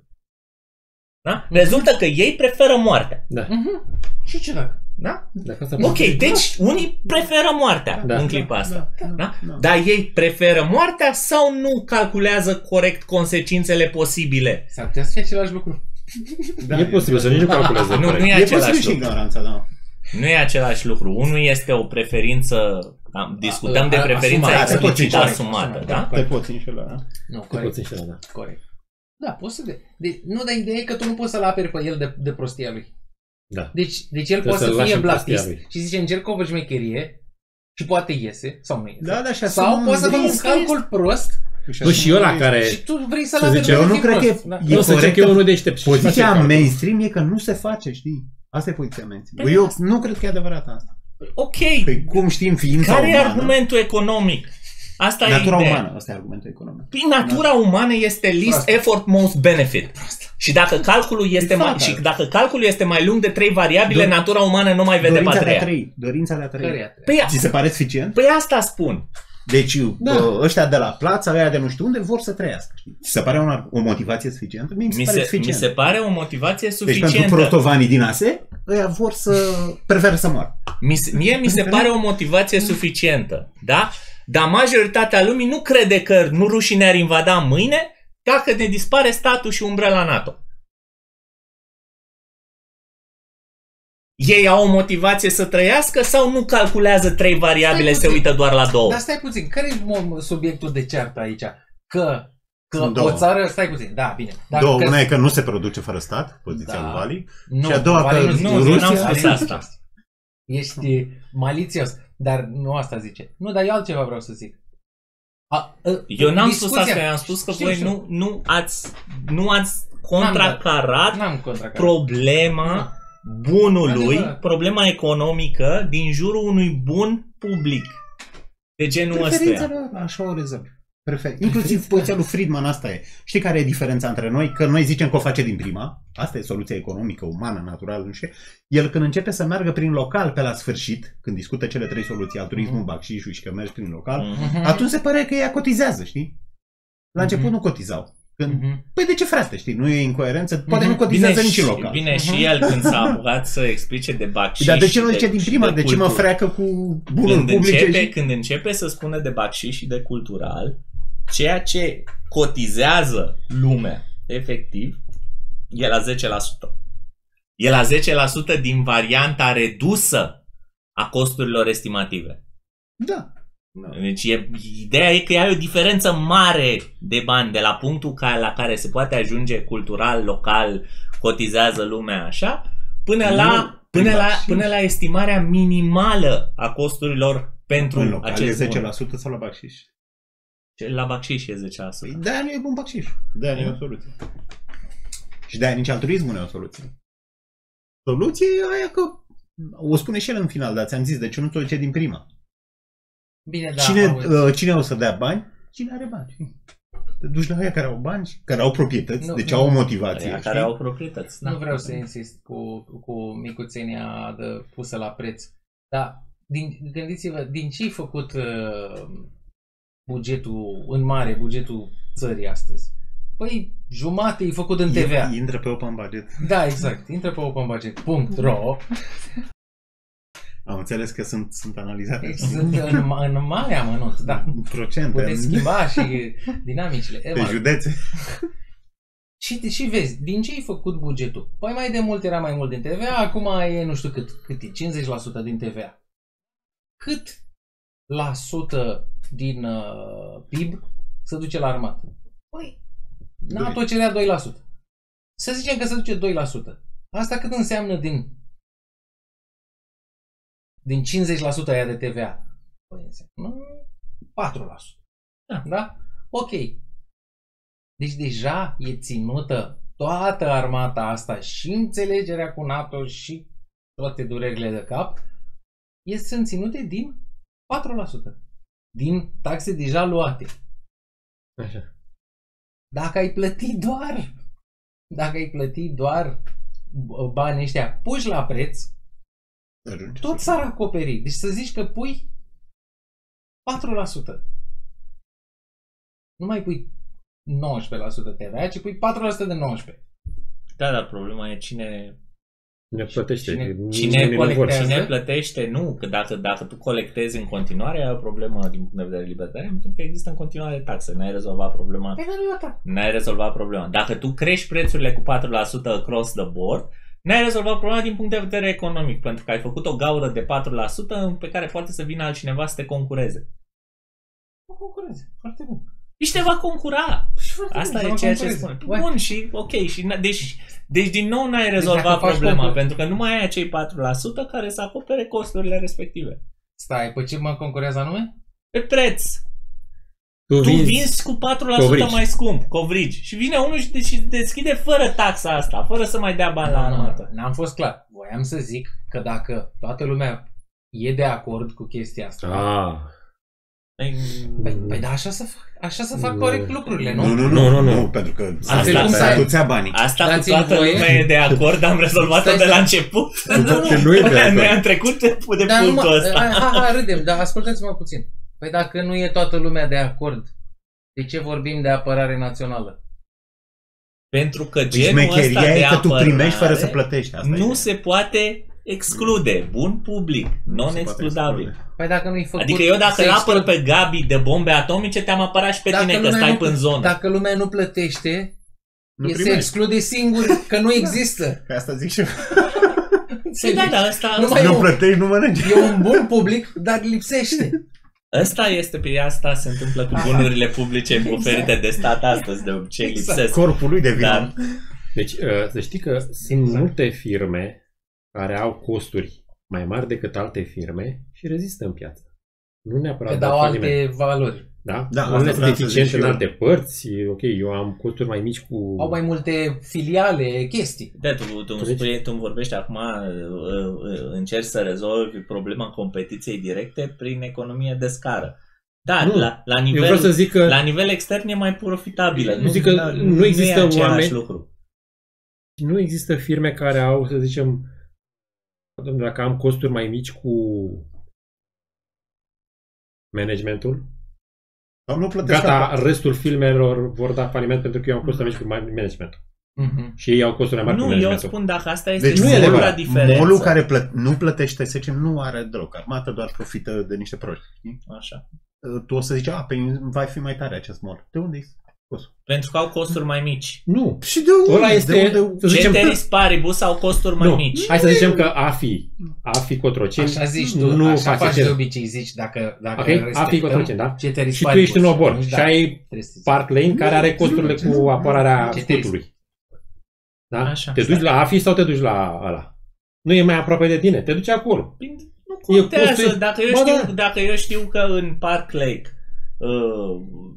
[SPEAKER 1] Da? Rezultă că ei preferă moartea.
[SPEAKER 4] Da.
[SPEAKER 2] Mhm. Și ce dacă?
[SPEAKER 1] Da?
[SPEAKER 4] Dacă asta
[SPEAKER 1] Ok, deci unii preferă moartea
[SPEAKER 4] Da.
[SPEAKER 1] în clipa asta.
[SPEAKER 3] Da,
[SPEAKER 1] Da?
[SPEAKER 3] da.
[SPEAKER 1] Dar ei preferă moartea sau nu calculează corect consecințele posibile?
[SPEAKER 2] S-ar putea să fie același lucru.
[SPEAKER 3] Da,
[SPEAKER 4] E posibil să nici nu calculeze
[SPEAKER 1] Nu,
[SPEAKER 4] corect.
[SPEAKER 1] nu e
[SPEAKER 3] E
[SPEAKER 1] același
[SPEAKER 3] posibil și
[SPEAKER 1] lucru.
[SPEAKER 3] ignoranța, da.
[SPEAKER 1] Nu e același lucru. Unul este o preferință, da, discutăm de
[SPEAKER 2] A-
[SPEAKER 1] preferința
[SPEAKER 2] asumată.
[SPEAKER 1] explicită
[SPEAKER 3] Corect,
[SPEAKER 1] asumată,
[SPEAKER 2] asumată.
[SPEAKER 1] da?
[SPEAKER 3] Te poți înșela, da?
[SPEAKER 2] Nu,
[SPEAKER 4] Te
[SPEAKER 2] corect.
[SPEAKER 4] poți înșela, da.
[SPEAKER 2] Corect. Da, poți să de... de... Nu, dar ideea e că tu nu poți să-l aperi pe el de, de prostia lui.
[SPEAKER 4] Da.
[SPEAKER 2] Deci, deci el
[SPEAKER 4] Trebuie
[SPEAKER 2] poate
[SPEAKER 4] să-l
[SPEAKER 2] să
[SPEAKER 4] lași
[SPEAKER 2] fie
[SPEAKER 4] în prostia
[SPEAKER 2] blatist
[SPEAKER 4] lui.
[SPEAKER 2] și zice încerc o șmecherie și poate iese sau nu iese.
[SPEAKER 3] Da, da, și
[SPEAKER 2] sau
[SPEAKER 3] asumăm
[SPEAKER 2] poate să facă un
[SPEAKER 3] risc.
[SPEAKER 2] calcul prost
[SPEAKER 4] Nu, și ăla care...
[SPEAKER 2] și tu vrei să-l
[SPEAKER 4] Să
[SPEAKER 2] aperi
[SPEAKER 4] zice,
[SPEAKER 2] pe
[SPEAKER 3] eu
[SPEAKER 2] el
[SPEAKER 3] nu
[SPEAKER 2] fi
[SPEAKER 3] cred că
[SPEAKER 2] prost.
[SPEAKER 3] e-
[SPEAKER 2] Da.
[SPEAKER 3] e
[SPEAKER 4] Nu, să zice că
[SPEAKER 3] corectă.
[SPEAKER 4] e unul deștept. și face
[SPEAKER 3] Poziția
[SPEAKER 4] calcul.
[SPEAKER 3] mainstream e că nu se face, știi? Asta e poziția mainstream.
[SPEAKER 1] Păi
[SPEAKER 3] Eu
[SPEAKER 1] da.
[SPEAKER 3] nu cred că e adevărat asta.
[SPEAKER 1] Ok,
[SPEAKER 3] Păi cum știm ființa
[SPEAKER 1] care e
[SPEAKER 3] umană?
[SPEAKER 1] argumentul economic? Asta
[SPEAKER 3] Natura
[SPEAKER 1] e ideea.
[SPEAKER 3] umană, ăsta e argumentul economic.
[SPEAKER 1] Păi natura umană este least
[SPEAKER 2] Proastă.
[SPEAKER 1] effort, most benefit. Și dacă calculul este mai,
[SPEAKER 3] fata.
[SPEAKER 1] și dacă calculul este mai lung de trei variabile,
[SPEAKER 3] Do-
[SPEAKER 1] natura umană nu mai vede pe a
[SPEAKER 3] Dorința de a
[SPEAKER 1] treia.
[SPEAKER 3] trăi. Dorința de a trăi.
[SPEAKER 2] Căreia trebuie.
[SPEAKER 1] Păi,
[SPEAKER 3] Ți se pare suficient?
[SPEAKER 1] păi asta spun.
[SPEAKER 3] Deci
[SPEAKER 2] Da.
[SPEAKER 3] da. ăștia de la plața, ăia de nu știu unde, vor să trăiască. Știi? Ți se pare una, o motivație suficientă? Mie mi se
[SPEAKER 1] Mi
[SPEAKER 3] pare
[SPEAKER 1] se, mi
[SPEAKER 3] suficient.
[SPEAKER 1] se pare o motivație
[SPEAKER 3] Deci
[SPEAKER 1] suficientă.
[SPEAKER 3] pentru protovanii din ASE, ăia vor să... preferă să moară.
[SPEAKER 1] Mi se, mie mi se pare o motivație suficientă, da? Dar majoritatea lumii nu crede că nu rușii ne-ar invada mâine dacă ne dispare statul și umbrela NATO. Ei au o motivație să trăiască sau nu calculează trei variabile,
[SPEAKER 2] Stai
[SPEAKER 1] se
[SPEAKER 2] puțin.
[SPEAKER 1] uită doar la două?
[SPEAKER 2] Dar stai puțin, care e mo- subiectul de ceartă aici? Că, că
[SPEAKER 3] Sunt
[SPEAKER 2] o
[SPEAKER 3] două.
[SPEAKER 2] țară, stai puțin, da, bine. Dar
[SPEAKER 3] Două,
[SPEAKER 2] că,
[SPEAKER 3] una e că nu se produce fără stat, poziția
[SPEAKER 2] Da.
[SPEAKER 3] lui Vali.
[SPEAKER 2] nu,
[SPEAKER 3] și a doua
[SPEAKER 2] Vali
[SPEAKER 3] că
[SPEAKER 2] nu zice-
[SPEAKER 1] Nu, eu
[SPEAKER 3] Rusia
[SPEAKER 1] n-am spus
[SPEAKER 3] are-
[SPEAKER 1] asta.
[SPEAKER 2] Ești malițios, dar nu asta zice. Nu, dar eu altceva vreau să zic. A, a,
[SPEAKER 1] Eu n-am
[SPEAKER 2] discuția-
[SPEAKER 1] spus asta, eu am spus că
[SPEAKER 2] Știu,
[SPEAKER 1] voi
[SPEAKER 2] știu.
[SPEAKER 1] nu, nu ați, nu ați contracarat
[SPEAKER 2] N-am contracarat.
[SPEAKER 1] problema bunului,
[SPEAKER 2] Adevărat.
[SPEAKER 1] problema economică din jurul unui bun public. De genul ăsta.
[SPEAKER 3] Preferințele, așa o rezolvi. Perfect. Inclusiv poziția lui Friedman asta e. Știi care e diferența între noi? Că noi zicem că o face din prima. Asta e soluția economică, umană, naturală, nu știu. El când începe să meargă prin local pe la sfârșit, când discută cele trei soluții, altruismul,
[SPEAKER 2] Mhm.
[SPEAKER 3] bacșișul și că mergi prin local,
[SPEAKER 1] Mhm.
[SPEAKER 3] atunci se pare că ea cotizează, știi? La început
[SPEAKER 2] Mhm.
[SPEAKER 3] nu cotizau. Când...
[SPEAKER 2] Mhm.
[SPEAKER 3] Păi de ce, frate, știi? Nu e incoerență? Poate
[SPEAKER 2] Mhm.
[SPEAKER 3] nu cotizează
[SPEAKER 1] Bine,
[SPEAKER 3] nici în
[SPEAKER 1] și,
[SPEAKER 3] local.
[SPEAKER 1] bine și
[SPEAKER 2] Mhm.
[SPEAKER 1] el când s-a apucat să explice de bacșiș.
[SPEAKER 3] Dar de ce
[SPEAKER 1] și
[SPEAKER 3] nu zice din
[SPEAKER 1] și
[SPEAKER 3] prima? De ce mă
[SPEAKER 1] cultură.
[SPEAKER 3] freacă cu bunul
[SPEAKER 1] Când
[SPEAKER 3] public?
[SPEAKER 1] începe,
[SPEAKER 3] și-
[SPEAKER 1] când începe să spună de bacșiș și de cultural, ceea ce cotizează lumea, efectiv, e la zece la sută. E la zece la sută din varianta redusă a costurilor estimative.
[SPEAKER 3] Da. Da.
[SPEAKER 1] Deci e, ideea e că ai o diferență mare de bani de la punctul ca, la care se poate ajunge cultural, local, cotizează lumea așa, până
[SPEAKER 3] Nu,
[SPEAKER 1] la, până, la,
[SPEAKER 3] bacșiș.
[SPEAKER 1] până la estimarea minimală a costurilor pentru
[SPEAKER 3] În local e
[SPEAKER 1] acest
[SPEAKER 3] zece la
[SPEAKER 1] bun.
[SPEAKER 3] sută sau la bacșiș?
[SPEAKER 1] La bacșiș e zece la sută.
[SPEAKER 3] Păi de-aia nu e bun bacșiș. De-aia nu e o soluție. Și de-aia nici altruismul nu e o soluție. Soluția e aia că o spune și el în final, dar ți-am zis, de ce nu ți-o zice din prima?
[SPEAKER 2] Bine, da.
[SPEAKER 3] Cine,
[SPEAKER 2] auzi.
[SPEAKER 3] uh, cine o să dea bani? Cine are bani? Te duci la aia care au bani, care au proprietăți,
[SPEAKER 2] Nu,
[SPEAKER 3] deci
[SPEAKER 2] nu.
[SPEAKER 3] au o motivație.
[SPEAKER 1] Aia
[SPEAKER 3] știi?
[SPEAKER 1] care au proprietăți.
[SPEAKER 2] Nu
[SPEAKER 1] da.
[SPEAKER 2] vreau să insist cu, cu micuțenia de, pusă la preț. Dar din, gândiți-vă, din ce ai făcut uh, bugetul în mare, bugetul țării astăzi? Păi jumate e făcut în T V A.
[SPEAKER 3] Intră pe open budget.
[SPEAKER 2] Da, exact. Intră pe open budget punct ro.
[SPEAKER 3] Am înțeles că sunt, sunt analizate.
[SPEAKER 2] Sunt în, în mare amănunt, da.
[SPEAKER 3] Procente.
[SPEAKER 2] Puteți schimba și dinamicile. E,
[SPEAKER 3] Pe
[SPEAKER 2] mă,
[SPEAKER 3] județe.
[SPEAKER 2] Și, și vezi, din ce ai făcut bugetul? Păi mai de mult era mai mult din T V A, acum e nu știu cât, cât e, cincizeci la sută din T V A. Cât la sută din uh, P I B se duce la armată? Păi, NATO cerea doi la sută. Să zicem că se duce doi la sută. Asta cât înseamnă din din cincizeci la sută aia de T V A? Păi înseamnă patru la sută.
[SPEAKER 1] Da.
[SPEAKER 2] Da? Ok. Deci deja e ținută toată armata asta și înțelegerea cu NATO și toate durerile de cap e, sunt ținute din patru la sută. Din taxe deja luate.
[SPEAKER 4] Așa.
[SPEAKER 2] Dacă ai plătit doar dacă ai plătit doar banii ăștia puși la preț,
[SPEAKER 3] Ajunge.
[SPEAKER 2] tot s-ar acoperi. Deci să zici că pui patru la sută. Nu mai pui nouăsprezece la sută T V A, ci pui patru la sută de nouăsprezece.
[SPEAKER 1] Da, dar problema e cine
[SPEAKER 4] Ne plătește.
[SPEAKER 2] Cine-
[SPEAKER 1] Cine,
[SPEAKER 2] Cine
[SPEAKER 1] colectează?
[SPEAKER 2] colectează?
[SPEAKER 1] Cine plătește? Nu, că dacă, dacă tu colectezi în continuare, ai o problemă din punct de vedere libertarian, pentru că există în continuare taxe. N-ai rezolvat problema.
[SPEAKER 2] Păi nu e ta.
[SPEAKER 1] N-ai rezolvat problema. Dacă tu crești prețurile cu patru la sută across the board, n-ai rezolvat problema din punct de vedere economic, pentru că ai făcut o gaură de patru la sută pe care poate să vină altcineva să te concureze.
[SPEAKER 2] Nu concureze. Foarte bun.
[SPEAKER 1] Și te va concura.
[SPEAKER 2] Și foarte
[SPEAKER 1] Asta
[SPEAKER 2] bun,
[SPEAKER 1] e
[SPEAKER 2] să
[SPEAKER 1] ceea
[SPEAKER 2] mă
[SPEAKER 1] ce
[SPEAKER 2] concureze.
[SPEAKER 1] spun.
[SPEAKER 2] Uai.
[SPEAKER 1] Bun, și ok. Și, n- deci, deci din nou n-ai
[SPEAKER 2] dacă
[SPEAKER 1] rezolvat
[SPEAKER 2] faci
[SPEAKER 1] problema,
[SPEAKER 2] concurs-
[SPEAKER 1] pentru că nu mai ai acei patru la sută care să acopere costurile respective.
[SPEAKER 2] Stai, pe ce mă concurează anume?
[SPEAKER 1] Pe preț.
[SPEAKER 4] Tu
[SPEAKER 1] Tu
[SPEAKER 4] vinzi,
[SPEAKER 1] vinzi cu patru la sută
[SPEAKER 4] covrigi.
[SPEAKER 1] mai scump, covrigi. Și vine unul și și deschide fără taxa asta, fără să mai dea bani la
[SPEAKER 2] Nu, nu,
[SPEAKER 1] armată.
[SPEAKER 2] N-am fost clar. Voiam să zic că dacă toată lumea e de acord cu chestia asta,
[SPEAKER 4] Ah,
[SPEAKER 1] Păi,
[SPEAKER 2] păi, păi da, așa să fac, așa să fac
[SPEAKER 4] Nu.
[SPEAKER 2] corect lucrurile, nu?
[SPEAKER 3] Nu, nu,
[SPEAKER 4] Nu,
[SPEAKER 3] nu,
[SPEAKER 4] nu, nu.
[SPEAKER 3] nu, pentru că
[SPEAKER 2] Altfel cum să
[SPEAKER 3] asta
[SPEAKER 2] ai-
[SPEAKER 3] tu ți-a banii.
[SPEAKER 1] Asta cu
[SPEAKER 2] Dați-mi
[SPEAKER 1] toată
[SPEAKER 2] voie.
[SPEAKER 1] lumea e de acord, am rezolvat-o
[SPEAKER 2] Stai
[SPEAKER 1] de
[SPEAKER 2] să-
[SPEAKER 1] la început.
[SPEAKER 4] că nu e de
[SPEAKER 1] Noi
[SPEAKER 4] acord.
[SPEAKER 1] am trecut de, de
[SPEAKER 2] Dar nu mă,
[SPEAKER 1] punctul ăsta.
[SPEAKER 2] hai, hai, hai, râdem, dar ascultați-mă puțin. Păi dacă nu e toată lumea de acord, de ce vorbim de apărare națională?
[SPEAKER 1] Pentru că
[SPEAKER 3] Deci
[SPEAKER 1] genul ăsta
[SPEAKER 3] șmecheria
[SPEAKER 1] de
[SPEAKER 3] e că tu
[SPEAKER 1] apărare
[SPEAKER 3] primești fără să plătești. Asta
[SPEAKER 1] nu
[SPEAKER 3] e.
[SPEAKER 1] se poate exclude. Bun public,
[SPEAKER 3] Nu se poate
[SPEAKER 1] non-excludabil.
[SPEAKER 3] exclude.
[SPEAKER 2] Păi dacă nu-i făcut...
[SPEAKER 1] Adică eu dacă
[SPEAKER 2] să
[SPEAKER 1] îl apăr
[SPEAKER 2] exclud-
[SPEAKER 1] pe Gabi de bombe atomice, te-am apărat și pe
[SPEAKER 2] Dacă
[SPEAKER 1] tine că
[SPEAKER 2] lumea
[SPEAKER 1] stai
[SPEAKER 2] nu-
[SPEAKER 1] pe în zonă.
[SPEAKER 2] Dacă lumea nu plătește,
[SPEAKER 3] Nu
[SPEAKER 2] e, se
[SPEAKER 3] primești.
[SPEAKER 2] exclude singur că nu există.
[SPEAKER 3] Pe asta zic și eu.
[SPEAKER 1] Păi da, dar ăsta,
[SPEAKER 2] Nu
[SPEAKER 1] ăsta,
[SPEAKER 2] mai-
[SPEAKER 3] Nu
[SPEAKER 2] eu-
[SPEAKER 3] plătești, nu mănânci.
[SPEAKER 2] E un bun public, dar lipsește.
[SPEAKER 1] ăsta este pe asta se întâmplă cu bunurile publice
[SPEAKER 2] Exact.
[SPEAKER 1] oferite de stat astăzi, de obicei
[SPEAKER 2] Exact.
[SPEAKER 1] lipsesc.
[SPEAKER 3] Corpul lui de vină.
[SPEAKER 1] Dar
[SPEAKER 4] Deci, uh, să știi că sunt
[SPEAKER 2] Exact.
[SPEAKER 4] multe firme care au costuri mai mari decât alte firme și rezistă în piață. Nu neapărat
[SPEAKER 2] Că
[SPEAKER 4] dau
[SPEAKER 2] dau
[SPEAKER 4] faliment.
[SPEAKER 2] alte valori.
[SPEAKER 4] Da?
[SPEAKER 3] Da,
[SPEAKER 4] Unele
[SPEAKER 3] asta
[SPEAKER 4] sunt
[SPEAKER 3] vreau să
[SPEAKER 4] eficiente
[SPEAKER 3] zic
[SPEAKER 4] în
[SPEAKER 3] și eu.
[SPEAKER 4] alte părți. Ok, eu am costuri mai mici cu...
[SPEAKER 2] Au mai multe filiale, chestii.
[SPEAKER 1] da, tu, tu, îmi
[SPEAKER 4] Deci-
[SPEAKER 1] spui, tu îmi vorbești acum, uh, uh, încerci să rezolvi problema competiției directe prin economie de scară. Da,
[SPEAKER 4] Nu.
[SPEAKER 1] la, la,
[SPEAKER 4] Eu
[SPEAKER 1] nivel,
[SPEAKER 4] vreau să zic că...
[SPEAKER 1] la nivel extern e mai profitabilă.
[SPEAKER 4] Eu zic că
[SPEAKER 1] da,
[SPEAKER 4] nu există
[SPEAKER 1] e același
[SPEAKER 4] oameni-
[SPEAKER 1] lucru.
[SPEAKER 4] Nu există firme care au, să zicem, dom'le, dacă am costuri mai mici cu managementul,
[SPEAKER 3] Sau nu plătești.
[SPEAKER 4] gata,
[SPEAKER 3] apă.
[SPEAKER 4] restul firmelor vor da faliment pentru că eu am costuri mai mici cu managementul.
[SPEAKER 2] Mhm.
[SPEAKER 4] Și ei au costuri mai mari cu
[SPEAKER 1] Nu, eu
[SPEAKER 4] managementul.
[SPEAKER 1] spun dacă asta este
[SPEAKER 3] Deci
[SPEAKER 4] nu e
[SPEAKER 1] singura
[SPEAKER 4] adevărat.
[SPEAKER 1] diferență.
[SPEAKER 3] Molul care plă- nu plătește, să zicem, nu are deloc. Armata doar profită de niște proști. știi?
[SPEAKER 1] Așa.
[SPEAKER 3] Tu o să zici, a, pe va fi mai tare acest mol. De unde e?
[SPEAKER 1] Pentru că au costuri mai mici.
[SPEAKER 4] Nu.
[SPEAKER 3] Și de unde?
[SPEAKER 4] Ăla este,
[SPEAKER 3] De unde?
[SPEAKER 4] să zicem,
[SPEAKER 1] Ceteris paribus au costuri mai
[SPEAKER 4] nu.
[SPEAKER 1] mici.
[SPEAKER 4] Hai să zicem că A F I, A F I Cotroceni,
[SPEAKER 2] Așa zici tu,
[SPEAKER 4] nu
[SPEAKER 2] așa
[SPEAKER 4] face
[SPEAKER 2] faci
[SPEAKER 4] ce-
[SPEAKER 2] de obicei, zici, dacă, dacă
[SPEAKER 4] Ok? A F I
[SPEAKER 2] respectăm
[SPEAKER 4] Cotroceni, da?
[SPEAKER 2] ceteris
[SPEAKER 4] Și tu
[SPEAKER 2] paribus.
[SPEAKER 4] ești în obor
[SPEAKER 2] Atunci,
[SPEAKER 4] și
[SPEAKER 2] da,
[SPEAKER 4] ai
[SPEAKER 2] trebuie să zici.
[SPEAKER 4] Park Lane care are costurile cu apărarea
[SPEAKER 2] Ceteris.
[SPEAKER 4] scutului. Da?
[SPEAKER 1] Așa,
[SPEAKER 4] te
[SPEAKER 1] stai.
[SPEAKER 4] duci la A F I sau te duci la ăla? Nu e mai aproape de tine, te duci acolo.
[SPEAKER 1] Nu contează.
[SPEAKER 4] costul-
[SPEAKER 1] Dacă eu,
[SPEAKER 4] Ba
[SPEAKER 1] știu,
[SPEAKER 4] da.
[SPEAKER 1] dacă eu știu că în Park Lake uh,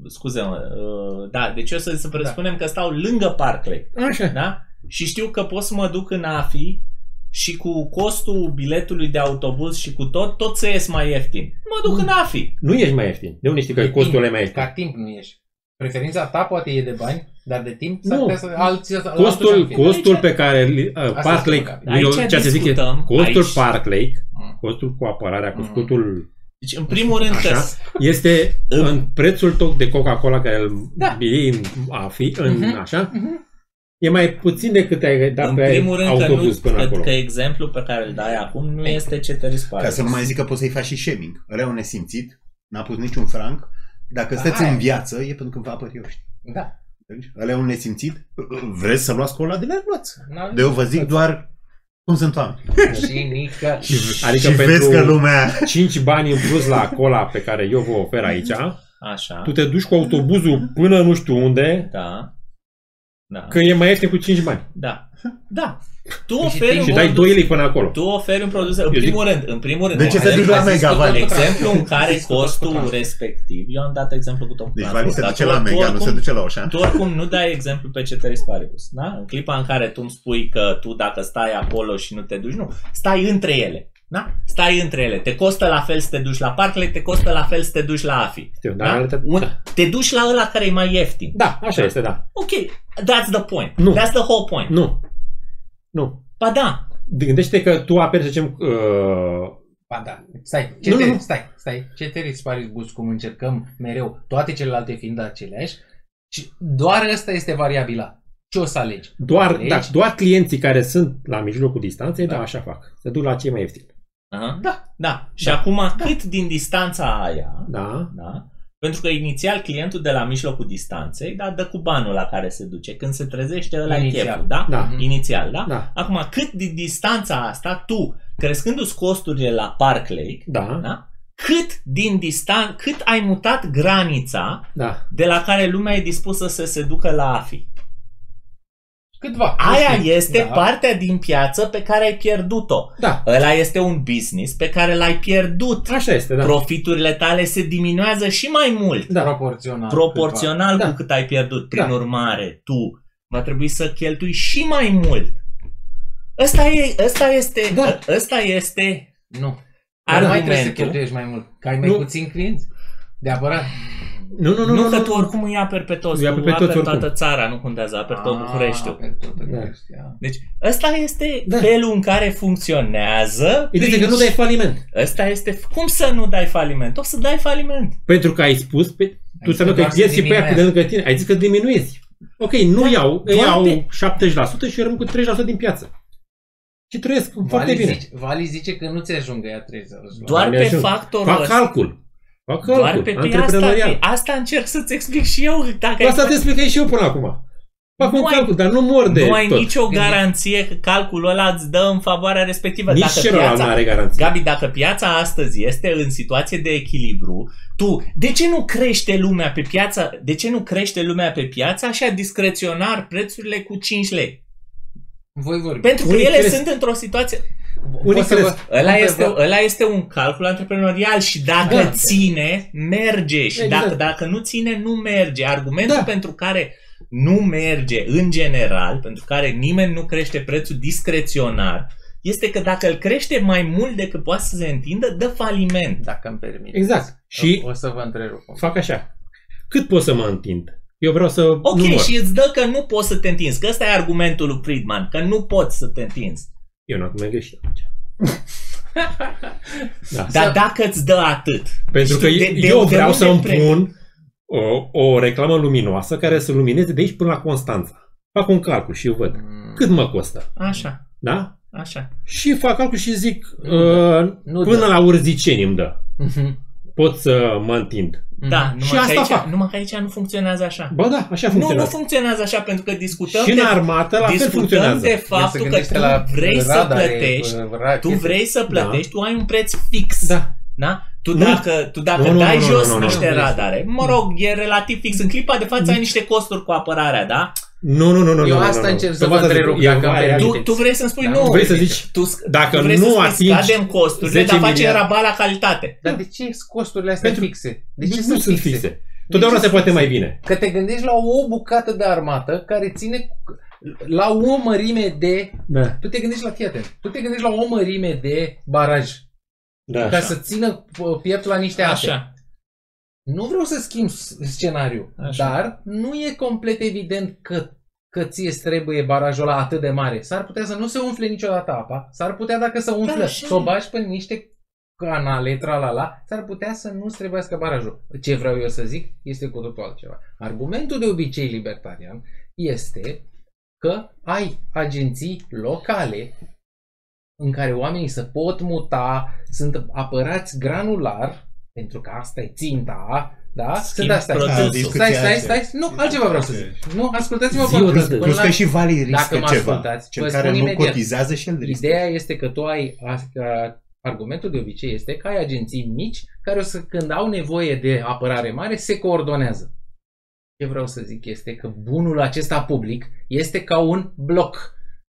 [SPEAKER 1] scuze-mă, uh, da, deci eu să, să presupunem da. că stau lângă Park Lake.
[SPEAKER 4] Așa.
[SPEAKER 1] Da? Și știu că pot să mă duc în A F I și cu costul biletului de autobuz și cu tot, tot să ies mai ieftin. Mă duc mm. în A F I.
[SPEAKER 4] Nu ești mai ieftin. De unde știi că costul e mai ieftin?
[SPEAKER 2] Ca timp nu ești. Preferința ta poate e de bani, dar de timp
[SPEAKER 4] nu.
[SPEAKER 2] să alții să
[SPEAKER 4] Costul,
[SPEAKER 2] alții
[SPEAKER 4] costul
[SPEAKER 2] aici,
[SPEAKER 4] pe care uh, Park Lake,
[SPEAKER 1] aici
[SPEAKER 4] ce se zice, costul
[SPEAKER 1] aici.
[SPEAKER 4] Park Lake, costul cu apărarea, cu scutul.
[SPEAKER 1] Deci, în primul rând,
[SPEAKER 4] așa,
[SPEAKER 1] că...
[SPEAKER 4] este în, în prețul tău de Coca-Cola care îl
[SPEAKER 2] da.
[SPEAKER 4] iei în A F I, în
[SPEAKER 2] uh-huh.
[SPEAKER 4] așa,
[SPEAKER 2] uh-huh.
[SPEAKER 4] e mai puțin decât ai dat
[SPEAKER 1] în
[SPEAKER 4] pe
[SPEAKER 1] primul rând
[SPEAKER 4] autobuz
[SPEAKER 1] că, nu,
[SPEAKER 4] până
[SPEAKER 1] că,
[SPEAKER 4] acolo.
[SPEAKER 1] că exemplul pe care îl dai acum nu
[SPEAKER 2] Ei.
[SPEAKER 1] este Ceteris Paribus.
[SPEAKER 3] Ca să nu mai zic că poți să-i faci și shaming. Rău nesimțit, n-a pus niciun franc. Dacă sunteți în viață, e pentru că vă apăr eu, știi.
[SPEAKER 2] Da.
[SPEAKER 3] Ăla e un nesimțit. Vreți să luați cola de la luați.
[SPEAKER 2] N-am
[SPEAKER 3] De eu vă zic doar cum sunt oameni.
[SPEAKER 2] Și nică.
[SPEAKER 4] Adică
[SPEAKER 3] și vezi că lumea...
[SPEAKER 4] cinci bani în plus la cola pe care eu vă ofer aici,
[SPEAKER 1] așa.
[SPEAKER 4] Tu te duci cu autobuzul până nu știu unde,
[SPEAKER 1] da. Da.
[SPEAKER 4] Că e mai ieftin cu cinci bani.
[SPEAKER 1] Da. Da. Tu oferi un
[SPEAKER 4] și dai doi lei până acolo.
[SPEAKER 1] Tu oferi un produs, în primul rând, în primul rând.
[SPEAKER 3] De ce te duci la Mega, Vali?
[SPEAKER 1] Exemplu în care costul respectiv, eu am dat exemplu cu Tom.
[SPEAKER 3] Deci Vali se duce la Mega, nu se duce la Oșan.
[SPEAKER 1] Tu oricum nu dai exemplu pe Ceteris Paribus, da? În clipa în care tu îmi spui că tu dacă stai acolo și nu te duci, nu, stai între ele. Da? Stai între ele. Te costă la fel să te duci la Park Lake, te costă la fel să te duci la A F I.
[SPEAKER 4] Știu,
[SPEAKER 1] da?
[SPEAKER 4] dar
[SPEAKER 1] Un, te duci la ăla care e mai ieftin.
[SPEAKER 4] Da, așa da. este, da.
[SPEAKER 1] Ok, that's the point.
[SPEAKER 4] Nu.
[SPEAKER 1] That's the whole point.
[SPEAKER 4] Nu. Nu.
[SPEAKER 1] Ba da.
[SPEAKER 4] Gândește că tu aperi, să zicem... Uh...
[SPEAKER 2] Ba da. Stai, ce te, stai, stai. Ceteris Paribus, cum încercăm mereu, toate celelalte fiind aceleași, și doar ăsta este variabila. Ce o să alegi?
[SPEAKER 4] Doar,
[SPEAKER 2] alegi?
[SPEAKER 4] da, doar clienții care sunt la mijlocul distanței, da, da așa fac. Se duc la cei mai ieftini.
[SPEAKER 1] Aha. Da. Da. Și
[SPEAKER 2] da.
[SPEAKER 1] acum,
[SPEAKER 2] da.
[SPEAKER 1] cât din distanța aia,
[SPEAKER 4] da.
[SPEAKER 1] Da, pentru că inițial clientul de la mijlocul distanței, da, dă cu banul la care se duce. Când se trezește, ăla e cheful, da?
[SPEAKER 4] da?
[SPEAKER 1] Inițial, da?
[SPEAKER 4] da?
[SPEAKER 1] Acum, cât din distanța asta, tu, crescându-ți costurile la Park Lake,
[SPEAKER 4] da?
[SPEAKER 1] Da? Cât din distan- cât ai mutat granița
[SPEAKER 4] da.
[SPEAKER 1] de la care lumea e dispusă să se ducă la A F I.
[SPEAKER 2] Câtva.
[SPEAKER 1] Aia este
[SPEAKER 2] da.
[SPEAKER 1] partea din piață pe care ai pierdut-o.
[SPEAKER 4] Da.
[SPEAKER 1] Ăla este un business pe care l-ai pierdut.
[SPEAKER 4] Așa este, da.
[SPEAKER 1] Profiturile tale se diminuează și mai mult.
[SPEAKER 2] Da. Proporțional.
[SPEAKER 1] Proporțional cu
[SPEAKER 2] da.
[SPEAKER 1] cât ai pierdut. Prin
[SPEAKER 4] da.
[SPEAKER 1] urmare, tu va trebui să cheltui și mai mult. Ăsta, e, ăsta este...
[SPEAKER 2] Da.
[SPEAKER 1] Ăsta este...
[SPEAKER 2] Nu.
[SPEAKER 1] Argumentul.
[SPEAKER 2] Mai trebuie să cheltuiești mai mult. Că ai mai
[SPEAKER 4] nu.
[SPEAKER 2] puțin clienți de apărat.
[SPEAKER 1] Nu, nu, nu, nu, că tu oricum îi aperi pe toți. Tu aperi toată
[SPEAKER 4] oricum.
[SPEAKER 1] țara, nu contează, aperi tot Bucureștiul. Deci ăsta este da. felul în care funcționează.
[SPEAKER 4] Ideea că nu dai faliment.
[SPEAKER 1] Ăsta este... Cum să nu dai faliment? O să dai faliment.
[SPEAKER 4] Pentru că ai spus, pe, tu să nu că iesi pe aia de lângă tine, ai zis că diminuezi. Ok, nu da, iau, iau pe... șaptezeci la sută și eu rămân cu treizeci la sută din piață. Și trăiesc Vali foarte bine.
[SPEAKER 2] Zice, Vali zice că nu ți ajungă ea treizeci la sută.
[SPEAKER 1] Doar pe factorul
[SPEAKER 4] Fac calcul. Fac calcul.
[SPEAKER 1] Doar pe, pe asta, pe asta încerc să-ți explic și eu. Dacă
[SPEAKER 4] asta te explic și eu până acum. Fac un calcul, dar nu mor de
[SPEAKER 1] Nu ai
[SPEAKER 4] tot.
[SPEAKER 1] nicio garanție că calculul ăla îți dă în favoarea respectivă.
[SPEAKER 4] Nici
[SPEAKER 1] dacă
[SPEAKER 4] celălalt nu are garanție.
[SPEAKER 1] Gabi, dacă piața astăzi este în situație de echilibru, tu, de ce nu crește lumea pe piață? De ce nu crește lumea pe piață așa discreționar prețurile cu cinci lei?
[SPEAKER 2] Voi vorbi.
[SPEAKER 1] Pentru că
[SPEAKER 4] Unii
[SPEAKER 1] ele
[SPEAKER 4] cresc.
[SPEAKER 1] sunt într-o situație...
[SPEAKER 4] Unii cresc.
[SPEAKER 1] Ăla este, ăla este un calcul antreprenorial și dacă da. ține, merge. Și exact. dacă, dacă nu ține, nu merge. Argumentul da. pentru care nu merge în general, pentru care nimeni nu crește prețul discreționar, este că dacă îl crește mai mult decât poate să se întindă, dă faliment.
[SPEAKER 2] Dacă îmi permiteți.
[SPEAKER 4] Exact. Și
[SPEAKER 2] o să vă întrerup.
[SPEAKER 4] Fac așa. Cât pot să mă întind? Eu vreau să
[SPEAKER 1] Ok,
[SPEAKER 4] nu mor.
[SPEAKER 1] Și îți dă că nu poți să te întinzi. Că ăsta e argumentul lui Friedman. Că nu poți să te întinzi.
[SPEAKER 4] Eu nu am mai greșit atunci.
[SPEAKER 1] da. Dar dacă îți dă atât.
[SPEAKER 4] Pentru că de, de, eu de vreau să îmi pun o, o reclamă luminoasă care să lumineze de aici până la Constanța. Fac un calcul și eu văd. Mm. Cât mă costă?
[SPEAKER 1] Așa.
[SPEAKER 4] Da?
[SPEAKER 1] Așa.
[SPEAKER 4] Și fac calcul și zic
[SPEAKER 2] nu
[SPEAKER 4] uh,
[SPEAKER 2] nu
[SPEAKER 4] până
[SPEAKER 2] dă.
[SPEAKER 4] la Urziceni îmi dă.
[SPEAKER 2] Uh-huh.
[SPEAKER 4] Pot să mă întind.
[SPEAKER 1] Da, numai,
[SPEAKER 4] și
[SPEAKER 1] că
[SPEAKER 4] asta
[SPEAKER 1] aici,
[SPEAKER 4] fac.
[SPEAKER 1] numai că aici nu funcționează așa.
[SPEAKER 4] Ba da, așa funcționează.
[SPEAKER 1] Nu, nu funcționează așa, pentru că discutăm
[SPEAKER 4] și în
[SPEAKER 1] de,
[SPEAKER 4] armată la fel funcționează.
[SPEAKER 1] de faptul că tu la vrei să plătești, tu vrei să plătești, da. tu ai un preț fix.
[SPEAKER 4] Da.
[SPEAKER 1] Da? Tu
[SPEAKER 4] nu.
[SPEAKER 1] dacă, tu dacă
[SPEAKER 4] nu,
[SPEAKER 1] dai
[SPEAKER 4] nu,
[SPEAKER 1] jos
[SPEAKER 4] nu, nu,
[SPEAKER 1] niște
[SPEAKER 4] nu,
[SPEAKER 1] radare, mă rog, e relativ fix. În clipa de față ai niște costuri cu apărarea, da?
[SPEAKER 4] Nu, nu, nu, nu.
[SPEAKER 2] Eu
[SPEAKER 4] nu,
[SPEAKER 2] asta
[SPEAKER 4] nu, nu.
[SPEAKER 2] încerc să vă întrerup.
[SPEAKER 1] Tu, tu vrei să-mi spui, da, nu.
[SPEAKER 4] Vrei să zici,
[SPEAKER 1] tu,
[SPEAKER 4] dacă
[SPEAKER 1] tu vrei
[SPEAKER 4] nu
[SPEAKER 1] să spui,
[SPEAKER 4] atingi
[SPEAKER 1] scadem costurile, dar facem rabat la calitate.
[SPEAKER 2] Dar de ce costurile astea
[SPEAKER 4] Pentru,
[SPEAKER 2] fixe? De ce
[SPEAKER 4] nu
[SPEAKER 2] sunt
[SPEAKER 4] sunt
[SPEAKER 2] fixe?
[SPEAKER 4] fixe. Totdeauna se poate mai bine.
[SPEAKER 2] Că te gândești la o bucată de armată care ține la o mărime de...
[SPEAKER 4] Da.
[SPEAKER 2] Tu te gândești la, fii atent, tu te gândești la o mărime de baraj
[SPEAKER 4] Da.
[SPEAKER 2] ca
[SPEAKER 1] Așa.
[SPEAKER 2] să țină pieptul la niște ape.
[SPEAKER 1] Așa.
[SPEAKER 2] Nu vreau să schimb scenariul,
[SPEAKER 1] Așa.
[SPEAKER 2] dar nu e complet evident că, că ție îți trebuie barajul ăla atât de mare. S-ar putea să nu se umfle niciodată apa, s-ar putea dacă se umflă
[SPEAKER 1] Da,
[SPEAKER 2] să o bagi pe niște canale, tralala, s-ar putea să nu-ți trebuiască barajul. Ce vreau eu să zic este cu totul altceva. Argumentul de obicei libertarian este că ai agenții locale în care oamenii se pot muta, sunt apărați granular, pentru că asta e ținta, da?
[SPEAKER 1] Schimb
[SPEAKER 2] Sunt astea.
[SPEAKER 1] produsul.
[SPEAKER 2] Stai, stai, stai, nu, altceva vreau să zic. Nu, ascultați-mă
[SPEAKER 4] Zi
[SPEAKER 2] pe
[SPEAKER 4] o
[SPEAKER 2] rând.
[SPEAKER 4] dată.
[SPEAKER 2] Până
[SPEAKER 3] Plus
[SPEAKER 2] la-
[SPEAKER 3] că și Vali
[SPEAKER 2] Dacă
[SPEAKER 3] riscă
[SPEAKER 2] mă
[SPEAKER 3] ceva.
[SPEAKER 2] ascultați,
[SPEAKER 3] Cel
[SPEAKER 2] vă
[SPEAKER 3] care
[SPEAKER 2] spun
[SPEAKER 3] nu
[SPEAKER 2] imediat.
[SPEAKER 3] cotizează și el riscă.
[SPEAKER 2] Ideea este că tu ai, a- argumentul de obicei este că ai agenții mici care o să, când au nevoie de apărare mare, se coordonează. Ce vreau să zic este că bunul acesta public este ca un bloc.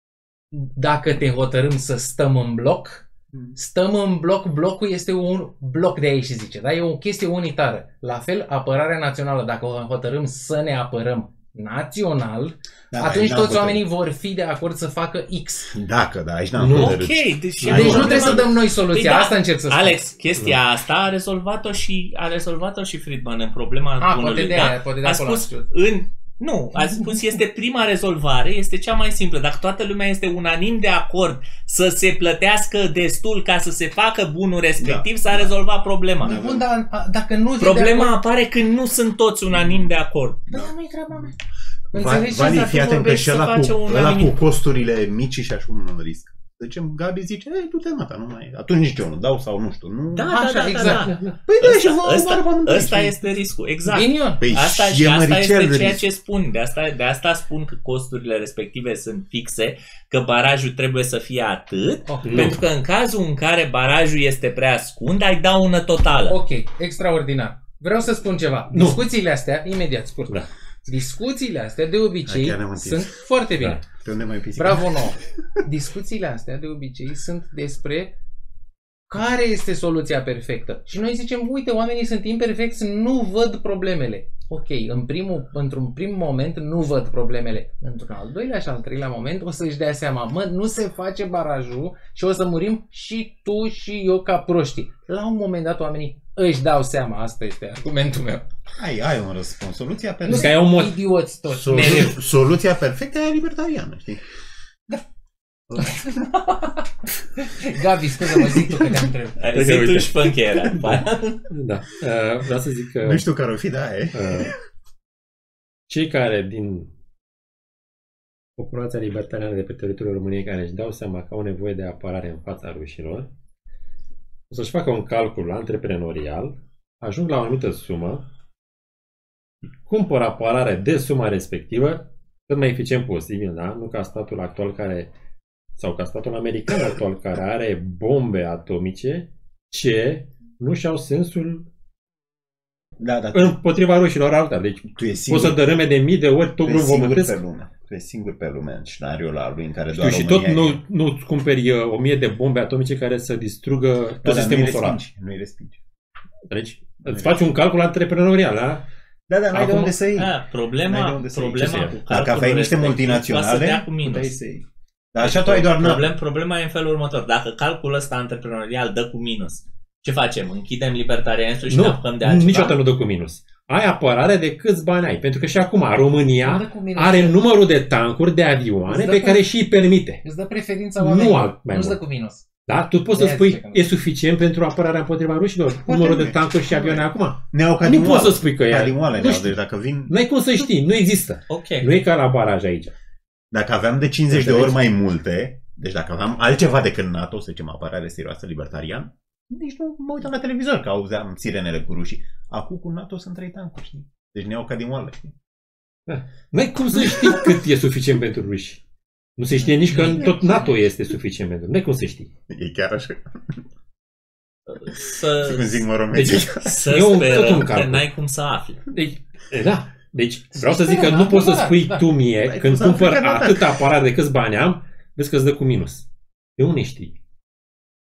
[SPEAKER 2] Dacă te hotărâm să stăm în bloc, stăm în bloc, blocul este un bloc de aici, zice, da? E o chestie unitară. La fel, apărarea națională, dacă hotărâm să ne apărăm național,
[SPEAKER 3] Da,
[SPEAKER 2] atunci
[SPEAKER 3] aici n-am
[SPEAKER 2] toți
[SPEAKER 3] hotărât.
[SPEAKER 2] oamenii vor fi de acord să facă X.
[SPEAKER 3] Dacă, da, aici n-am
[SPEAKER 4] Nu.
[SPEAKER 3] hotărât.
[SPEAKER 1] Ok, deci...
[SPEAKER 3] Ai
[SPEAKER 2] Deci nu
[SPEAKER 3] problema.
[SPEAKER 2] trebuie să dăm noi soluția,
[SPEAKER 1] Păi da,
[SPEAKER 2] asta încerc să spun.
[SPEAKER 1] Alex, chestia asta a rezolvat-o și a rezolvat-o și Friedman în problema
[SPEAKER 2] A,
[SPEAKER 1] bunului,
[SPEAKER 2] poate de
[SPEAKER 1] da?
[SPEAKER 2] aia, poate de
[SPEAKER 1] A
[SPEAKER 2] acolo am
[SPEAKER 1] spus
[SPEAKER 2] știut.
[SPEAKER 1] în nu, a spus este prima rezolvare, este cea mai simplă. Dacă toată lumea este unanim de acord să se plătească destul ca să se facă bunul respectiv,
[SPEAKER 3] Da.
[SPEAKER 1] s-a rezolvat problema.
[SPEAKER 2] Bun, bun, dar a, dacă nu...
[SPEAKER 1] Problema apare când nu sunt toți unanim de acord.
[SPEAKER 2] Da, nu-i treaba mea.
[SPEAKER 3] Va-
[SPEAKER 2] Înțelegi?
[SPEAKER 3] Vali,
[SPEAKER 1] asta?
[SPEAKER 3] fii
[SPEAKER 1] Tu
[SPEAKER 3] atent că
[SPEAKER 1] vorbești
[SPEAKER 3] și
[SPEAKER 1] să
[SPEAKER 3] ăla
[SPEAKER 1] face
[SPEAKER 3] cu,
[SPEAKER 1] un
[SPEAKER 3] ăla
[SPEAKER 1] anumit-
[SPEAKER 3] cu costurile mici și așa un risc. Zicem, Gabi zice, ei, du-te mă, dar nu mai... Atunci nici eu nu dau sau nu știu. Nu...
[SPEAKER 1] Da,
[SPEAKER 2] Așa,
[SPEAKER 1] da, da,
[SPEAKER 2] exact.
[SPEAKER 1] da, da.
[SPEAKER 3] Păi da, și
[SPEAKER 1] Ăsta,
[SPEAKER 3] vă
[SPEAKER 1] ăsta,
[SPEAKER 3] vă amândoi.
[SPEAKER 1] ăsta
[SPEAKER 3] Și-
[SPEAKER 1] este riscul, exact.
[SPEAKER 2] Ghinion.
[SPEAKER 3] Păi
[SPEAKER 1] Asta,
[SPEAKER 3] și
[SPEAKER 1] și
[SPEAKER 3] e
[SPEAKER 1] asta
[SPEAKER 3] măricel
[SPEAKER 1] este ceea
[SPEAKER 3] risc.
[SPEAKER 1] ce spun. De asta, de asta spun că costurile respective sunt fixe, că barajul trebuie să fie atât,
[SPEAKER 2] Ok.
[SPEAKER 1] pentru că în cazul în care barajul este prea scund, ai daună totală.
[SPEAKER 2] Ok, extraordinar. Vreau să spun ceva.
[SPEAKER 4] Nu.
[SPEAKER 2] Discuțiile astea, imediat, scurt.
[SPEAKER 4] Da.
[SPEAKER 2] Discuțiile astea, de obicei,
[SPEAKER 3] Hai, chiar ne-am întins.
[SPEAKER 2] sunt foarte bine.
[SPEAKER 4] Da.
[SPEAKER 3] Pe unde mai pisică?
[SPEAKER 2] Bravo nouă. Discuțiile astea, de obicei, sunt despre care este soluția perfectă. Și noi zicem, uite, oamenii sunt imperfecți, nu văd problemele. Ok, în primul, într-un prim moment nu văd problemele. Într-un al doilea și al treilea moment o să-și dea seama, mă, nu se face barajul și o să murim și tu și eu ca proștii. La un moment dat oamenii își dau seama, asta este argumentul meu.
[SPEAKER 3] Ai, ai un răspuns. Soluția
[SPEAKER 2] Nu
[SPEAKER 3] perfectă.
[SPEAKER 4] că ai un mod-
[SPEAKER 2] sunt idioți toți.
[SPEAKER 3] Solu-
[SPEAKER 2] mereu.
[SPEAKER 3] Soluția perfectă e libertariană, știi?
[SPEAKER 2] Gabi, scuze-mă, zic tu că te-am întrebat.
[SPEAKER 1] Zi tu
[SPEAKER 4] uite.
[SPEAKER 1] și pe încheierea.
[SPEAKER 4] Da. Uh, vreau să zic că
[SPEAKER 3] Nu știu care o fi, da, e.
[SPEAKER 4] uh, cei care din populația libertariană de pe teritoriul României care își dau seama că au nevoie de apărare în fața rușilor, o să-și facă un calcul antreprenorial, ajung la o anumită sumă, cumpără apărare de suma respectivă, cât mai eficient posibil, da? Nu ca statul actual care, sau ca statul american actual care are bombe atomice ce nu și-au sensul
[SPEAKER 3] Da, da, tu,
[SPEAKER 4] împotriva rușilor alta. Deci
[SPEAKER 3] tu e
[SPEAKER 4] poți
[SPEAKER 3] singur,
[SPEAKER 4] să dărâme de mii de ori
[SPEAKER 3] tu
[SPEAKER 4] tot
[SPEAKER 3] e
[SPEAKER 4] grupul
[SPEAKER 3] singur pe
[SPEAKER 4] românesc.
[SPEAKER 3] lume. Tu e singur pe lume în scenariul ăla lui în care
[SPEAKER 4] Știu,
[SPEAKER 3] doar
[SPEAKER 4] și tot
[SPEAKER 3] România
[SPEAKER 4] nu, nu-ți cumperi uh, o mie de bombe atomice care să distrugă
[SPEAKER 3] e.
[SPEAKER 4] tot
[SPEAKER 3] Da, dar
[SPEAKER 4] sistemul
[SPEAKER 3] nu-i
[SPEAKER 4] solar.
[SPEAKER 3] respingi, nu-i respingi.
[SPEAKER 4] Deci îți faci un calcul antreprenorial, da?
[SPEAKER 3] Da, dar n-ai de
[SPEAKER 4] Acum-
[SPEAKER 3] unde să iei.
[SPEAKER 1] A,
[SPEAKER 3] N-ai de
[SPEAKER 1] problema,
[SPEAKER 3] unde să iei.
[SPEAKER 1] problema
[SPEAKER 4] Ce să
[SPEAKER 1] cu
[SPEAKER 4] iei?
[SPEAKER 3] Dacă
[SPEAKER 1] calculul
[SPEAKER 3] aveai niște
[SPEAKER 1] respectiv poate să dea
[SPEAKER 3] multinaționale,
[SPEAKER 1] cu minus.
[SPEAKER 3] puteai să iei. Dar așa tu ai doar
[SPEAKER 1] Problem,
[SPEAKER 3] n-am.
[SPEAKER 1] problema e în felul următor. Dacă calculul ăsta antreprenorial dă cu minus, ce facem? Închidem libertarianismul și ne apucăm de
[SPEAKER 4] Nu,
[SPEAKER 1] altceva?
[SPEAKER 4] niciodată nu dă cu minus. Ai apărare de câți bani ai. Pentru că și acum
[SPEAKER 2] Nu dă
[SPEAKER 4] România
[SPEAKER 2] cu minus.
[SPEAKER 4] are numărul de tancuri, de avioane
[SPEAKER 2] Îți dă
[SPEAKER 4] pe
[SPEAKER 2] cu-
[SPEAKER 4] care și îi permite.
[SPEAKER 2] Îți dă preferința
[SPEAKER 4] Nu
[SPEAKER 2] oamenilor.
[SPEAKER 4] alt mai
[SPEAKER 2] Nu-ți dă
[SPEAKER 4] mult.
[SPEAKER 2] cu minus.
[SPEAKER 4] Da? Tu poți să
[SPEAKER 2] De-aia
[SPEAKER 4] spui,
[SPEAKER 2] zice că nu.
[SPEAKER 4] e suficient pentru apărarea împotriva rușilor? Numărul de
[SPEAKER 3] nu e.
[SPEAKER 4] tancuri și avioane acum?
[SPEAKER 3] Ne-au ca
[SPEAKER 4] Nu
[SPEAKER 3] din
[SPEAKER 4] poți
[SPEAKER 3] oală.
[SPEAKER 4] să spui că e.
[SPEAKER 3] Ca din oală
[SPEAKER 4] Nu
[SPEAKER 3] ne-au,
[SPEAKER 4] știu.
[SPEAKER 3] deci dacă vin...
[SPEAKER 4] Nu ai cum să știi, nu există.
[SPEAKER 1] Ok.
[SPEAKER 4] Nu e ca la baraj aici.
[SPEAKER 3] Dacă aveam de cincizeci de ori
[SPEAKER 4] Înțelegi?
[SPEAKER 3] mai multe, deci dacă aveam altceva decât NATO, să zicem apărare serioasă libertarian, nici nu mă uitam la televizor, că auzeam sirenele cu rușii. Acum cu NATO sunt trei tancuri, știi? Deci ne iau ca din oală, știi?
[SPEAKER 4] Nu ai cum să știi cât e suficient pentru ruși. Nu se știe nici că în tot NATO este suficient pentru. Nu ai cum să știi.
[SPEAKER 3] E chiar așa.
[SPEAKER 1] Să,
[SPEAKER 3] Cum zic mă
[SPEAKER 4] Deci,
[SPEAKER 1] să
[SPEAKER 4] e un- tot un
[SPEAKER 1] sperăm că
[SPEAKER 4] calcul.
[SPEAKER 1] n-ai cum să afli.
[SPEAKER 4] Deci, da. Deci, vreau să zic că
[SPEAKER 2] Da,
[SPEAKER 4] nu poți să
[SPEAKER 2] da,
[SPEAKER 4] spui
[SPEAKER 2] da.
[SPEAKER 4] tu mie,
[SPEAKER 3] Ai
[SPEAKER 4] când
[SPEAKER 3] cum să
[SPEAKER 4] cumpăr
[SPEAKER 3] afli că da, da.
[SPEAKER 4] atât aparat de câți bani am, vezi că îți dă cu minus. De unde știi?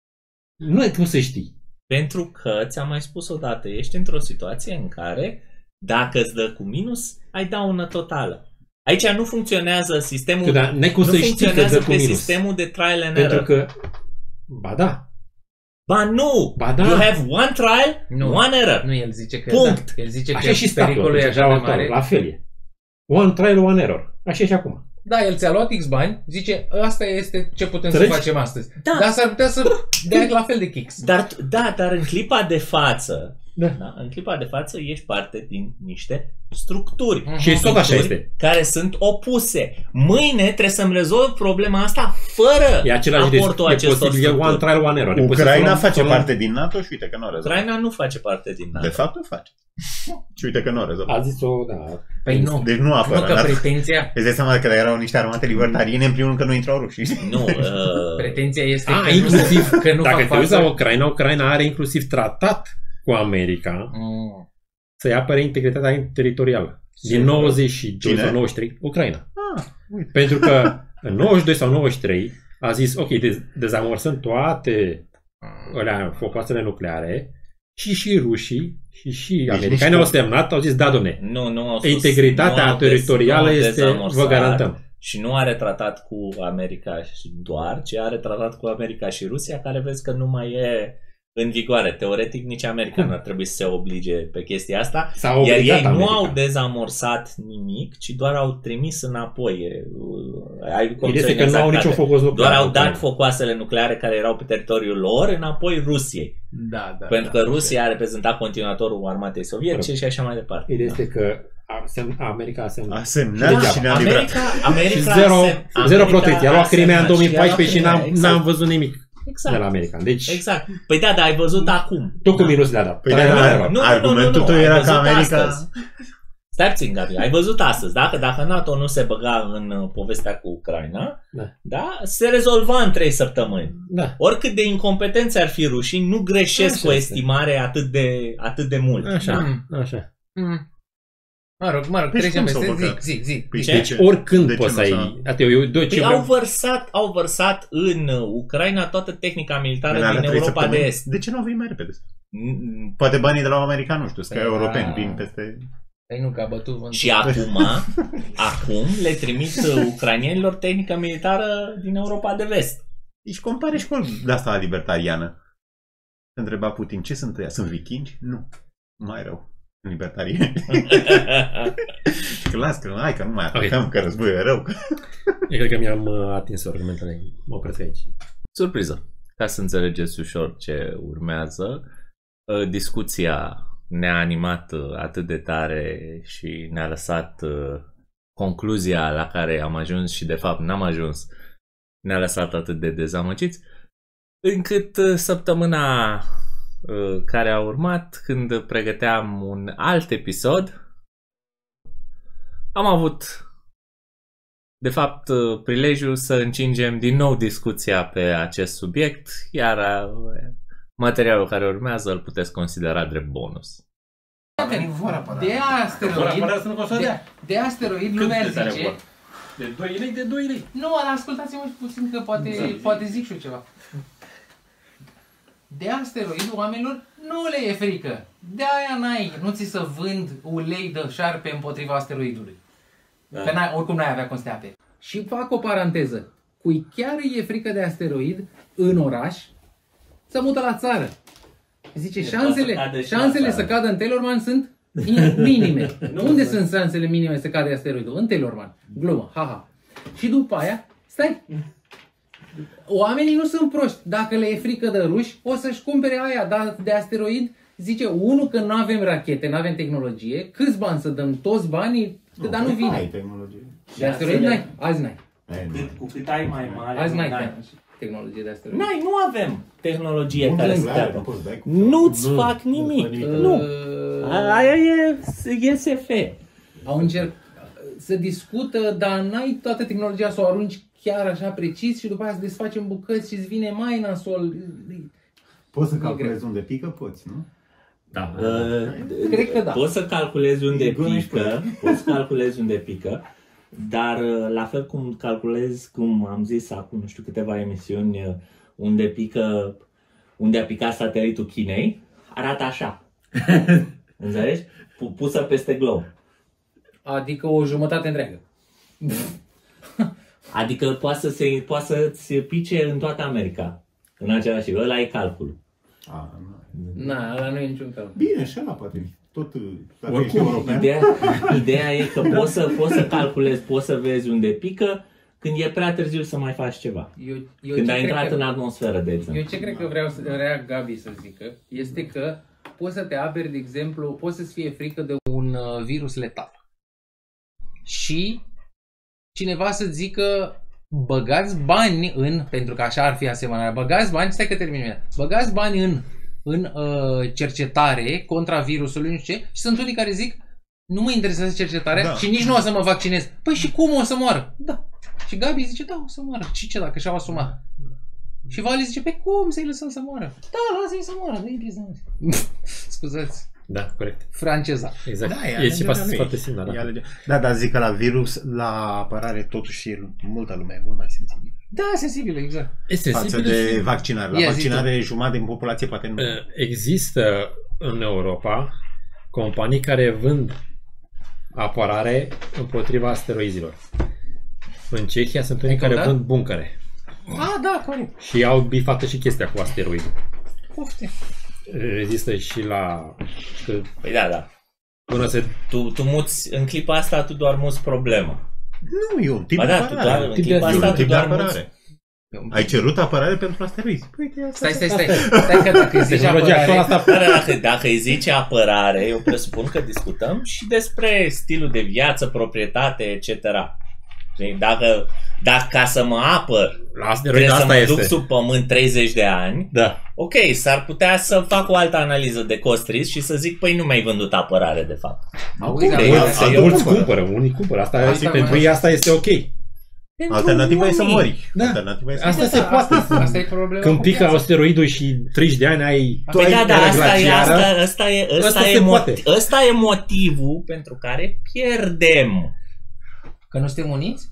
[SPEAKER 4] Nu ai cum să știi.
[SPEAKER 1] Pentru că, ți-am mai spus odată, ești într-o situație în care Dacă îți dă cu minus, ai daună totală. Aici nu funcționează sistemul,
[SPEAKER 4] Da, n-ai cum
[SPEAKER 1] nu
[SPEAKER 4] să știi că
[SPEAKER 1] funcționează
[SPEAKER 4] dă cu
[SPEAKER 1] pe
[SPEAKER 4] minus.
[SPEAKER 1] sistemul de trial and
[SPEAKER 4] Pentru
[SPEAKER 1] error.
[SPEAKER 4] că, ba da,
[SPEAKER 1] Ba nu!
[SPEAKER 4] Ba da.
[SPEAKER 1] You have one trial,
[SPEAKER 2] Nu.
[SPEAKER 1] one error.
[SPEAKER 2] Nu, el zice că
[SPEAKER 1] Punct.
[SPEAKER 2] Da, el zice
[SPEAKER 4] așa
[SPEAKER 2] că
[SPEAKER 4] și statul,
[SPEAKER 2] pericolul e
[SPEAKER 4] deci,
[SPEAKER 2] așa de
[SPEAKER 4] autor,
[SPEAKER 2] mare.
[SPEAKER 4] la fel e. One trial, one error. Așa e și acum.
[SPEAKER 2] Da, el ți-a luat X bani, zice, asta este ce putem
[SPEAKER 4] Înțelegi?
[SPEAKER 2] să facem astăzi.
[SPEAKER 1] Da.
[SPEAKER 2] Dar s-ar putea să dea la fel de kicks.
[SPEAKER 1] Dar, da, dar în clipa de față,
[SPEAKER 4] Da.
[SPEAKER 1] da, în clipa de față ești parte din niște structuri.
[SPEAKER 2] Mhm.
[SPEAKER 4] Și tot așa
[SPEAKER 1] Structuri
[SPEAKER 4] este.
[SPEAKER 1] care sunt opuse. Mâine trebuie să-mi rezolv problema asta fără
[SPEAKER 4] E același risc.
[SPEAKER 1] aportul
[SPEAKER 4] E
[SPEAKER 1] acestor
[SPEAKER 4] posibil, e one
[SPEAKER 1] structuri.
[SPEAKER 4] trial, one error. E posibil să
[SPEAKER 3] Ucraina
[SPEAKER 4] luăm-
[SPEAKER 3] face
[SPEAKER 4] să luăm-
[SPEAKER 3] parte din NATO și uite că nu o rezolvă.
[SPEAKER 1] Ucraina nu face parte din NATO.
[SPEAKER 3] De fapt o face. Și uite că nu o rezolvă.
[SPEAKER 4] A zis-o, da.
[SPEAKER 2] Păi nu.
[SPEAKER 3] Deci nu apără.
[SPEAKER 2] Nu că
[SPEAKER 3] NATO.
[SPEAKER 2] pretenția,
[SPEAKER 3] Îți dai seama că erau niște armate libertariene, în primul rând că nu intrau rușii.
[SPEAKER 1] Nu, uh,
[SPEAKER 2] pretenția este
[SPEAKER 4] A,
[SPEAKER 2] că
[SPEAKER 4] inclusiv,
[SPEAKER 2] nu, că nu
[SPEAKER 4] dacă
[SPEAKER 2] fac
[SPEAKER 4] te uiți la
[SPEAKER 2] față.
[SPEAKER 4] Ucraina, Ucraina are inclusiv tratat cu America
[SPEAKER 2] Mm.
[SPEAKER 4] să-i apere integritatea teritorială. Din
[SPEAKER 2] Sigur.
[SPEAKER 4] nouăzeci și doi
[SPEAKER 3] Cine?
[SPEAKER 4] sau nouăzeci și trei, Ucraina.
[SPEAKER 3] Ah, uite.
[SPEAKER 4] Pentru că în nouăzeci și doi sau nouăzeci și trei a zis, ok, dez- dezamorsăm toate alea, focoasele nucleare și și rușii și și
[SPEAKER 3] Deci
[SPEAKER 4] americanii
[SPEAKER 3] nici
[SPEAKER 4] au semnat, au zis, da, domne,
[SPEAKER 1] nu, nu au spus,
[SPEAKER 4] integritatea
[SPEAKER 1] nu au
[SPEAKER 4] teritorială
[SPEAKER 1] des- nu au
[SPEAKER 4] este,
[SPEAKER 1] dezamorsat
[SPEAKER 4] vă garantăm.
[SPEAKER 1] Și nu are tratat cu America și doar, ci are tratat cu America și Rusia, care vezi că nu mai e în vigoare. Teoretic, nici America nu ar trebui să se oblige pe chestia asta.
[SPEAKER 4] S-a
[SPEAKER 1] Iar
[SPEAKER 4] obligat
[SPEAKER 1] ei nu
[SPEAKER 4] America.
[SPEAKER 1] au dezamorsat nimic, ci doar au trimis înapoi. E, Ai
[SPEAKER 4] Ideea
[SPEAKER 1] condiții
[SPEAKER 4] este că nu au
[SPEAKER 1] exacte.
[SPEAKER 4] niciun focos nuclear.
[SPEAKER 1] Doar au
[SPEAKER 4] Ucraina.
[SPEAKER 1] dat focoasele nucleare care erau pe teritoriul lor înapoi Rusiei.
[SPEAKER 2] Da, da.
[SPEAKER 1] Pentru
[SPEAKER 2] da,
[SPEAKER 1] că Rusia a reprezentat continuatorul armatei sovietice și așa mai departe.
[SPEAKER 4] Ideea este că a sem- America a semnat.
[SPEAKER 3] A semnat
[SPEAKER 4] Da,
[SPEAKER 3] și ne-a livrat.
[SPEAKER 1] America, America
[SPEAKER 4] Și zero,
[SPEAKER 1] sem-
[SPEAKER 4] zero
[SPEAKER 1] America
[SPEAKER 4] protecție. A
[SPEAKER 1] a
[SPEAKER 4] luat Crimea în
[SPEAKER 1] semnat
[SPEAKER 4] două mii paisprezece și
[SPEAKER 1] a luat
[SPEAKER 4] n-am,
[SPEAKER 1] Crimea,
[SPEAKER 4] n-am văzut nimic
[SPEAKER 1] exact.
[SPEAKER 4] de la american. Deci,
[SPEAKER 1] Exact. Păi da, dar ai văzut acum.
[SPEAKER 4] tot cu minus le-a dat.
[SPEAKER 3] Păi
[SPEAKER 4] Dar
[SPEAKER 3] da,
[SPEAKER 4] nu
[SPEAKER 3] da,
[SPEAKER 4] era.
[SPEAKER 3] da.
[SPEAKER 1] Nu, nu,
[SPEAKER 3] Argumentul
[SPEAKER 1] nu, nu,
[SPEAKER 3] tău
[SPEAKER 1] ai
[SPEAKER 3] era
[SPEAKER 1] văzut
[SPEAKER 3] că America-
[SPEAKER 1] astăzi. Stai puțin, Gabi, ai văzut astăzi, dacă, dacă NATO nu se băga în uh, povestea cu Ucraina,
[SPEAKER 4] Da.
[SPEAKER 1] da, se rezolva în trei săptămâni.
[SPEAKER 4] Da.
[SPEAKER 1] Oricât de incompetenți ar fi rușii, nu greșesc
[SPEAKER 4] Așa
[SPEAKER 1] cu o
[SPEAKER 4] este.
[SPEAKER 1] estimare atât de, atât de mult.
[SPEAKER 4] Așa,
[SPEAKER 2] Mm.
[SPEAKER 4] așa.
[SPEAKER 2] Mm. Mă rog, mă rog,
[SPEAKER 3] Păi și
[SPEAKER 2] trecem
[SPEAKER 3] cum s-au
[SPEAKER 2] peste.
[SPEAKER 3] băgat?
[SPEAKER 2] Zic, zic, zic.
[SPEAKER 3] Păi
[SPEAKER 1] Ce?
[SPEAKER 4] Deci oricând
[SPEAKER 3] De ce
[SPEAKER 4] poți să
[SPEAKER 3] nu
[SPEAKER 4] ai...
[SPEAKER 3] s-a-
[SPEAKER 4] Atât, eu, eu, eu ce
[SPEAKER 1] Păi
[SPEAKER 4] vreau...
[SPEAKER 1] au vărsat, au vărsat în uh, Ucraina toată tehnica militară
[SPEAKER 3] În alea
[SPEAKER 1] din
[SPEAKER 3] trei
[SPEAKER 1] Europa de
[SPEAKER 3] săptămâni.
[SPEAKER 1] Est.
[SPEAKER 3] De ce nu au venit mai repede?
[SPEAKER 1] Mm,
[SPEAKER 3] Poate banii de la americani, nu știu, că
[SPEAKER 2] Păi
[SPEAKER 3] europeni
[SPEAKER 2] da.
[SPEAKER 3] vin peste...
[SPEAKER 2] Păi nu, că a bătut vântul.
[SPEAKER 1] Și acum, acum le trimit uh, ucranienilor tehnică militară din Europa de Vest.
[SPEAKER 3] Și compare școli de asta libertariană. Se întreba Putin, ce sunt ăia? Sunt vikingi? Nu. Mai rău. Libertarieni. Că las, că hai, că nu mai atacăm,
[SPEAKER 4] Ok.
[SPEAKER 3] că războiul e rău.
[SPEAKER 4] Eu cred că mi-am uh, atins argumentele. Mă opresc aici.
[SPEAKER 1] Surpriză. Ca să înțelegeți ușor ce urmează, uh, discuția ne-a animat uh, atât de tare și ne-a lăsat uh, concluzia la care am ajuns și de fapt n-am ajuns, ne-a lăsat atât de dezamăgiți, încât uh, săptămâna uh, care a urmat, când pregăteam un alt episod, am avut de fapt uh, prilejul să încingem din nou discuția pe acest subiect, iar uh, materialul care urmează îl puteți considera drept bonus.
[SPEAKER 2] De asteroid, de, de asteroid lumea zice...
[SPEAKER 4] De doi lei, de doi lei.
[SPEAKER 2] Nu, dar ascultați-mă și puțin că poate, poate zic și eu ceva. De asteroid oamenilor nu le e frică. De aia n-ai, nu ți să vând ulei de șarpe împotriva asteroidului. Da. Că n-ai, oricum n-ai avea cum să te aperi. Și fac o paranteză. Cui chiar îi e frică de asteroid în oraș, să mută la țară. Zice,
[SPEAKER 1] Deci
[SPEAKER 2] șansele,
[SPEAKER 1] poate să cadă și la
[SPEAKER 2] șansele
[SPEAKER 1] țară.
[SPEAKER 2] să cadă în Telorman sunt in- minime. Unde sunt șansele minime să cadă asteroidul? În Telorman. Glumă, haha. Și după aia, stai, oamenii nu sunt proști. Dacă le e frică de ruși, o să-și cumpere aia de asteroid. Zice, unul, că nu avem rachete, nu avem tehnologie, câți bani să dăm? Toți banii? Nu, dar nu
[SPEAKER 3] Ai
[SPEAKER 2] vine.
[SPEAKER 3] tehnologie.
[SPEAKER 2] De asteroid n-ai? Azi n-ai.
[SPEAKER 3] Ai,
[SPEAKER 1] Cât, cu cât ai mai mare,
[SPEAKER 2] Azi n-ai
[SPEAKER 1] n-ai.
[SPEAKER 2] tehnologie de asteroid.
[SPEAKER 1] N-ai, nu avem tehnologie
[SPEAKER 3] Nu
[SPEAKER 1] care
[SPEAKER 3] vrem,
[SPEAKER 1] să
[SPEAKER 3] aia,
[SPEAKER 1] te
[SPEAKER 3] nu poți dai cu-
[SPEAKER 1] Nu-ți
[SPEAKER 3] Nu,
[SPEAKER 1] fac
[SPEAKER 3] nu
[SPEAKER 1] nimic.
[SPEAKER 3] fac nimic.
[SPEAKER 1] Nu.
[SPEAKER 2] Uh,
[SPEAKER 1] Aia e, e S F.
[SPEAKER 2] Au încercat să discută, dar n-ai toată tehnologia să o arunci chiar așa precis și după aia să desfaci în bucăți și îți vine mai nasol.
[SPEAKER 3] Poți să
[SPEAKER 2] E greu.
[SPEAKER 3] calculezi unde pică? Poți, nu?
[SPEAKER 1] Da.
[SPEAKER 2] Cred că da.
[SPEAKER 1] Poți să calculezi unde
[SPEAKER 3] E gună și
[SPEAKER 1] pică, poți să calculezi unde pică, dar uh, la fel cum calculezi, cum am zis acum, nu știu, câteva emisiuni, uh, unde pică, unde a picat satelitul Chinei, arată așa. Înțelegi? Pusă peste glob.
[SPEAKER 2] Adică o jumătate întreagă.
[SPEAKER 1] Adică poate să se, poate să se pice în toată America. În același timp. Ăla e calculul.
[SPEAKER 3] A, nu.
[SPEAKER 2] Na, ăla nu e niciun calcul.
[SPEAKER 3] Bine, și ăla poate. Tot, dacă
[SPEAKER 1] Oricum,
[SPEAKER 3] ești european.
[SPEAKER 1] ideea, ideea e că poți să, poți să calculezi, poți să vezi unde pică, când e prea târziu să mai faci ceva.
[SPEAKER 2] Eu, eu
[SPEAKER 1] Când
[SPEAKER 2] ce
[SPEAKER 1] ai
[SPEAKER 2] cred
[SPEAKER 1] intrat
[SPEAKER 2] că,
[SPEAKER 1] în atmosferă, de exemplu.
[SPEAKER 2] eu ce cred că vreau să vrea Gabi să zică este că poți să te aperi, de exemplu, poți să-ți fie frică de un uh, virus letal. Și cineva să zică băgați bani în, pentru că așa ar fi asemănarea, băgați bani, stai că termin, băgați bani în, în uh, cercetare contra virusului, nu știu ce, și sunt unii care zic nu mă interesează cercetarea
[SPEAKER 3] Da.
[SPEAKER 2] și nici nu o să mă vaccinez. Păi și cum o să moară? Da. Și Gabi zice, da, o să moară. Și ce dacă și-au asumat? Și Vali zice, pe cum să-i lăsăm să moară? Da, lasă-i să moară, dă-i piză. Scuzați,
[SPEAKER 4] Da, corect.
[SPEAKER 2] franceza.
[SPEAKER 4] Exact.
[SPEAKER 3] Da,
[SPEAKER 4] e și
[SPEAKER 3] alegerea lui.
[SPEAKER 4] foarte simplu, da.
[SPEAKER 3] E alege- Da, dar zic că la virus, la apărare, totuși e multă lume e mult mai sensibilă.
[SPEAKER 2] Da, sensibil, exact.
[SPEAKER 4] Este
[SPEAKER 3] Față
[SPEAKER 4] sensibil
[SPEAKER 3] de
[SPEAKER 4] și-
[SPEAKER 3] vaccinare. La
[SPEAKER 2] Ia, zi
[SPEAKER 3] vaccinare jumătate din populație poate nu.
[SPEAKER 4] Există în Europa companii care vând apărare împotriva asteroizilor. În Cehia sunt unii care
[SPEAKER 2] da?
[SPEAKER 4] vând buncăre.
[SPEAKER 2] Ah, da, corect.
[SPEAKER 4] Și au bifată și chestia cu asteroidul.
[SPEAKER 2] Pofte.
[SPEAKER 4] Rezistă și la... Că
[SPEAKER 1] Păi da, da.
[SPEAKER 4] până se...
[SPEAKER 1] Tu, tu muți, în clipa asta tu doar muți problemă.
[SPEAKER 3] Nu, e un tip
[SPEAKER 1] Ba
[SPEAKER 3] de
[SPEAKER 1] da, tu doar,
[SPEAKER 3] apărare.
[SPEAKER 1] în
[SPEAKER 4] Tip de-
[SPEAKER 1] clipa
[SPEAKER 3] E
[SPEAKER 1] asta
[SPEAKER 3] un
[SPEAKER 1] tu
[SPEAKER 3] tip de
[SPEAKER 1] doar muți...
[SPEAKER 3] apărare. Ai cerut apărare pentru asteroizi. Păi, uite, asta
[SPEAKER 2] Stai, stai,
[SPEAKER 3] asta
[SPEAKER 2] stai.
[SPEAKER 3] e.
[SPEAKER 2] Stai că dacă îți zici
[SPEAKER 4] Tehnologia actuală
[SPEAKER 2] apărare...
[SPEAKER 4] asta...
[SPEAKER 1] Dar dacă, dacă îi zice apărare, eu presupun că discutăm și despre stilul de viață, proprietate, et cetera. Dacă, dacă ca să mă apăr,
[SPEAKER 4] La asteroid
[SPEAKER 1] trebuie să
[SPEAKER 4] asta
[SPEAKER 1] mă
[SPEAKER 4] este.
[SPEAKER 1] duc sub pământ treizeci de ani,
[SPEAKER 4] Da.
[SPEAKER 1] ok, s-ar putea să fac o altă analiză de cost-risc și să zic, păi nu mi-ai vândut apărare, de fapt.
[SPEAKER 2] Auzi,
[SPEAKER 1] Unde
[SPEAKER 2] dar-
[SPEAKER 1] e?
[SPEAKER 4] Mulți,
[SPEAKER 1] eu
[SPEAKER 4] mulți
[SPEAKER 3] cumpăr.
[SPEAKER 4] cumpără, unii cumpără. Asta,
[SPEAKER 2] Asta
[SPEAKER 4] asta pentru
[SPEAKER 2] mai-
[SPEAKER 4] ei asta este ok.
[SPEAKER 3] Alternativa e să
[SPEAKER 1] oamenii.
[SPEAKER 3] mori.
[SPEAKER 4] Da.
[SPEAKER 3] Alternativa e să
[SPEAKER 4] Asta
[SPEAKER 3] mori.
[SPEAKER 4] se poate.
[SPEAKER 2] Asta, asta e problema.
[SPEAKER 4] Când
[SPEAKER 2] cu
[SPEAKER 4] pică
[SPEAKER 2] piața.
[SPEAKER 4] asteroidul și treizeci de ani ai...
[SPEAKER 3] Tu
[SPEAKER 1] Păi
[SPEAKER 3] ai
[SPEAKER 1] da, da,
[SPEAKER 3] era
[SPEAKER 1] asta e,
[SPEAKER 3] glaciară.
[SPEAKER 1] asta, asta e,
[SPEAKER 4] Asta
[SPEAKER 1] asta,
[SPEAKER 4] se
[SPEAKER 1] e,
[SPEAKER 4] poate.
[SPEAKER 1] motiv, asta e motivul pentru care pierdem.
[SPEAKER 2] Că nu suntem uniți?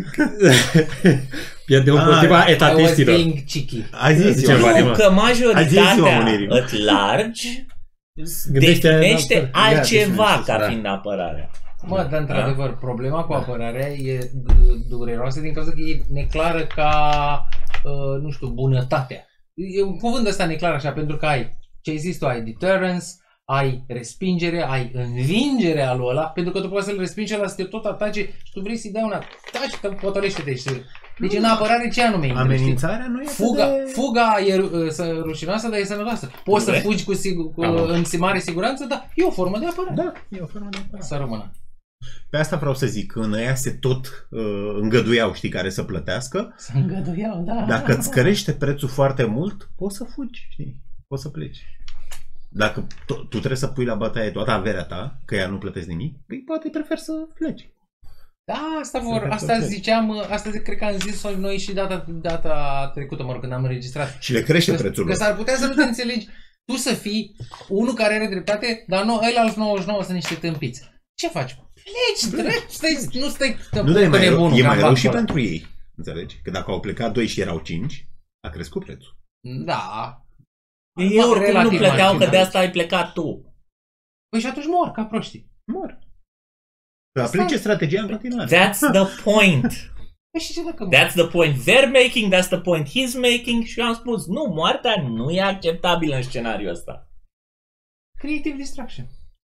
[SPEAKER 4] Pierdem
[SPEAKER 3] Ah,
[SPEAKER 4] împotriva
[SPEAKER 2] I was
[SPEAKER 4] etatistilor.
[SPEAKER 2] being cheeky.
[SPEAKER 3] Ai zis
[SPEAKER 4] Ceva
[SPEAKER 3] eu.
[SPEAKER 4] de-
[SPEAKER 1] Nu,
[SPEAKER 4] mă.
[SPEAKER 1] că
[SPEAKER 3] Azi e ziua
[SPEAKER 1] majoritatea
[SPEAKER 3] Unirii.
[SPEAKER 1] at large
[SPEAKER 4] Gândește
[SPEAKER 1] definește
[SPEAKER 4] la-
[SPEAKER 1] altceva
[SPEAKER 3] definește,
[SPEAKER 1] ca
[SPEAKER 4] da.
[SPEAKER 1] fiind apărarea.
[SPEAKER 2] Mă, dar într-adevăr, problema cu apărarea e d- dureroasă din cauza că e neclară ca, uh, nu știu, bunătatea. E un cuvânt ăsta neclar așa, pentru că ai, ce ai zis tu, ai deterrence, ai respingere, ai învingerea lui ăla, pentru că tu poți să-l respingi ăla să te tot atace și tu vrei să-i dai una, taci, că potolește-te. Și... Deci în apărare ce anume intri, știi?
[SPEAKER 3] Amenințarea nu e atât
[SPEAKER 2] Fuga,
[SPEAKER 3] de...
[SPEAKER 2] fuga e uh, să, rușinoasă, dar e sănătoasă. Poți să
[SPEAKER 1] Corect.
[SPEAKER 2] fugi cu, sigur, cu
[SPEAKER 4] Am.
[SPEAKER 2] în mare siguranță, dar e o formă de apărare.
[SPEAKER 3] Da, e o formă de apărare.
[SPEAKER 2] Să rămână.
[SPEAKER 3] Pe asta vreau să zic, că în aia se tot uh, îngăduiau, știi, care să plătească.
[SPEAKER 2] Să îngăduiau, da.
[SPEAKER 3] Dacă îți crește prețul foarte mult, poți să fugi, știi? Poți să pleci. Dacă tu, tu trebuie să pui la bătaie toată averea ta, că ea nu plătești nimic, păi poate prefer să pleci.
[SPEAKER 2] Da, asta vor,
[SPEAKER 3] Să
[SPEAKER 2] asta
[SPEAKER 3] pleci.
[SPEAKER 2] ziceam, asta cred că am zis noi și data, data trecută, mă rog, când am înregistrat.
[SPEAKER 3] Și le crește
[SPEAKER 2] Că,
[SPEAKER 3] prețul
[SPEAKER 2] că
[SPEAKER 3] lor.
[SPEAKER 2] s-ar putea să nu te înțelegi, tu să fii unul care are dreptate, dar nu, ăia alți nouăzeci și nouă sunt niște tâmpiți. Ce faci? Pleci, drept, stai, nu stai
[SPEAKER 3] Nu, dar e mai, rău,
[SPEAKER 2] nebunul,
[SPEAKER 3] e
[SPEAKER 2] ca
[SPEAKER 3] mai rău
[SPEAKER 2] bancă
[SPEAKER 3] și
[SPEAKER 2] ăla.
[SPEAKER 3] pentru ei. Înțelegi? Că dacă au plecat doi și erau cinci, a crescut prețul.
[SPEAKER 2] Da.
[SPEAKER 1] Ei
[SPEAKER 2] Mă,
[SPEAKER 1] oricum nu
[SPEAKER 2] relativ
[SPEAKER 1] plăteau, că
[SPEAKER 2] marginal.
[SPEAKER 1] de asta ai plecat tu.
[SPEAKER 2] Păi și atunci mor, ca proștii.
[SPEAKER 3] Mor. Să aplice strategia în continuare.
[SPEAKER 1] That's the point.
[SPEAKER 2] Păi și ce dacă mor?
[SPEAKER 1] That's the point they're making, that's the point he's making și eu am spus, nu, moartea nu e acceptabilă în scenariul ăsta.
[SPEAKER 2] Creative distraction.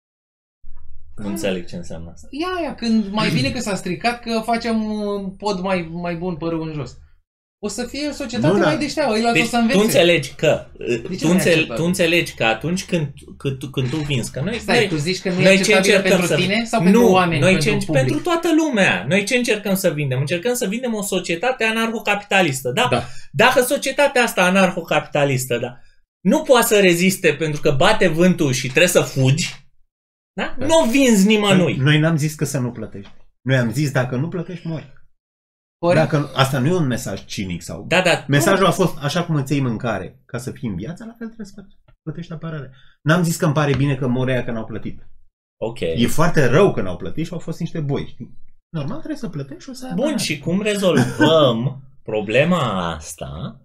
[SPEAKER 1] Nu înțeleg ce înseamnă asta.
[SPEAKER 2] Ia aia, când mai bine că s-a stricat, că facem un pod mai, mai bun pe râu în jos. O să fie o societate
[SPEAKER 3] Nu, da.
[SPEAKER 2] mai deșteaptă, ăia
[SPEAKER 1] Deci
[SPEAKER 2] o să
[SPEAKER 1] tu
[SPEAKER 2] învețe.
[SPEAKER 1] înțelegi că
[SPEAKER 2] De ce
[SPEAKER 1] tu,
[SPEAKER 2] nu e
[SPEAKER 1] înțel,
[SPEAKER 2] acceptabil?
[SPEAKER 1] tu înțelegi că atunci când, când, tu, când tu vinzi, că noi,
[SPEAKER 2] Stai,
[SPEAKER 1] noi,
[SPEAKER 2] tu zici că nu e
[SPEAKER 1] noi ce
[SPEAKER 2] acceptabilă
[SPEAKER 1] încercăm
[SPEAKER 2] pentru
[SPEAKER 1] să
[SPEAKER 2] tine sau
[SPEAKER 1] nu,
[SPEAKER 2] pentru oameni,
[SPEAKER 1] noi
[SPEAKER 2] pentru
[SPEAKER 1] ce,
[SPEAKER 2] public?
[SPEAKER 1] pentru toată lumea. Noi ce încercăm să vindem? Încercăm să vindem o societate anarhocapitalistă, da?
[SPEAKER 4] Da.
[SPEAKER 1] Dacă societatea asta anarhocapitalistă, da, nu poate să reziste pentru că bate vântul și trebuie să fugi, da?
[SPEAKER 4] Da.
[SPEAKER 1] Nu o vinzi nimănui.
[SPEAKER 3] Noi n-am zis că să nu plătești. Noi am zis dacă nu plătești, mori.
[SPEAKER 2] Corect.
[SPEAKER 3] Dacă, asta nu e un mesaj cinic sau...
[SPEAKER 1] Da, da.
[SPEAKER 3] Mesajul a fost așa cum îți iei mâncare ca să fii în viață, la fel trebuie să faci. Plătești apărare. N-am zis că îmi pare bine că mor aia că n-au plătit.
[SPEAKER 1] Ok.
[SPEAKER 3] E foarte rău că n-au plătit și au fost niște boi. Știi? Normal trebuie să plătești și o să ai
[SPEAKER 1] Bun,
[SPEAKER 3] apărare.
[SPEAKER 1] și cum rezolvăm problema asta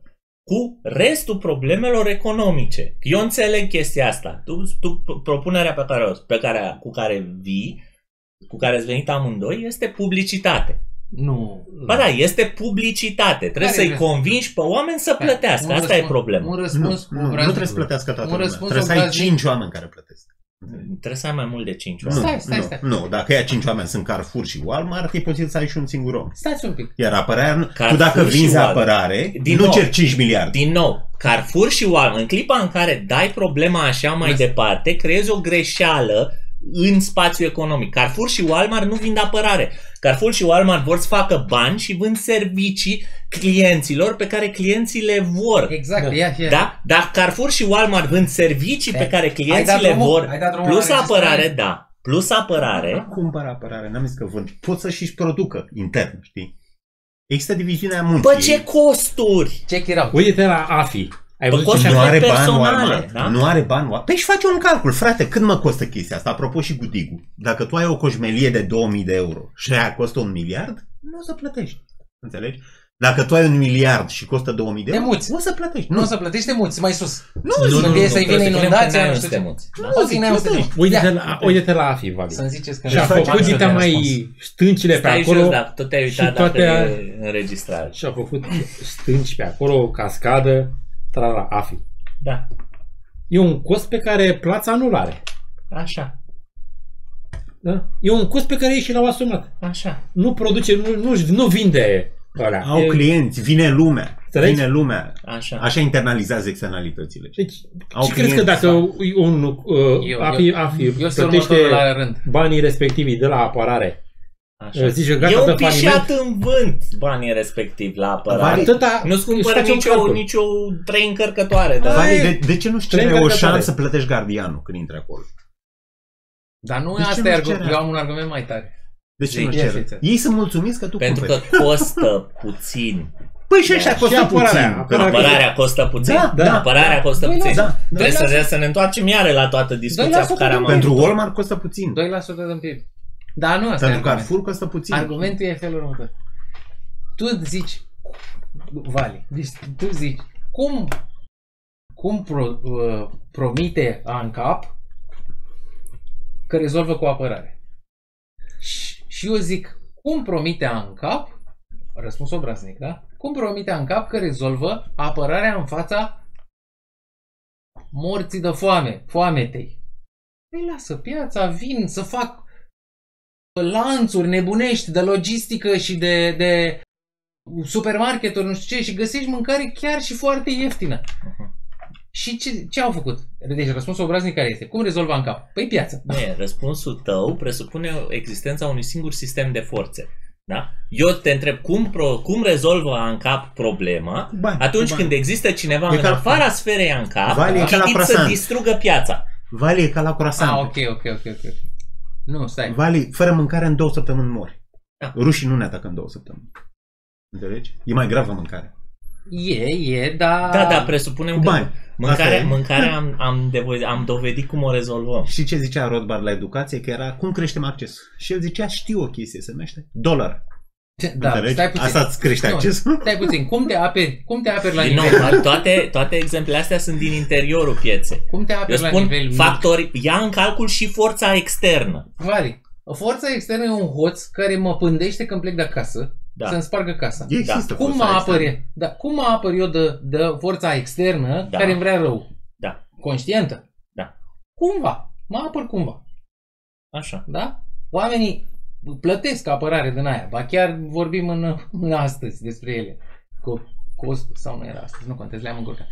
[SPEAKER 1] cu restul problemelor economice. Eu înțeleg chestia asta. Tu, tu propunerea pe care, pe care, cu care vii, cu care ați venit amândoi, este publicitate.
[SPEAKER 2] Nu.
[SPEAKER 1] Ba da, este publicitate. Trebuie
[SPEAKER 2] Care
[SPEAKER 1] să-i
[SPEAKER 2] răspuns?
[SPEAKER 1] convingi pe oameni să plătească.
[SPEAKER 2] Un
[SPEAKER 1] Asta
[SPEAKER 2] răspuns,
[SPEAKER 1] e problema.
[SPEAKER 2] Un
[SPEAKER 3] Nu,
[SPEAKER 2] răspuns
[SPEAKER 3] nu, nu
[SPEAKER 2] obraznic.
[SPEAKER 3] trebuie să plătească toată
[SPEAKER 2] Un
[SPEAKER 3] lumea.
[SPEAKER 2] răspuns
[SPEAKER 3] Trebuie să ai
[SPEAKER 2] obraznic.
[SPEAKER 3] cinci oameni care plătesc.
[SPEAKER 1] Trebuie să ai mai mult de cinci
[SPEAKER 3] Nu,
[SPEAKER 1] oameni.
[SPEAKER 2] Stai, stai,
[SPEAKER 3] nu,
[SPEAKER 2] stai.
[SPEAKER 3] nu, dacă ea cinci oameni sunt Carrefour și Walmart, e posibil să ai și un singur om.
[SPEAKER 2] Stați un pic.
[SPEAKER 3] Iar apărarea, nu- tu
[SPEAKER 1] Carrefour
[SPEAKER 3] dacă
[SPEAKER 1] și
[SPEAKER 3] vinzi
[SPEAKER 1] Walmart.
[SPEAKER 3] apărare,
[SPEAKER 1] Din
[SPEAKER 3] nu
[SPEAKER 1] nou.
[SPEAKER 3] ceri cinci miliarde.
[SPEAKER 1] Din nou, Carrefour și Walmart, în clipa în care dai problema așa mai
[SPEAKER 2] Yes.
[SPEAKER 1] departe, creezi o greșeală în spațiul economic. Carrefour și Walmart nu vând apărare. Carrefour și Walmart vor să facă bani și vând servicii clienților pe care clienții le vor.
[SPEAKER 2] Exact,
[SPEAKER 4] Da.
[SPEAKER 2] ia, ia.
[SPEAKER 1] Da? Dar Carrefour și Walmart vând servicii
[SPEAKER 2] Ai-
[SPEAKER 1] pe care
[SPEAKER 2] ai
[SPEAKER 1] clienții
[SPEAKER 2] dat
[SPEAKER 1] le
[SPEAKER 2] drumul?
[SPEAKER 1] vor,
[SPEAKER 2] Ai dat drumul
[SPEAKER 1] plus
[SPEAKER 2] la înregistrare?
[SPEAKER 1] apărare, da. Plus apărare.
[SPEAKER 3] Cumpără apărare, n-am zis că vând. Pot să și-și producă intern, știi? Există diviziunea muncii.
[SPEAKER 1] Bă, ce costuri!
[SPEAKER 2] Check it out.
[SPEAKER 4] Uite-te la A F I. Ai
[SPEAKER 1] Bă,
[SPEAKER 4] văzut
[SPEAKER 1] costă-
[SPEAKER 4] ce
[SPEAKER 3] Nu are bani
[SPEAKER 1] personale,
[SPEAKER 3] Walmart.
[SPEAKER 1] da?
[SPEAKER 3] Nu are bani Walmart. Păi și face un calcul, frate, cât mă costă chestia asta? Apropo și cu digul. Dacă tu ai o coșmelie de două mii de euro și aia costă un miliard, nu o să plătești. Înțelegi? Dacă tu ai un miliard și costă două mii de
[SPEAKER 2] Te
[SPEAKER 3] euro,
[SPEAKER 2] muți.
[SPEAKER 3] o să plătești.
[SPEAKER 2] Nu o să plătești, te muți mai sus.
[SPEAKER 3] nu,
[SPEAKER 2] Nu,
[SPEAKER 3] zic,
[SPEAKER 2] nu, nu, să-i vină
[SPEAKER 1] presupunem că
[SPEAKER 2] inundația,
[SPEAKER 1] n-ai
[SPEAKER 2] nu
[SPEAKER 1] unde
[SPEAKER 2] știu
[SPEAKER 1] să te
[SPEAKER 2] ce.
[SPEAKER 1] muți. Da.
[SPEAKER 2] Nu, zic, n-ai unde să te muți.
[SPEAKER 4] Uite-te
[SPEAKER 2] Ia,
[SPEAKER 4] la, uite-te la A F I, Vali.
[SPEAKER 2] Să-mi ziceți că
[SPEAKER 4] Și
[SPEAKER 2] nu
[SPEAKER 4] a
[SPEAKER 2] știu
[SPEAKER 4] făcut,
[SPEAKER 2] ce
[SPEAKER 4] uite
[SPEAKER 2] am
[SPEAKER 4] mai
[SPEAKER 2] răspuns.
[SPEAKER 4] stâncile pe
[SPEAKER 1] Stai
[SPEAKER 4] acolo
[SPEAKER 1] jos, dacă tot te-ai
[SPEAKER 4] și
[SPEAKER 1] uitat
[SPEAKER 4] toate
[SPEAKER 1] dacă
[SPEAKER 4] a-
[SPEAKER 1] e înregistrat.
[SPEAKER 4] și a făcut stânci pe acolo, cascadă, tra la A F I.
[SPEAKER 1] Da,
[SPEAKER 4] E un cost pe care plața nu-l are.
[SPEAKER 1] așa,
[SPEAKER 4] Da? E un cost pe ei și l-au asumat.
[SPEAKER 1] așa.
[SPEAKER 4] Nu produce, nu, nu, nu vinde ălea.
[SPEAKER 3] Au
[SPEAKER 4] E-
[SPEAKER 3] clienți, vine lumea.
[SPEAKER 4] Înțelegi?
[SPEAKER 3] Vine lumea.
[SPEAKER 1] Așa.
[SPEAKER 3] Așa internalizează externalitățile.
[SPEAKER 4] Deci,
[SPEAKER 3] Au
[SPEAKER 4] ce crezi că
[SPEAKER 3] clienți,
[SPEAKER 4] dacă un uh,
[SPEAKER 2] Eu-
[SPEAKER 4] A F I,
[SPEAKER 2] eu-
[SPEAKER 4] A F I
[SPEAKER 2] Eu sunt
[SPEAKER 4] plătește
[SPEAKER 2] următorul la rând.
[SPEAKER 4] banii respectivi de la apărare,
[SPEAKER 1] Așa.
[SPEAKER 4] zice gata,
[SPEAKER 1] Eu
[SPEAKER 4] dă
[SPEAKER 1] pișat
[SPEAKER 4] faliment,
[SPEAKER 1] în vânt banii respectiv la apărare.
[SPEAKER 4] atâta
[SPEAKER 1] Nu-ți
[SPEAKER 4] își
[SPEAKER 1] cumpără
[SPEAKER 4] face un
[SPEAKER 1] nicio,
[SPEAKER 4] calcul.
[SPEAKER 1] nicio trei încărcătoare. Da?
[SPEAKER 3] Vali,
[SPEAKER 4] e-
[SPEAKER 3] de, de ce nu-și
[SPEAKER 4] Trei
[SPEAKER 3] cere o
[SPEAKER 4] încărcătoare.
[SPEAKER 3] șansă să plătești gardianul când intri acolo?
[SPEAKER 2] Dar nu
[SPEAKER 3] De ce
[SPEAKER 2] asta
[SPEAKER 3] nu
[SPEAKER 2] e
[SPEAKER 3] cere
[SPEAKER 2] argumentul. Eu
[SPEAKER 3] asta?
[SPEAKER 2] am un argument mai tare.
[SPEAKER 3] De ce
[SPEAKER 1] Zi,
[SPEAKER 3] nu
[SPEAKER 2] ia
[SPEAKER 3] cere?
[SPEAKER 2] fiți.
[SPEAKER 3] Ei sunt mulțumiți că tu
[SPEAKER 1] Pentru
[SPEAKER 3] cumperi.
[SPEAKER 1] că costă puțin.
[SPEAKER 3] Păi și ăștia
[SPEAKER 4] Și
[SPEAKER 3] costă
[SPEAKER 4] apărarea,
[SPEAKER 3] puțin.
[SPEAKER 4] apărarea.
[SPEAKER 1] Apărarea costă puțin?
[SPEAKER 3] Da, da,
[SPEAKER 1] Apărarea costă
[SPEAKER 2] Doi la
[SPEAKER 1] puțin.
[SPEAKER 3] Da, da.
[SPEAKER 1] Trebuie
[SPEAKER 2] Doi la
[SPEAKER 1] să, să ne întoarcem iară la toată discuția
[SPEAKER 2] Doi la
[SPEAKER 1] cu care am
[SPEAKER 3] Pentru
[SPEAKER 1] avut-o.
[SPEAKER 3] Walmart costă puțin.
[SPEAKER 2] doi la sută din P I B. Dar nu asta
[SPEAKER 3] Pentru
[SPEAKER 2] e
[SPEAKER 3] că
[SPEAKER 2] argumentul.
[SPEAKER 3] Carrefour costă puțin.
[SPEAKER 2] Argumentul e felul următor. Tu zici, Vali, deci tu zici, cum, cum pro, uh, promite ANCAP că rezolvă cu apărare? Și, și eu zic, cum promite ANCAP, răspuns obraznic, da? Cum promite ANCAP că rezolvă apărarea în fața morții de foame, foametei? Păi lasă piața, vin să fac lanțuri nebunești de logistică și de, de supermarketuri, nu știu ce, și găsești mâncare chiar și foarte ieftină. Și ce, ce au făcut? Deci răspunsul obraznic care este? Cum rezolvă ANCAP? Păi piața.
[SPEAKER 1] Nu, răspunsul tău presupune existența unui singur sistem de forțe. Da? Eu te întreb cum, pro, cum rezolvă ANCAP problema
[SPEAKER 3] Bani,
[SPEAKER 1] atunci
[SPEAKER 3] bani.
[SPEAKER 1] când există cineva
[SPEAKER 3] E
[SPEAKER 1] în
[SPEAKER 3] ca-
[SPEAKER 1] afara sferei ANCAP
[SPEAKER 3] Vali, e ca la
[SPEAKER 1] gândit să
[SPEAKER 3] croissant.
[SPEAKER 1] distrugă piața.
[SPEAKER 3] Vali e ca la
[SPEAKER 2] Ah,
[SPEAKER 3] croissant.
[SPEAKER 2] ok, ok, ok, ok. ok. Nu, stai.
[SPEAKER 3] Vali, fără mâncare în două săptămâni mori.
[SPEAKER 1] Da.
[SPEAKER 3] Rușii nu ne atacă în două săptămâni. Înțelegi? E mai gravă mâncarea.
[SPEAKER 2] E, e, dar...
[SPEAKER 1] Da, da, presupunem
[SPEAKER 3] Cu
[SPEAKER 1] că
[SPEAKER 3] bani.
[SPEAKER 1] mâncarea,
[SPEAKER 3] Asta e.
[SPEAKER 1] mâncarea am, am, devo- am dovedit cum o rezolvăm.
[SPEAKER 3] Știi ce zicea Rothbard la educație? Că era cum creștem accesul. Și el zicea, știu o chestie, se numește dolar.
[SPEAKER 2] Da,
[SPEAKER 3] Înțelegi?
[SPEAKER 2] stai puțin.
[SPEAKER 3] Asta îți crește
[SPEAKER 2] Nu,
[SPEAKER 3] accesul?
[SPEAKER 2] Stai puțin. Cum te aperi? Cum te aperi la
[SPEAKER 1] Din nou,
[SPEAKER 2] nivel...
[SPEAKER 1] toate, toate exemplele astea sunt din interiorul pieței.
[SPEAKER 2] Cum te
[SPEAKER 1] Eu
[SPEAKER 2] aperi la
[SPEAKER 1] spun
[SPEAKER 2] nivel mic?
[SPEAKER 1] factori, ia în calcul și forța externă.
[SPEAKER 2] Vali, o forță externă e un hoț care mă pândește când plec de acasă
[SPEAKER 1] Da.
[SPEAKER 2] să-mi spargă casa.
[SPEAKER 3] Există
[SPEAKER 2] Cum mă
[SPEAKER 3] forța externă.
[SPEAKER 2] apăr, da, cum mă apăr eu de, de forța externă
[SPEAKER 1] Da.
[SPEAKER 2] care îmi vrea rău?
[SPEAKER 1] Da.
[SPEAKER 2] Conștientă?
[SPEAKER 1] Da.
[SPEAKER 2] Cumva. Mă apăr cumva.
[SPEAKER 1] Așa.
[SPEAKER 2] Da? Oamenii plătesc apărare din aia. Ba chiar vorbim în, în astăzi despre ele. Cu cost sau nu era astăzi, nu contează, le-am încurcat.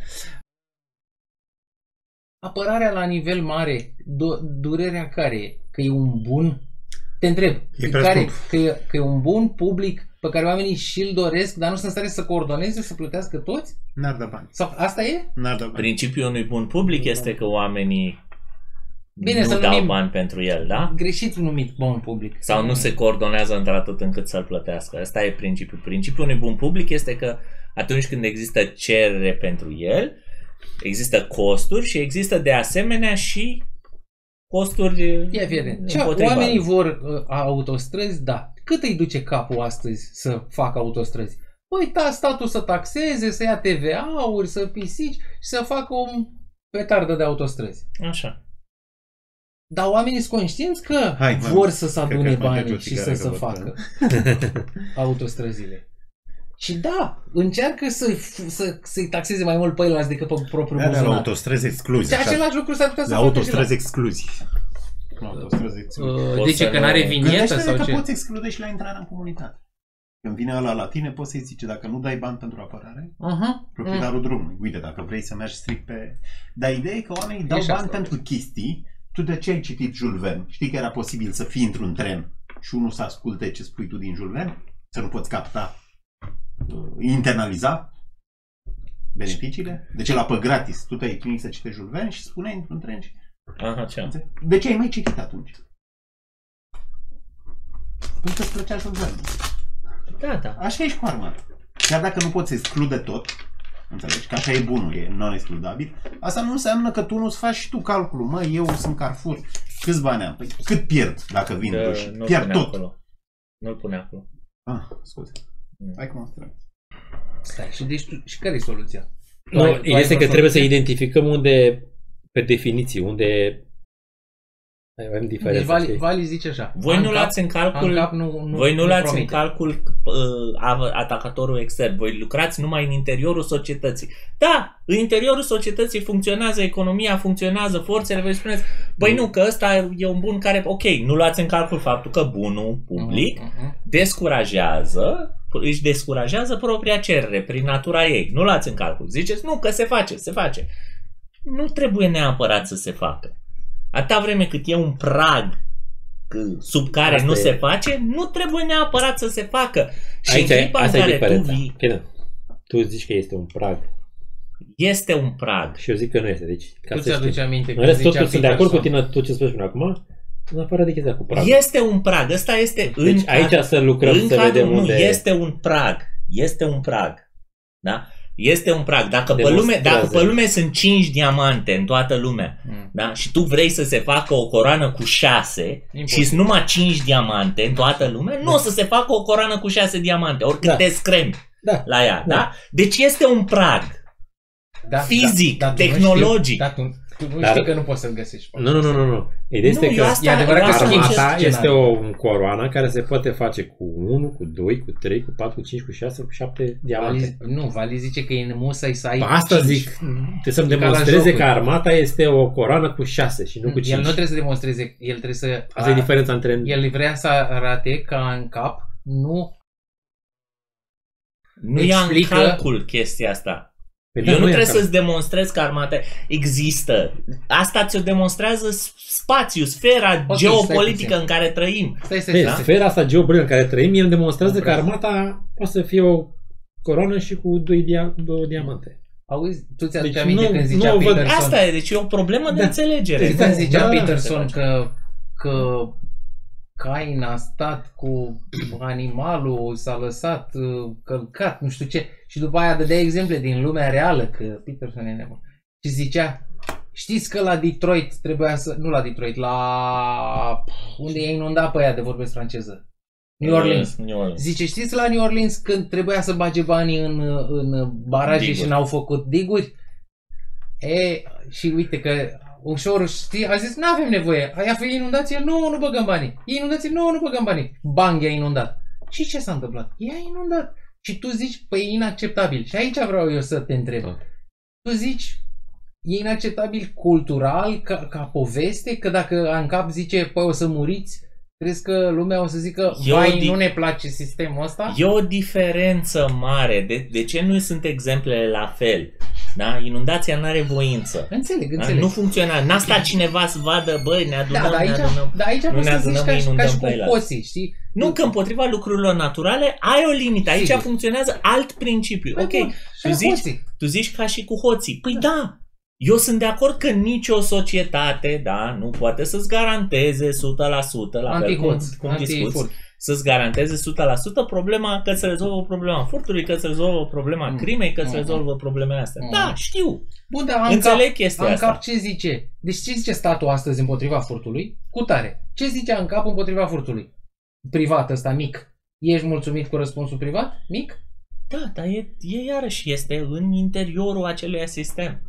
[SPEAKER 2] Apărarea la nivel mare, du- durerea care e? Că e un bun? Te întreb.
[SPEAKER 3] E
[SPEAKER 2] că,
[SPEAKER 3] prea
[SPEAKER 2] care,
[SPEAKER 3] scump.
[SPEAKER 2] că, e, că e un bun public pe care oamenii și-l doresc, dar nu sunt în stare să coordoneze, să plătească toți?
[SPEAKER 3] N-ar da bani.
[SPEAKER 2] Sau asta e?
[SPEAKER 3] N-ar da bani.
[SPEAKER 1] Principiul unui bun public este că oamenii
[SPEAKER 2] Bine,
[SPEAKER 1] nu
[SPEAKER 2] să
[SPEAKER 1] dau
[SPEAKER 2] numim-
[SPEAKER 1] bani pentru el, da?
[SPEAKER 2] Greșit numit bun public.
[SPEAKER 1] Sau nu se coordonează într-atât încât să-l plătească. Asta e principiul. Principiul unui bun public este că atunci când există cerere pentru el, există costuri și există de asemenea și costuri
[SPEAKER 2] Ia fie Ce
[SPEAKER 1] împotriva.
[SPEAKER 2] oamenii vor uh, autostrăzi, da. Cât îi duce capul astăzi să facă autostrăzi? Păi ta, statul să taxeze, să ia T V A-uri, să pisici și să facă o petardă de autostrăzi.
[SPEAKER 1] Așa.
[SPEAKER 2] Dar oamenii sunt conștienți că
[SPEAKER 3] Hai,
[SPEAKER 2] vor să se
[SPEAKER 3] cred
[SPEAKER 2] adune
[SPEAKER 3] că mai
[SPEAKER 2] banii
[SPEAKER 3] trage o
[SPEAKER 2] și să
[SPEAKER 3] țigară
[SPEAKER 2] se
[SPEAKER 3] că văd
[SPEAKER 2] facă autostrăzile. Și da, încearcă să, să, să-i taxeze mai mult pe ăilalți decât pe propriul
[SPEAKER 3] Da, da, la
[SPEAKER 2] buzunar.
[SPEAKER 3] autostrăzi excluzi.
[SPEAKER 2] Și
[SPEAKER 3] așa.
[SPEAKER 2] același lucru s-ar putea să
[SPEAKER 3] La
[SPEAKER 2] facă și
[SPEAKER 3] autostrăzi excluzi. La autostrăzi excluzi.
[SPEAKER 2] Uh,
[SPEAKER 1] Poți
[SPEAKER 2] de ce?
[SPEAKER 1] să
[SPEAKER 2] Că
[SPEAKER 1] nu-
[SPEAKER 2] n-are vinietă
[SPEAKER 3] Gândește-te
[SPEAKER 2] sau
[SPEAKER 3] că
[SPEAKER 2] ce?
[SPEAKER 3] poți exclude și la intrarea în comunitate. Când vine ăla la tine, poți să-i zice, dacă nu dai bani pentru apărare,
[SPEAKER 2] Uh-huh.
[SPEAKER 3] proprietarul mm. drumului. Uite, dacă vrei să mergi strict pe... Dar ideea e că oamenii dau
[SPEAKER 2] și
[SPEAKER 3] bani
[SPEAKER 2] asta.
[SPEAKER 3] pentru chestii. Tu de ce ai citit Jules Verne? Știi că era posibil să fii într-un tren și unul să asculte ce spui tu din Jules Verne? Să nu poți capta, uh, internaliza beneficiile? De ce la pe gratis? Tu te-ai chinuit să citești Jules Verne și spuneai într-un tren și...
[SPEAKER 1] Aha, ce?
[SPEAKER 3] De ce ai mai citit atunci? Pentru că îți plăcea Jules Verne.
[SPEAKER 1] Da, da.
[SPEAKER 3] Așa ești cu armata. Chiar dacă nu poți exclude tot, înțelegi? Că așa e bunul, e non-excludabil, asta nu înseamnă că tu nu-ți faci și tu calculul. Mă, eu sunt Carrefour. Câți bani am? Păi cât pierd dacă vin
[SPEAKER 1] Că
[SPEAKER 3] duși?
[SPEAKER 1] nu-l
[SPEAKER 3] Pierd
[SPEAKER 1] pune
[SPEAKER 3] tot.
[SPEAKER 1] acolo. Nu-l pune acolo.
[SPEAKER 3] Ah, scuze.
[SPEAKER 1] Mm.
[SPEAKER 3] Hai că mă strâng.
[SPEAKER 2] Stai, și, deci, tu- și care e soluția? Tu
[SPEAKER 4] Nu,
[SPEAKER 2] ai- tu ai
[SPEAKER 4] este
[SPEAKER 2] vreo
[SPEAKER 4] că trebuie să
[SPEAKER 2] soluție?
[SPEAKER 4] identificăm unde, pe definiții, unde avem
[SPEAKER 2] Deci
[SPEAKER 4] diferența.
[SPEAKER 2] Vali,
[SPEAKER 4] știi?
[SPEAKER 2] Vali zice așa.
[SPEAKER 1] Voi nu
[SPEAKER 2] Ancap-
[SPEAKER 1] luați în calcul,
[SPEAKER 2] Ancap nu, nu,
[SPEAKER 1] voi nu
[SPEAKER 2] nu
[SPEAKER 1] luați în
[SPEAKER 2] promite.
[SPEAKER 1] calcul uh, atacatorul extern. Voi lucrați numai în interiorul societății. Da, în interiorul societății funcționează economia, funcționează forțele. Voi spuneți, păi nu, că ăsta e un bun care... Ok, nu luați în calcul faptul că bunul public
[SPEAKER 2] Mhm.
[SPEAKER 1] descurajează, își descurajează propria cerere prin natura ei. Nu luați în calcul. Ziceți, nu, că se face, se face. Nu trebuie neapărat să se facă. Atâta vreme cât e un prag că- sub care
[SPEAKER 4] Asta
[SPEAKER 1] nu
[SPEAKER 4] e.
[SPEAKER 1] se face, nu trebuie neapărat să se facă. Și
[SPEAKER 4] Aici,
[SPEAKER 1] în
[SPEAKER 4] e-
[SPEAKER 1] clipa în
[SPEAKER 4] asta e
[SPEAKER 1] care tu
[SPEAKER 4] diferența.
[SPEAKER 1] vii,
[SPEAKER 4] Okay, da. Tu zici că este un prag
[SPEAKER 1] este un prag.
[SPEAKER 4] și eu zic că nu este. Deci, ca
[SPEAKER 2] Tu
[SPEAKER 4] să
[SPEAKER 2] ți-aduci
[SPEAKER 4] știi.
[SPEAKER 2] aminte
[SPEAKER 4] În
[SPEAKER 2] când
[SPEAKER 4] rest,
[SPEAKER 2] zicea
[SPEAKER 4] totul sunt de acord cu
[SPEAKER 2] Peterson.
[SPEAKER 4] tine tot ce spui până acum, în afară de chestia cu prag.
[SPEAKER 1] Este un prag. Ăsta este în
[SPEAKER 4] Deci aici
[SPEAKER 1] cadrul-
[SPEAKER 4] să lucrăm,
[SPEAKER 1] în
[SPEAKER 4] să
[SPEAKER 1] cadrul-
[SPEAKER 4] vedem
[SPEAKER 1] nu,
[SPEAKER 4] unde...
[SPEAKER 1] este un prag. Este un prag. Da? Este un prag. Dacă pe, lume,
[SPEAKER 4] Demonstrează.
[SPEAKER 1] dacă pe lume sunt cinci diamante în toată lumea,
[SPEAKER 2] Mm.
[SPEAKER 1] da? Și tu vrei să se facă o coroană cu șase
[SPEAKER 2] Imposibil.
[SPEAKER 1] și sunt numai cinci diamante în toată lumea, nu o să se facă o coroană cu șase diamante, oricât
[SPEAKER 4] Da.
[SPEAKER 1] te scremi
[SPEAKER 4] Da.
[SPEAKER 1] la ea. Da.
[SPEAKER 4] Da.
[SPEAKER 1] Deci este un prag.
[SPEAKER 2] Da,
[SPEAKER 1] Fizic,
[SPEAKER 2] da, dar tu nu
[SPEAKER 1] tehnologic.
[SPEAKER 2] știi- Dar tu, tu nu
[SPEAKER 4] Dar-
[SPEAKER 2] știi că nu poți să-l găsești. pe
[SPEAKER 4] Nu, nu, nu, nu, nu. Ideea este
[SPEAKER 1] Nu,
[SPEAKER 4] că
[SPEAKER 1] eu asta,
[SPEAKER 2] E adevărat
[SPEAKER 1] eu
[SPEAKER 2] că
[SPEAKER 1] asta
[SPEAKER 2] schimbi
[SPEAKER 1] încerc-
[SPEAKER 4] armata
[SPEAKER 2] scenariul.
[SPEAKER 4] este o un coroană care se poate face cu unu, cu doi, cu trei, cu patru, cu cinci, cu șase, cu șapte diamante.
[SPEAKER 2] Vali, nu, Vali zice că e musai să ai
[SPEAKER 4] Pe asta
[SPEAKER 2] cinci.
[SPEAKER 4] zic, trebuie să-mi
[SPEAKER 2] Ca la
[SPEAKER 4] demonstreze
[SPEAKER 2] jocuri.
[SPEAKER 4] că armata este o coroană cu șase și nu cu
[SPEAKER 2] El
[SPEAKER 4] cinci.
[SPEAKER 2] nu trebuie să demonstreze, el trebuie să...
[SPEAKER 4] Asta e diferența între...
[SPEAKER 2] El vrea să arate ca în cap nu...
[SPEAKER 1] Nu ia în
[SPEAKER 2] Explică-
[SPEAKER 1] calcul chestia asta.
[SPEAKER 4] Păi
[SPEAKER 1] Eu
[SPEAKER 4] da,
[SPEAKER 1] nu
[SPEAKER 4] e
[SPEAKER 1] trebuie
[SPEAKER 4] acolo.
[SPEAKER 1] să-ți demonstrez că armata există. Asta ți-o demonstrează spațiul, sfera
[SPEAKER 2] Ok,
[SPEAKER 1] geopolitică
[SPEAKER 2] stai
[SPEAKER 1] în care trăim.
[SPEAKER 2] Stai, stai,
[SPEAKER 4] Păi,
[SPEAKER 2] stai.
[SPEAKER 4] sfera asta geopolitică în care trăim, el demonstrează că
[SPEAKER 2] Vreau.
[SPEAKER 4] armata poate să fie o coroană și cu doi dia- două diamante.
[SPEAKER 2] Auzi, tu ți-aduci
[SPEAKER 4] Deci
[SPEAKER 2] aminte
[SPEAKER 4] nu-
[SPEAKER 2] când zicea
[SPEAKER 4] nu văd-
[SPEAKER 2] Peterson...
[SPEAKER 1] Asta e, deci e o problemă de
[SPEAKER 4] Da.
[SPEAKER 1] înțelegere.
[SPEAKER 2] Știi când zicea
[SPEAKER 4] Da, da,
[SPEAKER 2] Peterson
[SPEAKER 1] se
[SPEAKER 2] că, că Cain a stat cu animalul, s-a lăsat uh, călcat, nu știu ce, și după aia dădea exemple din lumea reală, că Peterson e nebun. Și zicea, știți că la Detroit trebuia să, nu la Detroit, la unde e inundat pe aia de vorbesc franceză, New Orleans.
[SPEAKER 1] New Orleans.
[SPEAKER 2] Zice, știți la New Orleans când trebuia să bage banii în, în baraje
[SPEAKER 1] Diguri.
[SPEAKER 2] și n-au făcut diguri? E, și uite că ușor, știi, a zis, n-avem nevoie. Aia fi inundație? Nu, nu băgăm banii. E inundație? Nu, nu băgăm banii. Bang, e inundat. Și ce s-a întâmplat? E inundat. Și tu zici, păi e inacceptabil. Și aici vreau eu să te întreb.
[SPEAKER 4] Da.
[SPEAKER 2] Tu zici, e inacceptabil cultural, ca, ca poveste, că dacă ANCAP zice, păi o să muriți, crezi că lumea o să zică,
[SPEAKER 1] Eu
[SPEAKER 2] vai,
[SPEAKER 1] di-
[SPEAKER 2] nu ne place sistemul ăsta?
[SPEAKER 1] E o diferență mare. De, de ce nu sunt exemplele la fel? Da? Inundația nu are voință.
[SPEAKER 2] Înțeleg,
[SPEAKER 1] Da?
[SPEAKER 2] înțeleg.
[SPEAKER 1] Nu funcționează. N-a stat cineva să vadă, băi, ne adunăm,
[SPEAKER 2] Da, dar
[SPEAKER 1] ne
[SPEAKER 2] aici,
[SPEAKER 1] adunăm.
[SPEAKER 2] dar aici
[SPEAKER 1] Nu
[SPEAKER 2] poți
[SPEAKER 1] ne
[SPEAKER 2] să zici
[SPEAKER 1] adunăm,
[SPEAKER 2] ca, și- ca
[SPEAKER 1] inundăm
[SPEAKER 2] și
[SPEAKER 1] pe
[SPEAKER 2] cu
[SPEAKER 1] ceilalți.
[SPEAKER 2] hoții, știi?
[SPEAKER 1] Nu, că împotriva lucrurilor naturale ai o limită. Aici
[SPEAKER 2] Sigur.
[SPEAKER 1] funcționează alt principiu.
[SPEAKER 2] Păi
[SPEAKER 1] Ok,
[SPEAKER 2] bun,
[SPEAKER 1] tu
[SPEAKER 2] și
[SPEAKER 1] zici,
[SPEAKER 2] hoții.
[SPEAKER 1] tu zici ca și cu hoții. Păi da, eu sunt de acord că nicio societate, da, nu poate să-ți garanteze o sută la sută, la fel cum,
[SPEAKER 2] Antihoț,
[SPEAKER 1] cum discuți,
[SPEAKER 2] antifurt.
[SPEAKER 1] să-ți garanteze o sută la sută problema că se rezolvă problema furtului, că se rezolvă problema
[SPEAKER 2] Mm.
[SPEAKER 1] crimei, că se
[SPEAKER 2] Mm.
[SPEAKER 1] rezolvă problemele astea.
[SPEAKER 2] Mm.
[SPEAKER 1] Da, știu.
[SPEAKER 2] Bun, dar ANCAP,
[SPEAKER 1] Înțeleg chestia
[SPEAKER 2] ANCAP
[SPEAKER 1] asta.
[SPEAKER 2] ce zice? Deci ce zice statul astăzi împotriva furtului? Cu tare. Ce zice ANCAP împotriva furtului? Privat ăsta, mic. Ești mulțumit cu răspunsul privat? Mic?
[SPEAKER 1] Da, dar e, e iarăși este în interiorul acelui sistem.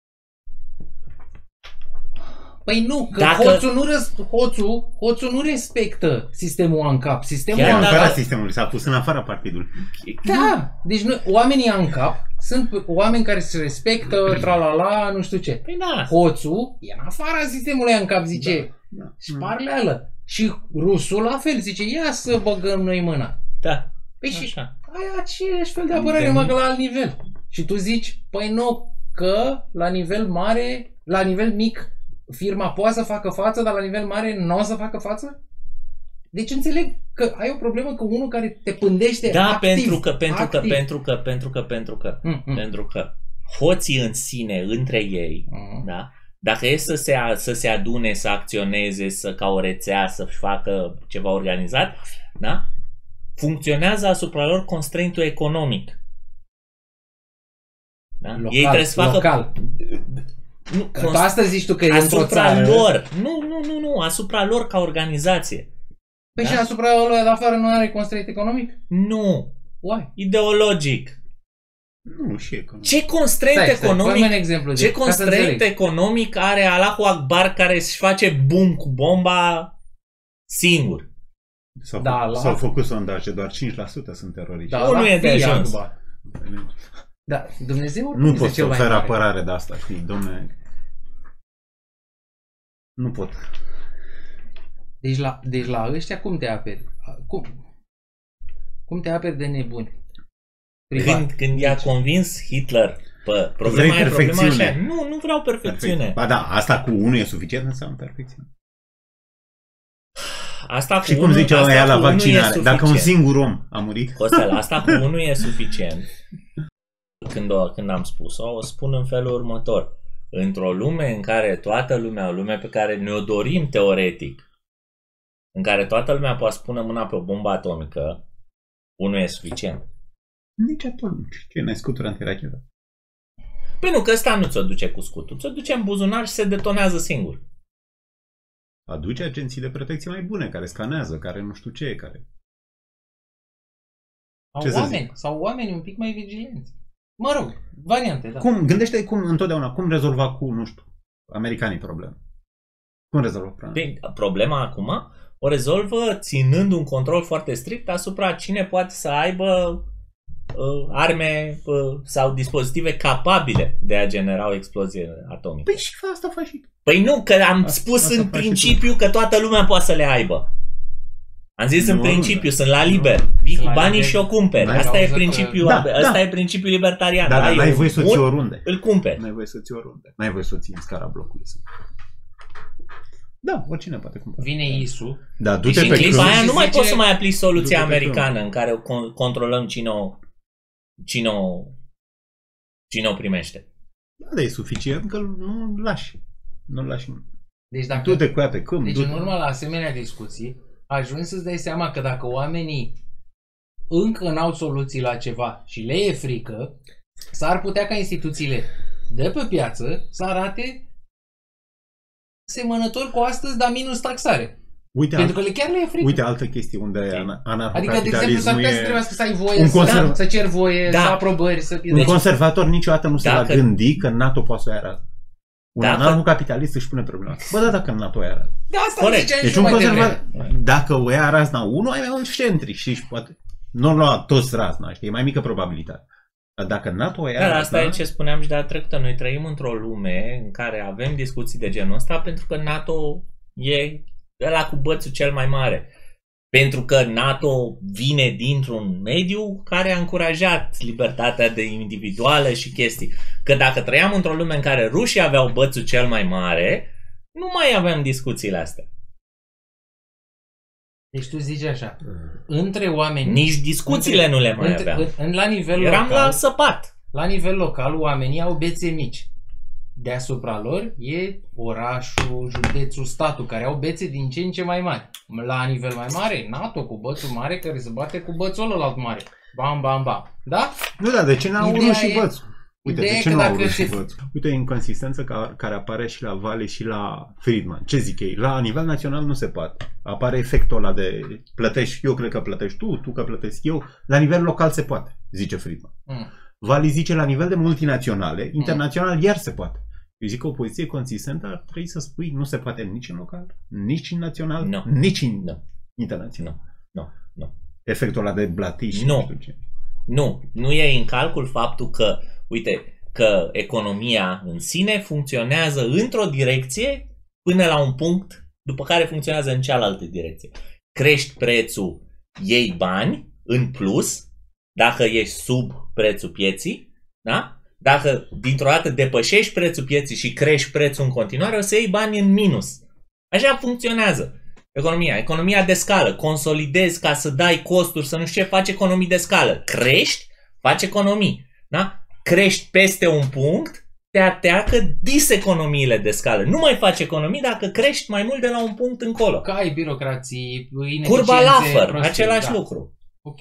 [SPEAKER 2] Păi nu, că
[SPEAKER 1] Dacă...
[SPEAKER 2] hoțul, nu răs... hoțul, hoțul nu respectă sistemul ANCAP. Sistemul
[SPEAKER 3] Chiar în
[SPEAKER 2] ANCAP...
[SPEAKER 3] afara sistemului, s-a pus în afara partidului.
[SPEAKER 2] Da, deci nu, oamenii ANCAP sunt oameni care se respectă, tralala, nu știu ce.
[SPEAKER 1] Păi da.
[SPEAKER 2] Hoțul e în afara sistemului ANCAP, zice,
[SPEAKER 3] Da, da.
[SPEAKER 2] șparleală. Și rusul la fel, zice, ia să băgăm noi mâna.
[SPEAKER 1] Da.
[SPEAKER 2] Păi și
[SPEAKER 1] Așa.
[SPEAKER 2] ai aceeași fel de apărare, numai că la alt nivel. Și tu zici, păi nu, că la nivel mare, la nivel mic, firma poate să facă față, dar la nivel mare nu o să facă față? Deci înțeleg că ai o problemă cu unul care te pândește
[SPEAKER 1] Da,
[SPEAKER 2] activ,
[SPEAKER 1] pentru că, pentru
[SPEAKER 2] activ.
[SPEAKER 1] că, pentru că, pentru că, pentru că,
[SPEAKER 2] Mm, mm.
[SPEAKER 1] pentru că hoții în sine, între ei,
[SPEAKER 2] Mm.
[SPEAKER 1] da? Dacă e să se, a- să se adune, să acționeze, să ca o rețea, să facă ceva organizat, da? Funcționează asupra lor constraintul economic. Da?
[SPEAKER 2] Local,
[SPEAKER 1] Ei trebuie să facă...
[SPEAKER 2] local.
[SPEAKER 1] Nu,
[SPEAKER 2] Că asta zici tu că e într-o
[SPEAKER 1] asupra
[SPEAKER 2] țară.
[SPEAKER 1] lor. Nu, nu, nu, nu, asupra lor ca organizație.
[SPEAKER 2] Păi
[SPEAKER 1] Da?
[SPEAKER 2] și asupra ăla de afară nu are constraint economic?
[SPEAKER 1] Nu.
[SPEAKER 2] Why?
[SPEAKER 1] Ideologic.
[SPEAKER 3] Nu, și economic.
[SPEAKER 1] Ce constraint
[SPEAKER 2] Stai, stai,
[SPEAKER 1] economic?
[SPEAKER 2] fă-mi un exemplu.
[SPEAKER 1] Ce
[SPEAKER 2] de- ca să
[SPEAKER 1] constraint
[SPEAKER 2] înțeleg.
[SPEAKER 1] economic are Allahu Akbar care își face bum cu bomba singur?
[SPEAKER 3] S-au,
[SPEAKER 2] Da,
[SPEAKER 3] făcut,
[SPEAKER 2] la-
[SPEAKER 3] s-au făcut sondaje, doar cinci la sută sunt teroriști.
[SPEAKER 2] Da,
[SPEAKER 1] Nu,
[SPEAKER 2] la
[SPEAKER 1] nu e de
[SPEAKER 2] fi
[SPEAKER 1] ajuns.
[SPEAKER 2] Akbar. Da, Dumnezeu
[SPEAKER 3] Nu
[SPEAKER 2] este
[SPEAKER 3] pot să
[SPEAKER 2] cel mai
[SPEAKER 3] ofer
[SPEAKER 2] mare.
[SPEAKER 3] apărare de asta, știi, domne. Nu pot.
[SPEAKER 2] Deci la, deci la ăștia cum te aperi? Cum? Cum te aperi de nebuni? Privat.
[SPEAKER 1] Când, când i-a
[SPEAKER 2] Deci-
[SPEAKER 1] convins Hitler, bă, problema
[SPEAKER 3] Vrei
[SPEAKER 1] e problema
[SPEAKER 3] perfecțiune.
[SPEAKER 1] așa. Nu, nu vreau perfecțiune.
[SPEAKER 3] Perfect. Ba da, asta cu unul e suficient, înseamnă perfecțiune.
[SPEAKER 1] Asta cu
[SPEAKER 3] Și cum
[SPEAKER 1] unul,
[SPEAKER 3] zice
[SPEAKER 1] asta
[SPEAKER 3] ăia
[SPEAKER 1] cu
[SPEAKER 3] la
[SPEAKER 1] unul e
[SPEAKER 3] vaccinare, dacă un
[SPEAKER 1] suficient.
[SPEAKER 3] singur om a murit,
[SPEAKER 1] Costel, asta cu unul e suficient. Când, o, când am spus-o, o spun în felul următor. Într-o lume în care toată lumea, o lume pe care ne-o dorim teoretic, în care toată lumea poate spune mâna pe o bombă atomică, unul e suficient.
[SPEAKER 3] nici atunci. Ce, n-ai scutură antirachetă?
[SPEAKER 1] Păi nu, că ăsta nu ți-o duce cu scutul. Ți-o duce în buzunar și se detonează singur.
[SPEAKER 3] Aduce agenții de protecție mai bune, care scanează, care nu știu ce, care...
[SPEAKER 2] Sau
[SPEAKER 3] Ce să
[SPEAKER 2] oameni, sau oameni un pic mai vigilenți. Mă rog, variante, da.
[SPEAKER 3] Cum, gândește cum întotdeauna, cum rezolva cu, nu știu, americanii probleme. Cum rezolvă problema?
[SPEAKER 1] Păi, problema acum o rezolvă ținând un control foarte strict asupra cine poate să aibă uh, arme uh, sau dispozitive capabile de a genera o explozie atomică.
[SPEAKER 3] Păi și fa asta faci și tu.
[SPEAKER 1] Păi nu, că am
[SPEAKER 3] Asta-
[SPEAKER 1] spus
[SPEAKER 3] asta
[SPEAKER 1] în
[SPEAKER 3] faci și
[SPEAKER 1] principiu că toată lumea poate să le aibă. Am zis
[SPEAKER 3] Nu,
[SPEAKER 1] în
[SPEAKER 3] nu,
[SPEAKER 1] principiu,
[SPEAKER 3] da.
[SPEAKER 1] sunt la liber. Vii
[SPEAKER 2] Sunt
[SPEAKER 1] cu
[SPEAKER 2] la
[SPEAKER 1] banii
[SPEAKER 2] liber.
[SPEAKER 1] și o cumperi.
[SPEAKER 3] N-ai
[SPEAKER 1] Asta e
[SPEAKER 2] cauză că-
[SPEAKER 1] principiul,
[SPEAKER 3] Da,
[SPEAKER 1] asta
[SPEAKER 3] da.
[SPEAKER 1] e principiul libertarian.
[SPEAKER 3] Da, dar
[SPEAKER 1] Ai
[SPEAKER 3] n-ai
[SPEAKER 1] un
[SPEAKER 3] voie să
[SPEAKER 1] bun,
[SPEAKER 3] ții oriunde.
[SPEAKER 1] îl cumperi.
[SPEAKER 3] N-ai voie să ții oriunde. N-ai voie să o ții în scara blocului. Da, oricine poate cumpăra.
[SPEAKER 2] Vine Isu.
[SPEAKER 3] Da, du-te
[SPEAKER 1] Și în
[SPEAKER 3] pe
[SPEAKER 1] clipa
[SPEAKER 3] câmp.
[SPEAKER 1] aia nu mai
[SPEAKER 2] zice-
[SPEAKER 1] poți să mai aplici soluția
[SPEAKER 3] Du-te pe
[SPEAKER 1] americană în care o con- controlăm cine o, cine o, cine o primește.
[SPEAKER 3] Da, dar e suficient că nu-l lași. Nu-l lași.
[SPEAKER 2] Deci dacă
[SPEAKER 3] Du-te cu ea pe câmp.
[SPEAKER 2] Deci
[SPEAKER 3] du-te.
[SPEAKER 2] în urma la asemenea discuții, ajungi să-ți dai seama că dacă oamenii încă n-au soluții la ceva și le e frică, s-ar putea ca instituțiile de pe piață să arate semănători cu astăzi, dar minus taxare.
[SPEAKER 3] Uite,
[SPEAKER 2] Pentru
[SPEAKER 3] alt,
[SPEAKER 2] că le chiar le e frică.
[SPEAKER 3] uite altă chestie unde
[SPEAKER 1] Ok.
[SPEAKER 3] ana-
[SPEAKER 2] Adică, de exemplu, s-ar
[SPEAKER 3] anarhocapitalismul
[SPEAKER 2] putea să
[SPEAKER 3] e...
[SPEAKER 2] trebuiască să ai voie
[SPEAKER 3] un
[SPEAKER 2] să,
[SPEAKER 3] conserv-
[SPEAKER 2] da, să ceri voie,
[SPEAKER 1] Da.
[SPEAKER 2] să aprobări, să...
[SPEAKER 3] Un
[SPEAKER 2] Deci,
[SPEAKER 3] conservator niciodată nu se va
[SPEAKER 1] Dacă-
[SPEAKER 3] gândi că NATO poate să o ia rază. Un
[SPEAKER 1] Dacă-
[SPEAKER 3] anarhocapitalist își pune problema. Bă, da, dacă NATO o ia rază.
[SPEAKER 2] de asta
[SPEAKER 1] Corect.
[SPEAKER 2] ziceam
[SPEAKER 3] Deci
[SPEAKER 2] și
[SPEAKER 3] un
[SPEAKER 2] mai
[SPEAKER 3] conservator,
[SPEAKER 2] devreme.
[SPEAKER 3] dacă o ia razna unu, ai mai mulți centri și își poate... Nu lua toți razna, știi? E mai mică probabilitate. Dar dacă NATO o ia
[SPEAKER 1] Dar
[SPEAKER 3] razna...
[SPEAKER 1] asta e ce spuneam și de data trecută. Noi trăim într-o lume în care avem discuții de genul ăsta pentru că NATO e ăla cu bățul cel mai mare. Pentru că NATO vine dintr-un mediu care a încurajat libertatea de individuală și chestii. Că dacă trăiam într-o lume în care rușii aveau bățul cel mai mare, nu mai aveam discuțiile astea.
[SPEAKER 2] Deci tu zici așa, între oameni...
[SPEAKER 1] Nici discuțiile
[SPEAKER 2] între,
[SPEAKER 1] nu le mai
[SPEAKER 2] între,
[SPEAKER 1] aveam.
[SPEAKER 2] în, în, la nivel
[SPEAKER 1] Eram
[SPEAKER 2] local,
[SPEAKER 1] la săpat.
[SPEAKER 2] La nivel local, oamenii au bețe mici. Deasupra lor e orașul, județul, statul, care au bețe din ce în ce mai mari. La nivel mai mare, NATO cu bățul mare care se bate cu bățul ălalt mare. Bam, bam, bam. Da?
[SPEAKER 3] Nu, da, de ce n-au
[SPEAKER 2] Ideea
[SPEAKER 3] unul și
[SPEAKER 2] e-
[SPEAKER 3] bățul? Uite,
[SPEAKER 2] Ideea
[SPEAKER 3] de
[SPEAKER 2] e
[SPEAKER 3] ce
[SPEAKER 2] că
[SPEAKER 3] nu au
[SPEAKER 2] dacă
[SPEAKER 3] vrut
[SPEAKER 2] se-
[SPEAKER 3] și văd? Uite o inconsistență ca, care apare și la Vale și la Friedman. Ce zic ei? La nivel național nu se poate. Apare efectul ăla de plătești, eu cred că plătești tu, tu că plătesc eu. La nivel local se poate, zice Friedman.
[SPEAKER 2] Mm.
[SPEAKER 3] Vale zice la nivel de multinaționale, internațional iar se poate. Eu zic că o poziție consistentă ar trebui să spui nu se poate nici în local, nici în național,
[SPEAKER 1] Nu.
[SPEAKER 3] nici în
[SPEAKER 1] Nu.
[SPEAKER 3] internațional.
[SPEAKER 1] Nu, nu.
[SPEAKER 3] Efectul ăla de blatiș.
[SPEAKER 1] Nu.
[SPEAKER 3] Nu știu ce.
[SPEAKER 1] Nu, nu e în calcul faptul că, uite, că economia în sine funcționează într-o direcție până la un punct, după care funcționează în cealaltă direcție. Crești prețul, iei bani în plus, dacă ești sub prețul pieții, da? Dacă dintr-o dată depășești prețul pieții și crești prețul în continuare, o să iei bani în minus. Așa funcționează economia. Economia de scală. Consolidezi ca să dai costuri, să nu știu ce, faci economii de scală. Crești, faci economii. Da? Crești peste un punct, te ateacă diseconomiile de scală. Nu mai faci economii dacă crești mai mult de la un punct încolo.
[SPEAKER 2] Că ai birocrații, ineficiențe,
[SPEAKER 1] Curba Laffer,
[SPEAKER 2] prostii,
[SPEAKER 1] același
[SPEAKER 2] da.
[SPEAKER 1] lucru.
[SPEAKER 2] Ok.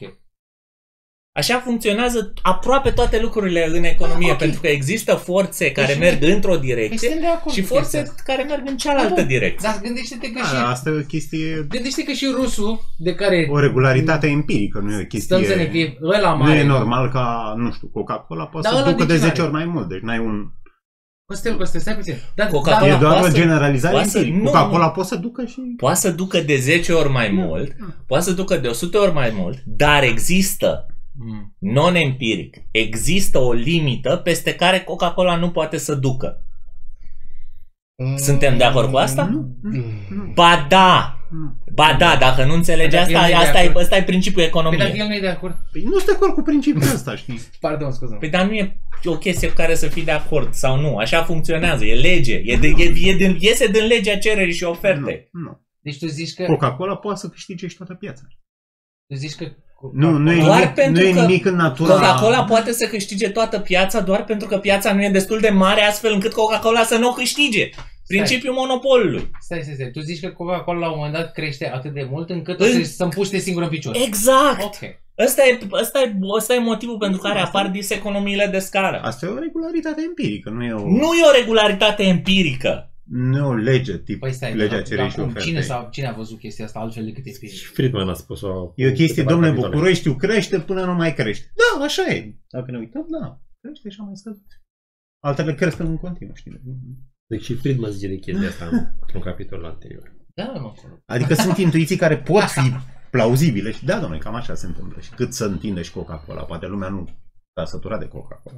[SPEAKER 1] Așa funcționează aproape toate lucrurile în economie,
[SPEAKER 2] Ah, ok.
[SPEAKER 1] pentru că există forțe care
[SPEAKER 2] Deci,
[SPEAKER 1] merg într-o
[SPEAKER 2] Păi
[SPEAKER 1] direcție
[SPEAKER 2] sunt de acord
[SPEAKER 1] și
[SPEAKER 2] cu
[SPEAKER 1] forțe
[SPEAKER 2] chestia asta.
[SPEAKER 1] care merg în cealaltă
[SPEAKER 2] Da, da.
[SPEAKER 1] direcție.
[SPEAKER 2] Dar gândește-te că
[SPEAKER 3] Da,
[SPEAKER 2] și...
[SPEAKER 3] asta e o chestie,
[SPEAKER 2] Gândește că și rusul, de care
[SPEAKER 3] o regularitate empirică, nu e o chestie...
[SPEAKER 2] stăm să ne fie ăla
[SPEAKER 3] Nu
[SPEAKER 2] mare.
[SPEAKER 3] e normal ca, nu știu, Coca-Cola poate
[SPEAKER 2] Da,
[SPEAKER 3] să
[SPEAKER 2] ăla
[SPEAKER 3] ducă
[SPEAKER 2] de
[SPEAKER 3] de
[SPEAKER 2] ce
[SPEAKER 3] zece
[SPEAKER 2] n-are?
[SPEAKER 3] ori mai mult, deci n-ai un...
[SPEAKER 2] Costel, Costel, stai puțin. Da,
[SPEAKER 1] Coca-Cola
[SPEAKER 2] da,
[SPEAKER 3] E doar
[SPEAKER 1] poate
[SPEAKER 3] o
[SPEAKER 1] să-
[SPEAKER 3] generalizare
[SPEAKER 1] poate să-
[SPEAKER 3] empirică.
[SPEAKER 1] nu,
[SPEAKER 3] Coca-Cola
[SPEAKER 1] nu.
[SPEAKER 3] poate să ducă și...
[SPEAKER 1] Poate să ducă de zece ori mai mult, poate să ducă de o sută ori mai mult, dar există,
[SPEAKER 2] Mm.
[SPEAKER 1] non-empiric, există o limită peste care Coca-Cola nu poate să ducă. Suntem de acord cu asta?
[SPEAKER 3] Nu, nu, nu,
[SPEAKER 1] Ba da!
[SPEAKER 3] nu.
[SPEAKER 1] Ba da, dacă nu înțelegi
[SPEAKER 2] Păi dacă
[SPEAKER 1] asta,
[SPEAKER 2] el nu e de
[SPEAKER 1] asta e,
[SPEAKER 2] acord.
[SPEAKER 1] asta e principiul
[SPEAKER 2] Păi dacă
[SPEAKER 1] economiei.
[SPEAKER 2] el nu e de acord.
[SPEAKER 3] Păi nu sunt de acord cu principiul ăsta, știi?
[SPEAKER 2] Pardon, scuză.
[SPEAKER 1] Păi dar nu e o chestie cu care să fii de acord sau nu. Așa funcționează, e lege. E de, e, e din, iese din legea cererii și oferte.
[SPEAKER 3] Nu, nu.
[SPEAKER 2] Deci tu zici că...
[SPEAKER 3] Coca-Cola poate să câștige și toată piața.
[SPEAKER 2] Tu zici că...
[SPEAKER 3] Nu, nu e
[SPEAKER 1] Doar
[SPEAKER 3] nimic,
[SPEAKER 1] pentru
[SPEAKER 3] nu e
[SPEAKER 1] că
[SPEAKER 3] nimic în natura...
[SPEAKER 1] Coca-Cola poate să câștige toată piața doar pentru că piața nu e destul de mare astfel încât Coca-Cola să nu o câștige. Principiul monopolului.
[SPEAKER 2] Stai, stai, stai. Tu zici că Coca-Cola la un moment dat crește atât de mult încât
[SPEAKER 1] În-
[SPEAKER 2] o să se împuște singur în picior.
[SPEAKER 1] Exact!
[SPEAKER 2] Ok.
[SPEAKER 1] Ăsta e, ăsta, e, ăsta e motivul pentru care apar diseconomiile de scară.
[SPEAKER 3] Asta e o regularitate empirică, nu e o,
[SPEAKER 1] Nu e o regularitate empirică.
[SPEAKER 3] nu e o lege, tip
[SPEAKER 2] Păi stai,
[SPEAKER 3] legea
[SPEAKER 2] dar-
[SPEAKER 3] cererii și
[SPEAKER 2] dar cum? Cine,
[SPEAKER 3] ofertei.
[SPEAKER 2] s-a, cine a văzut chestia asta altfel decât empiric?
[SPEAKER 4] Friedman a spus-o.
[SPEAKER 3] E o chestie,
[SPEAKER 4] câteva
[SPEAKER 3] domnule,
[SPEAKER 4] capitole.
[SPEAKER 3] Bucureștiul crește până nu mai crește. Da, așa e. Dacă ne uităm, da, crește și a mai scăzut. Altele cresc în continuu, știi?
[SPEAKER 4] Deci și Friedman zice de chestia asta într-un capitol anterior.
[SPEAKER 2] Da, mă.
[SPEAKER 3] Adică sunt intuiții care pot fi plauzibile și da, domnule, cam așa se întâmplă. Și cât să întinde și Coca-Cola, poate lumea nu s-a săturat de Coca-Cola.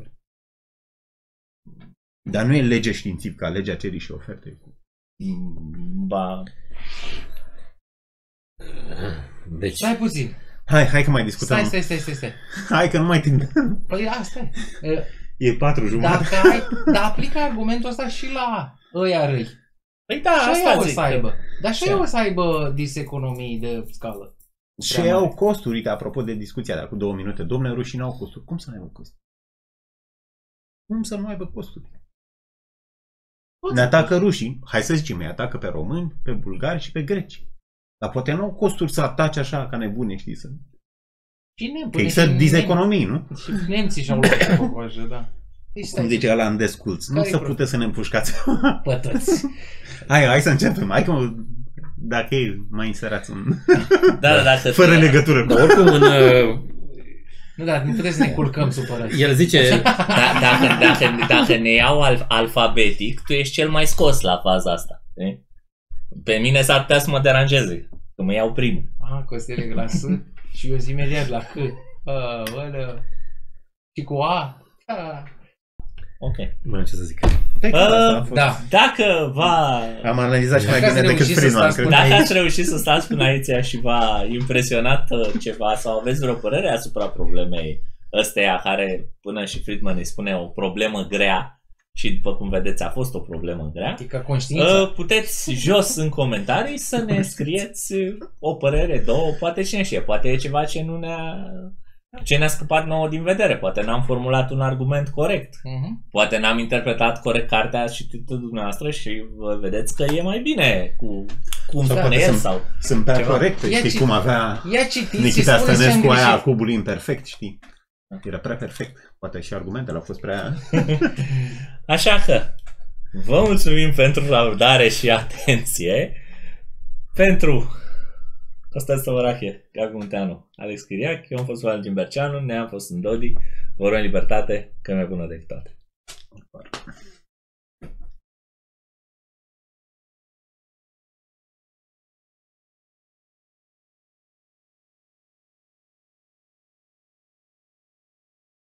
[SPEAKER 3] Dar nu e lege științifică, legea cererii și ofertei.
[SPEAKER 1] Ba,
[SPEAKER 4] Deci,
[SPEAKER 2] Stai puțin.
[SPEAKER 3] Hai, hai că mai discutăm.
[SPEAKER 2] Stai, stai, stai, stai, stai.
[SPEAKER 3] Hai că nu mai timp.
[SPEAKER 2] Păi asta e.
[SPEAKER 3] E patru jumătate.
[SPEAKER 2] Dacă ai, dar aplică argumentul ăsta și la ăia răi.
[SPEAKER 1] păi da,
[SPEAKER 2] Și
[SPEAKER 1] asta
[SPEAKER 2] aia o
[SPEAKER 1] zic.
[SPEAKER 2] să aibă. Dar și
[SPEAKER 1] Ce?
[SPEAKER 2] aia o să aibă diseconomii de scală.
[SPEAKER 3] Și
[SPEAKER 2] Prea
[SPEAKER 3] au
[SPEAKER 2] mare.
[SPEAKER 3] costuri, uite, apropo de discuția de acum două minute. Domnule, rușii n-au costuri. Cum să nu aibă costuri? Cum să nu aibă costuri? Ne atacă rușii, hai să zicem, ne atacă pe români, pe bulgari și pe greci. Dar poate nu au costuri să atace așa ca nebune, știi, să...
[SPEAKER 2] Și nemții.
[SPEAKER 3] Că există diseconomii, nu?
[SPEAKER 2] Și nemții și-au luat o cojă, da. Deci
[SPEAKER 3] Cum
[SPEAKER 2] stai,
[SPEAKER 3] zice ăla în desculț. Nu
[SPEAKER 2] Care-i
[SPEAKER 3] să
[SPEAKER 2] prost?
[SPEAKER 3] puteți să ne împușcați.
[SPEAKER 2] pătăți.
[SPEAKER 3] Hai, hai să începem. Hai că mă, dacă e, mai inserați un...
[SPEAKER 1] Da, dacă
[SPEAKER 3] Fără legătură cu...
[SPEAKER 4] dar oricum, în, uh,
[SPEAKER 2] Nu, dar nu trebuie să ne culcăm supărați.
[SPEAKER 4] el zice,
[SPEAKER 1] Da, dacă, dacă, dacă ne iau al, alfabetic, tu ești cel mai scos la faza asta. Știi? Pe mine s-ar putea să mă deranjeze, că mă iau primul.
[SPEAKER 2] Ah, Costele la S și eu zi imediat la H. Ah, ălă. Și cu A. Ah.
[SPEAKER 1] Ok.
[SPEAKER 4] nu ce să zic.
[SPEAKER 3] Hai că asta a fost.
[SPEAKER 2] Da.
[SPEAKER 1] Dacă va...
[SPEAKER 3] Am analizat și mai
[SPEAKER 2] Dacă ați
[SPEAKER 3] bine decât
[SPEAKER 2] reușit să
[SPEAKER 3] Friedman.
[SPEAKER 2] stați
[SPEAKER 3] cred.
[SPEAKER 2] până
[SPEAKER 1] Dacă
[SPEAKER 2] aici.
[SPEAKER 1] ați reușit să stați până aici și v-a impresionat uh, ceva sau aveți vreo părere asupra problemei ăsteia care până și Friedman îi spune o problemă grea și după cum vedeți a fost o problemă grea,
[SPEAKER 2] E ca conștiință.
[SPEAKER 1] uh, puteți jos în comentarii să ne scrieți o părere, două, poate cine știe, poate e ceva ce nu ne-a ce ne-a scăpat nouă din vedere, poate n-am formulat un argument corect.
[SPEAKER 2] Mhm.
[SPEAKER 1] Poate n-am interpretat corect cartea și titlul dumneavoastră și vă vedeți că e mai bine cu cum
[SPEAKER 3] Sau
[SPEAKER 1] spune
[SPEAKER 3] poate
[SPEAKER 1] el
[SPEAKER 3] sunt-
[SPEAKER 1] sau...
[SPEAKER 3] Sunt prea
[SPEAKER 1] Ceva.
[SPEAKER 3] corecte,
[SPEAKER 2] Ia
[SPEAKER 3] știi
[SPEAKER 2] ci-
[SPEAKER 3] cum avea
[SPEAKER 2] Ia citiți și
[SPEAKER 3] Nikita
[SPEAKER 2] spuneți ce am
[SPEAKER 3] Stănescu aia
[SPEAKER 2] greșit.
[SPEAKER 3] cubul imperfect, știi? Era prea perfect. Poate și argumentele au fost prea...
[SPEAKER 1] Așa că vă mulțumim pentru răbdare și atenție. Pentru Costel Stăvărache, Gabi Munteanu, Alex Chiriac, eu am fost Valentin Berceanu, ne-am fost în Dodi, vă rog în libertate, că e mai bună decât toate.